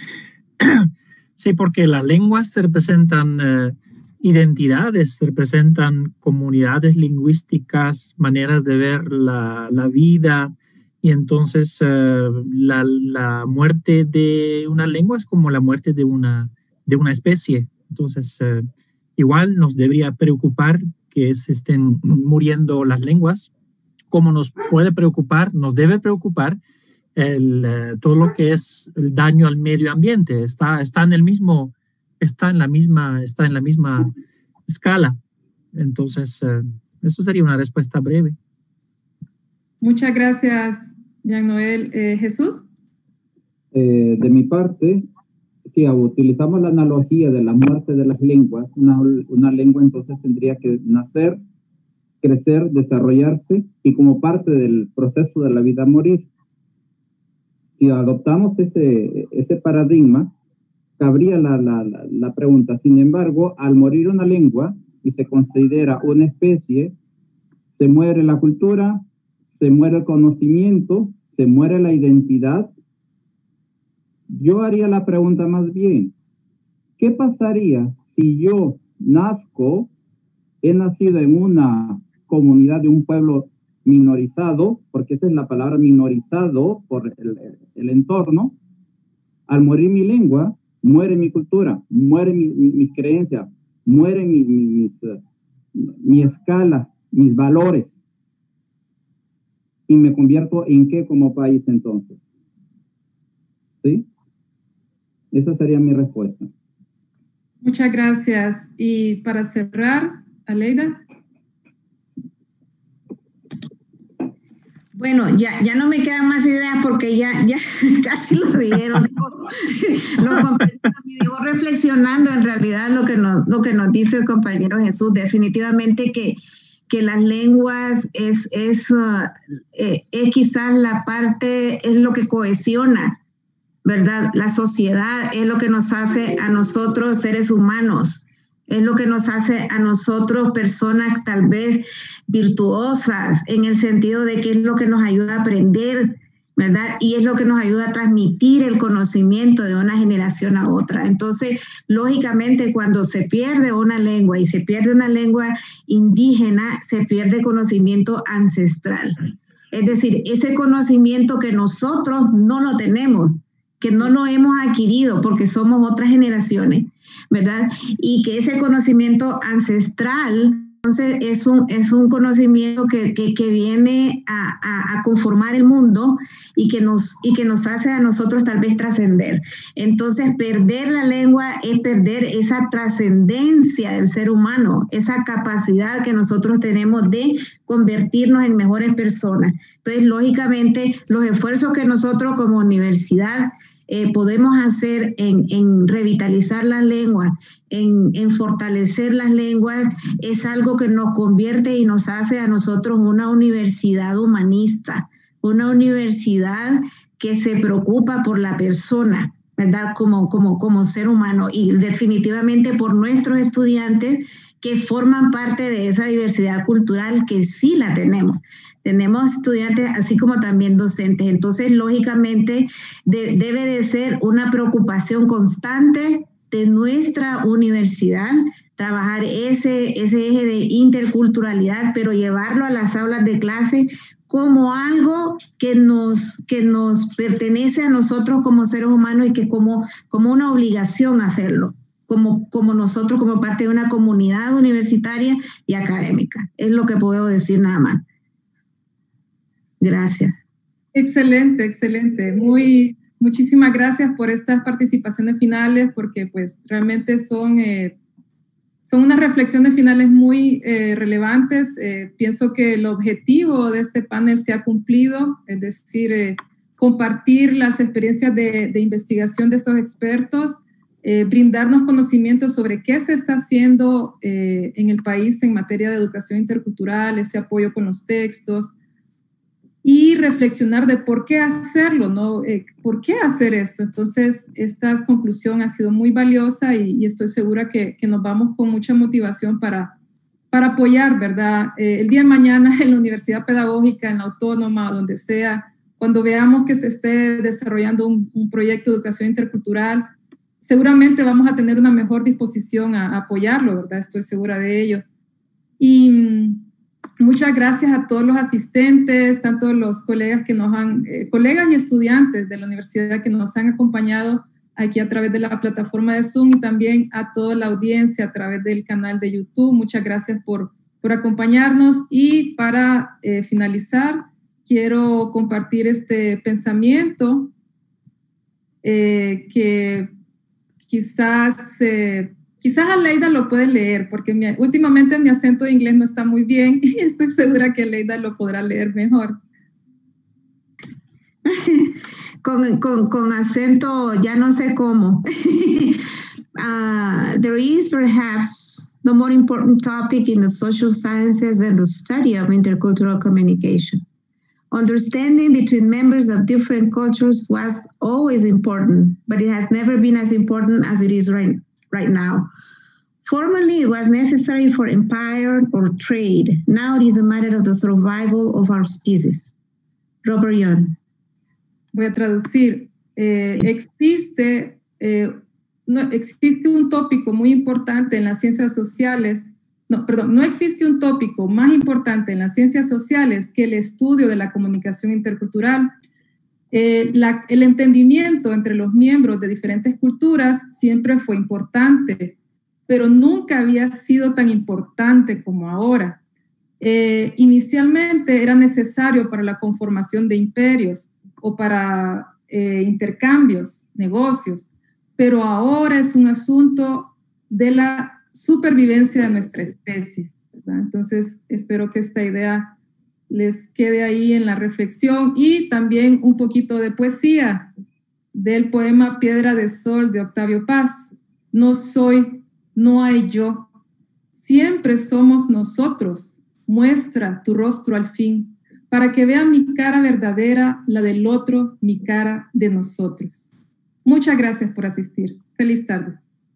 sí, porque las lenguas representan eh, identidades, representan comunidades lingüísticas, maneras de ver la, la vida, y entonces eh, la, la muerte de una lengua es como la muerte de una, de una especie. Entonces, eh, igual nos debería preocupar que se estén muriendo las lenguas, como nos puede preocupar, nos debe preocupar el, eh, todo lo que es el daño al medio ambiente. Está, está en el mismo, está en la misma, está en la misma escala. Entonces, eh, eso sería una respuesta breve. Muchas gracias, Jean Noel. Eh, Jesús. Eh, de mi parte, si utilizamos la analogía de la muerte de las lenguas, una, una lengua entonces tendría que nacer, crecer, desarrollarse y como parte del proceso de la vida morir. Si adoptamos ese, ese paradigma, cabría la, la, la, la pregunta, sin embargo, al morir una lengua y se considera una especie, se muere la cultura, se muere el conocimiento, se muere la identidad. Yo haría la pregunta más bien, ¿qué pasaría si yo nazco, he nacido en una comunidad de un pueblo minorizado, porque esa es la palabra minorizado por el, el, el entorno? Al morir mi lengua, muere mi cultura, muere mi, mi, mis creencias, muere mi, mi, mis, uh, mi escala, mis valores. ¿Y me convierto en qué como país entonces? ¿Sí? Esa sería mi respuesta. Muchas gracias. Y para cerrar, Aleida. Bueno, ya, ya no me quedan más ideas porque ya, ya casi lo dijeron. Los compañeros me dejó reflexionando en realidad lo que nos, lo que nos dice el compañero Jesús. Definitivamente que, que las lenguas es, es, uh, eh, es quizás la parte, es lo que cohesiona, ¿verdad? La sociedad es lo que nos hace a nosotros seres humanos, es lo que nos hace a nosotros personas tal vez virtuosas en el sentido de que es lo que nos ayuda a aprender, ¿verdad? Y es lo que nos ayuda a transmitir el conocimiento de una generación a otra. Entonces, lógicamente, cuando se pierde una lengua y se pierde una lengua indígena, se pierde conocimiento ancestral. Es decir, ese conocimiento que nosotros no lo tenemos, que no lo hemos adquirido porque somos otras generaciones, ¿verdad? Y que ese conocimiento ancestral, entonces, es un, es un conocimiento que, que, que viene a, a, a conformar el mundo y que, nos, y que nos hace a nosotros tal vez trascender. Entonces, perder la lengua es perder esa trascendencia del ser humano, esa capacidad que nosotros tenemos de convertirnos en mejores personas. Entonces, lógicamente, los esfuerzos que nosotros como universidad Eh, podemos hacer en, en revitalizar las lenguas, en, en fortalecer las lenguas, es algo que nos convierte y nos hace a nosotros una universidad humanista, una universidad que se preocupa por la persona, ¿verdad? Como, como, como ser humano, y definitivamente por nuestros estudiantes que forman parte de esa diversidad cultural que sí la tenemos. Tenemos estudiantes así como también docentes. Entonces, lógicamente, de, debe de ser una preocupación constante de nuestra universidad trabajar ese, ese eje de interculturalidad, pero llevarlo a las aulas de clase como algo que nos, que nos pertenece a nosotros como seres humanos y que como, como una obligación hacerlo, como, como nosotros, como parte de una comunidad universitaria y académica. Es lo que puedo decir nada más. Gracias. Excelente, excelente. Muy, muchísimas gracias por estas participaciones finales, porque pues realmente son... Eh, Son unas reflexiones finales muy eh, relevantes. Eh, pienso que el objetivo de este panel se ha cumplido, es decir, eh, compartir las experiencias de, de investigación de estos expertos, eh, brindarnos conocimientos sobre qué se está haciendo eh, en el país en materia de educación intercultural, ese apoyo con los textos, y reflexionar de por qué hacerlo, ¿no? Eh, ¿Por qué hacer esto? Entonces, esta conclusión ha sido muy valiosa y, y estoy segura que, que nos vamos con mucha motivación para, para apoyar, ¿verdad? Eh, el día de mañana en la Universidad Pedagógica, en la Autónoma, donde sea, cuando veamos que se esté desarrollando un, un proyecto de educación intercultural, seguramente vamos a tener una mejor disposición a, a apoyarlo, ¿verdad? Estoy segura de ello. Y muchas gracias a todos los asistentes, tanto los colegas que nos han, eh, colegas y estudiantes de la universidad que nos han acompañado aquí a través de la plataforma de Zoom, y también a toda la audiencia a través del canal de YouTube. Muchas gracias por, por acompañarnos. Y para eh, finalizar, quiero compartir este pensamiento eh, que quizás... Eh, Quizás Aleida lo puede leer, porque mi, últimamente mi acento de inglés no está muy bien y estoy segura que Aleida lo podrá leer mejor. con, con, con acento ya no sé cómo. uh, there is perhaps the more important topic in the social sciences than the study of intercultural communication. Understanding between members of different cultures was always important, but it has never been as important as it is right now. right now. Formerly, it was necessary for empire or trade. Now it is a matter of the survival of our species. Robert Young. Voy a traducir. Eh, existe, eh, no, existe un tópico muy importante en las ciencias sociales. No, perdón, no existe un tópico más importante en las ciencias sociales que el estudio de la comunicación intercultural. Eh, la, el entendimiento entre los miembros de diferentes culturas siempre fue importante, pero nunca había sido tan importante como ahora. Eh, inicialmente era necesario para la conformación de imperios o para eh, intercambios, negocios, pero ahora es un asunto de la supervivencia de nuestra especie, ¿verdad? Entonces, espero que esta idea les quede ahí en la reflexión, y también un poquito de poesía del poema Piedra de Sol de Octavio Paz. No soy, no hay yo, siempre somos nosotros, muestra tu rostro al fin, para que vean mi cara verdadera, la del otro, mi cara de nosotros. Muchas gracias por asistir. Feliz tarde.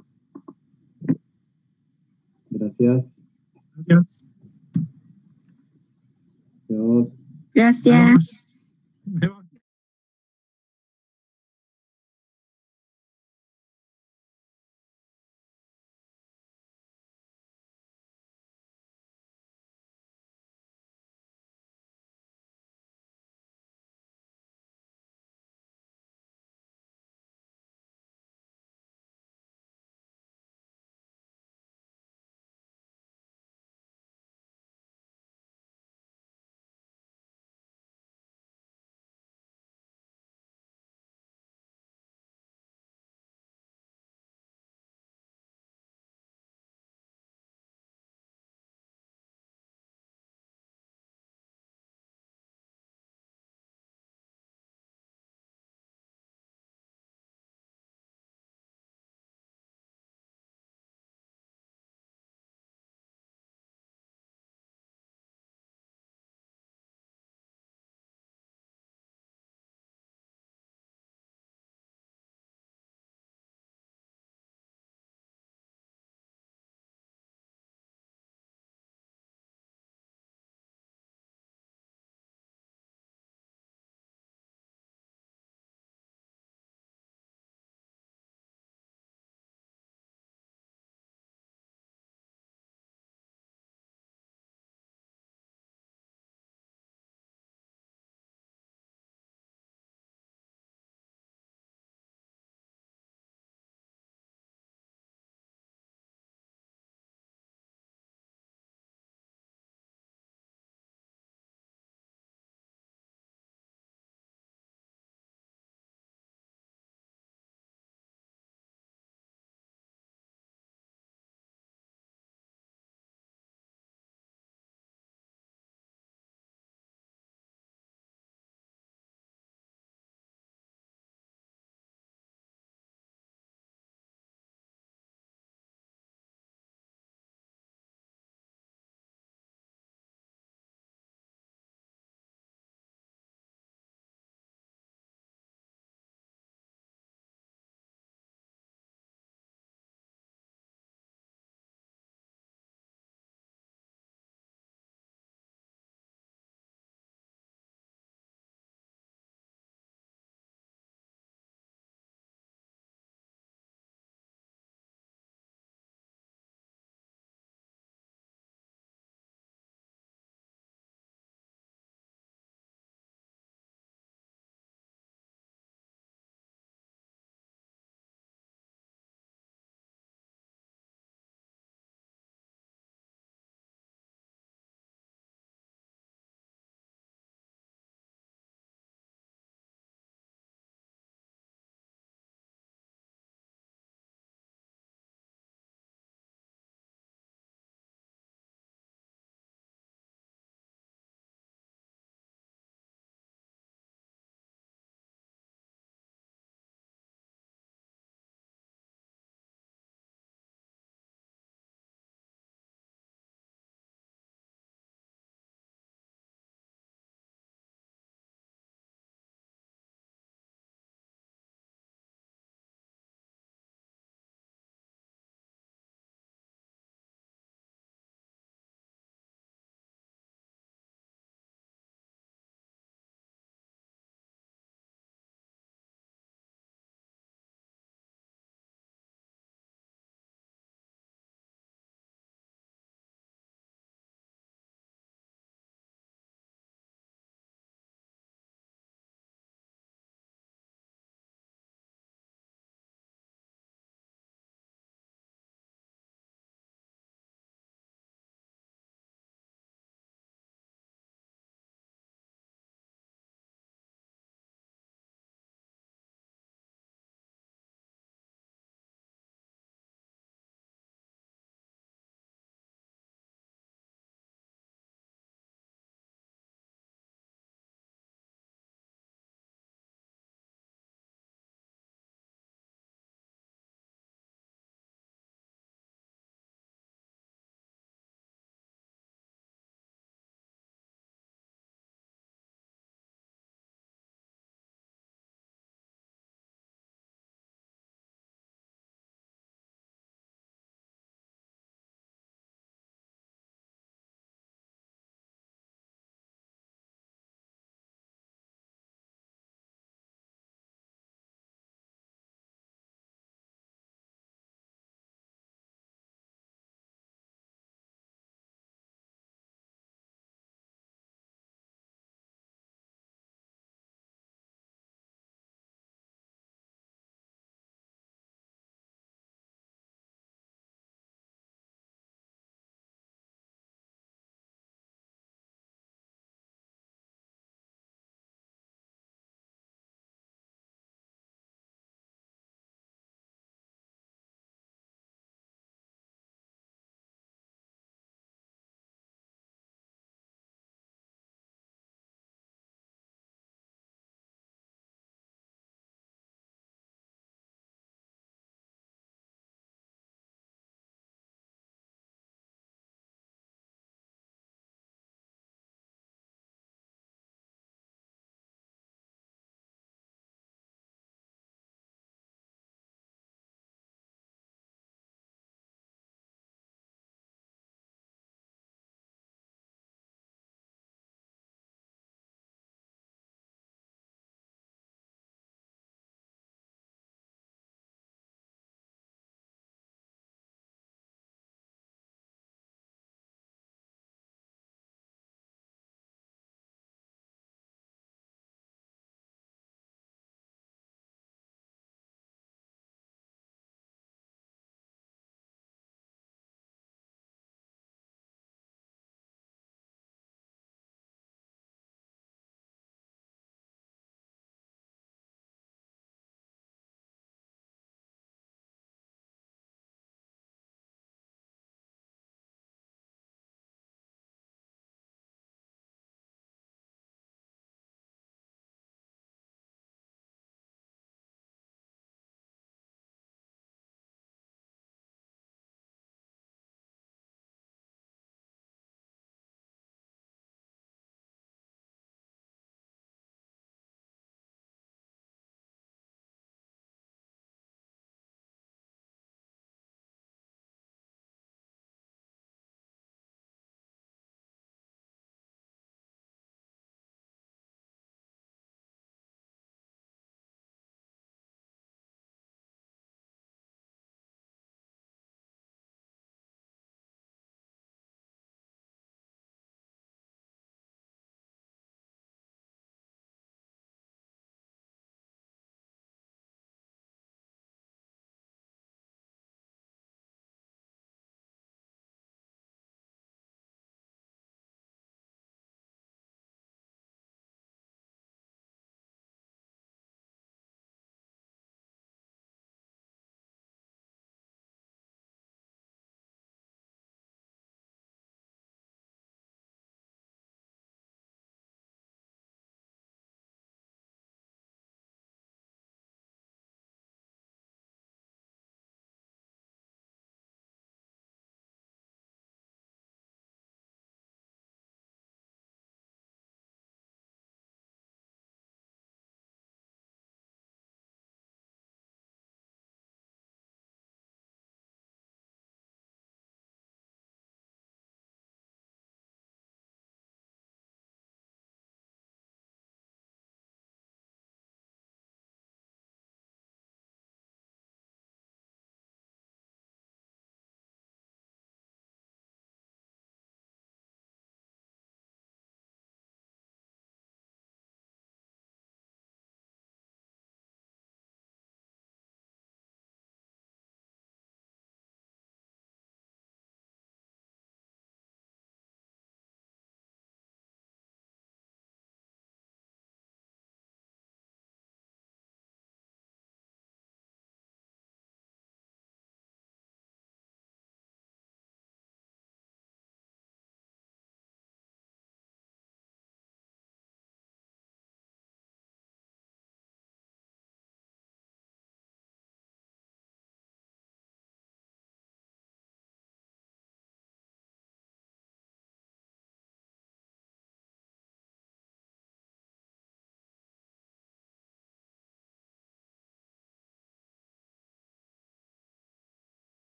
Gracias. Gracias. Adiós. Gracias. Vemos.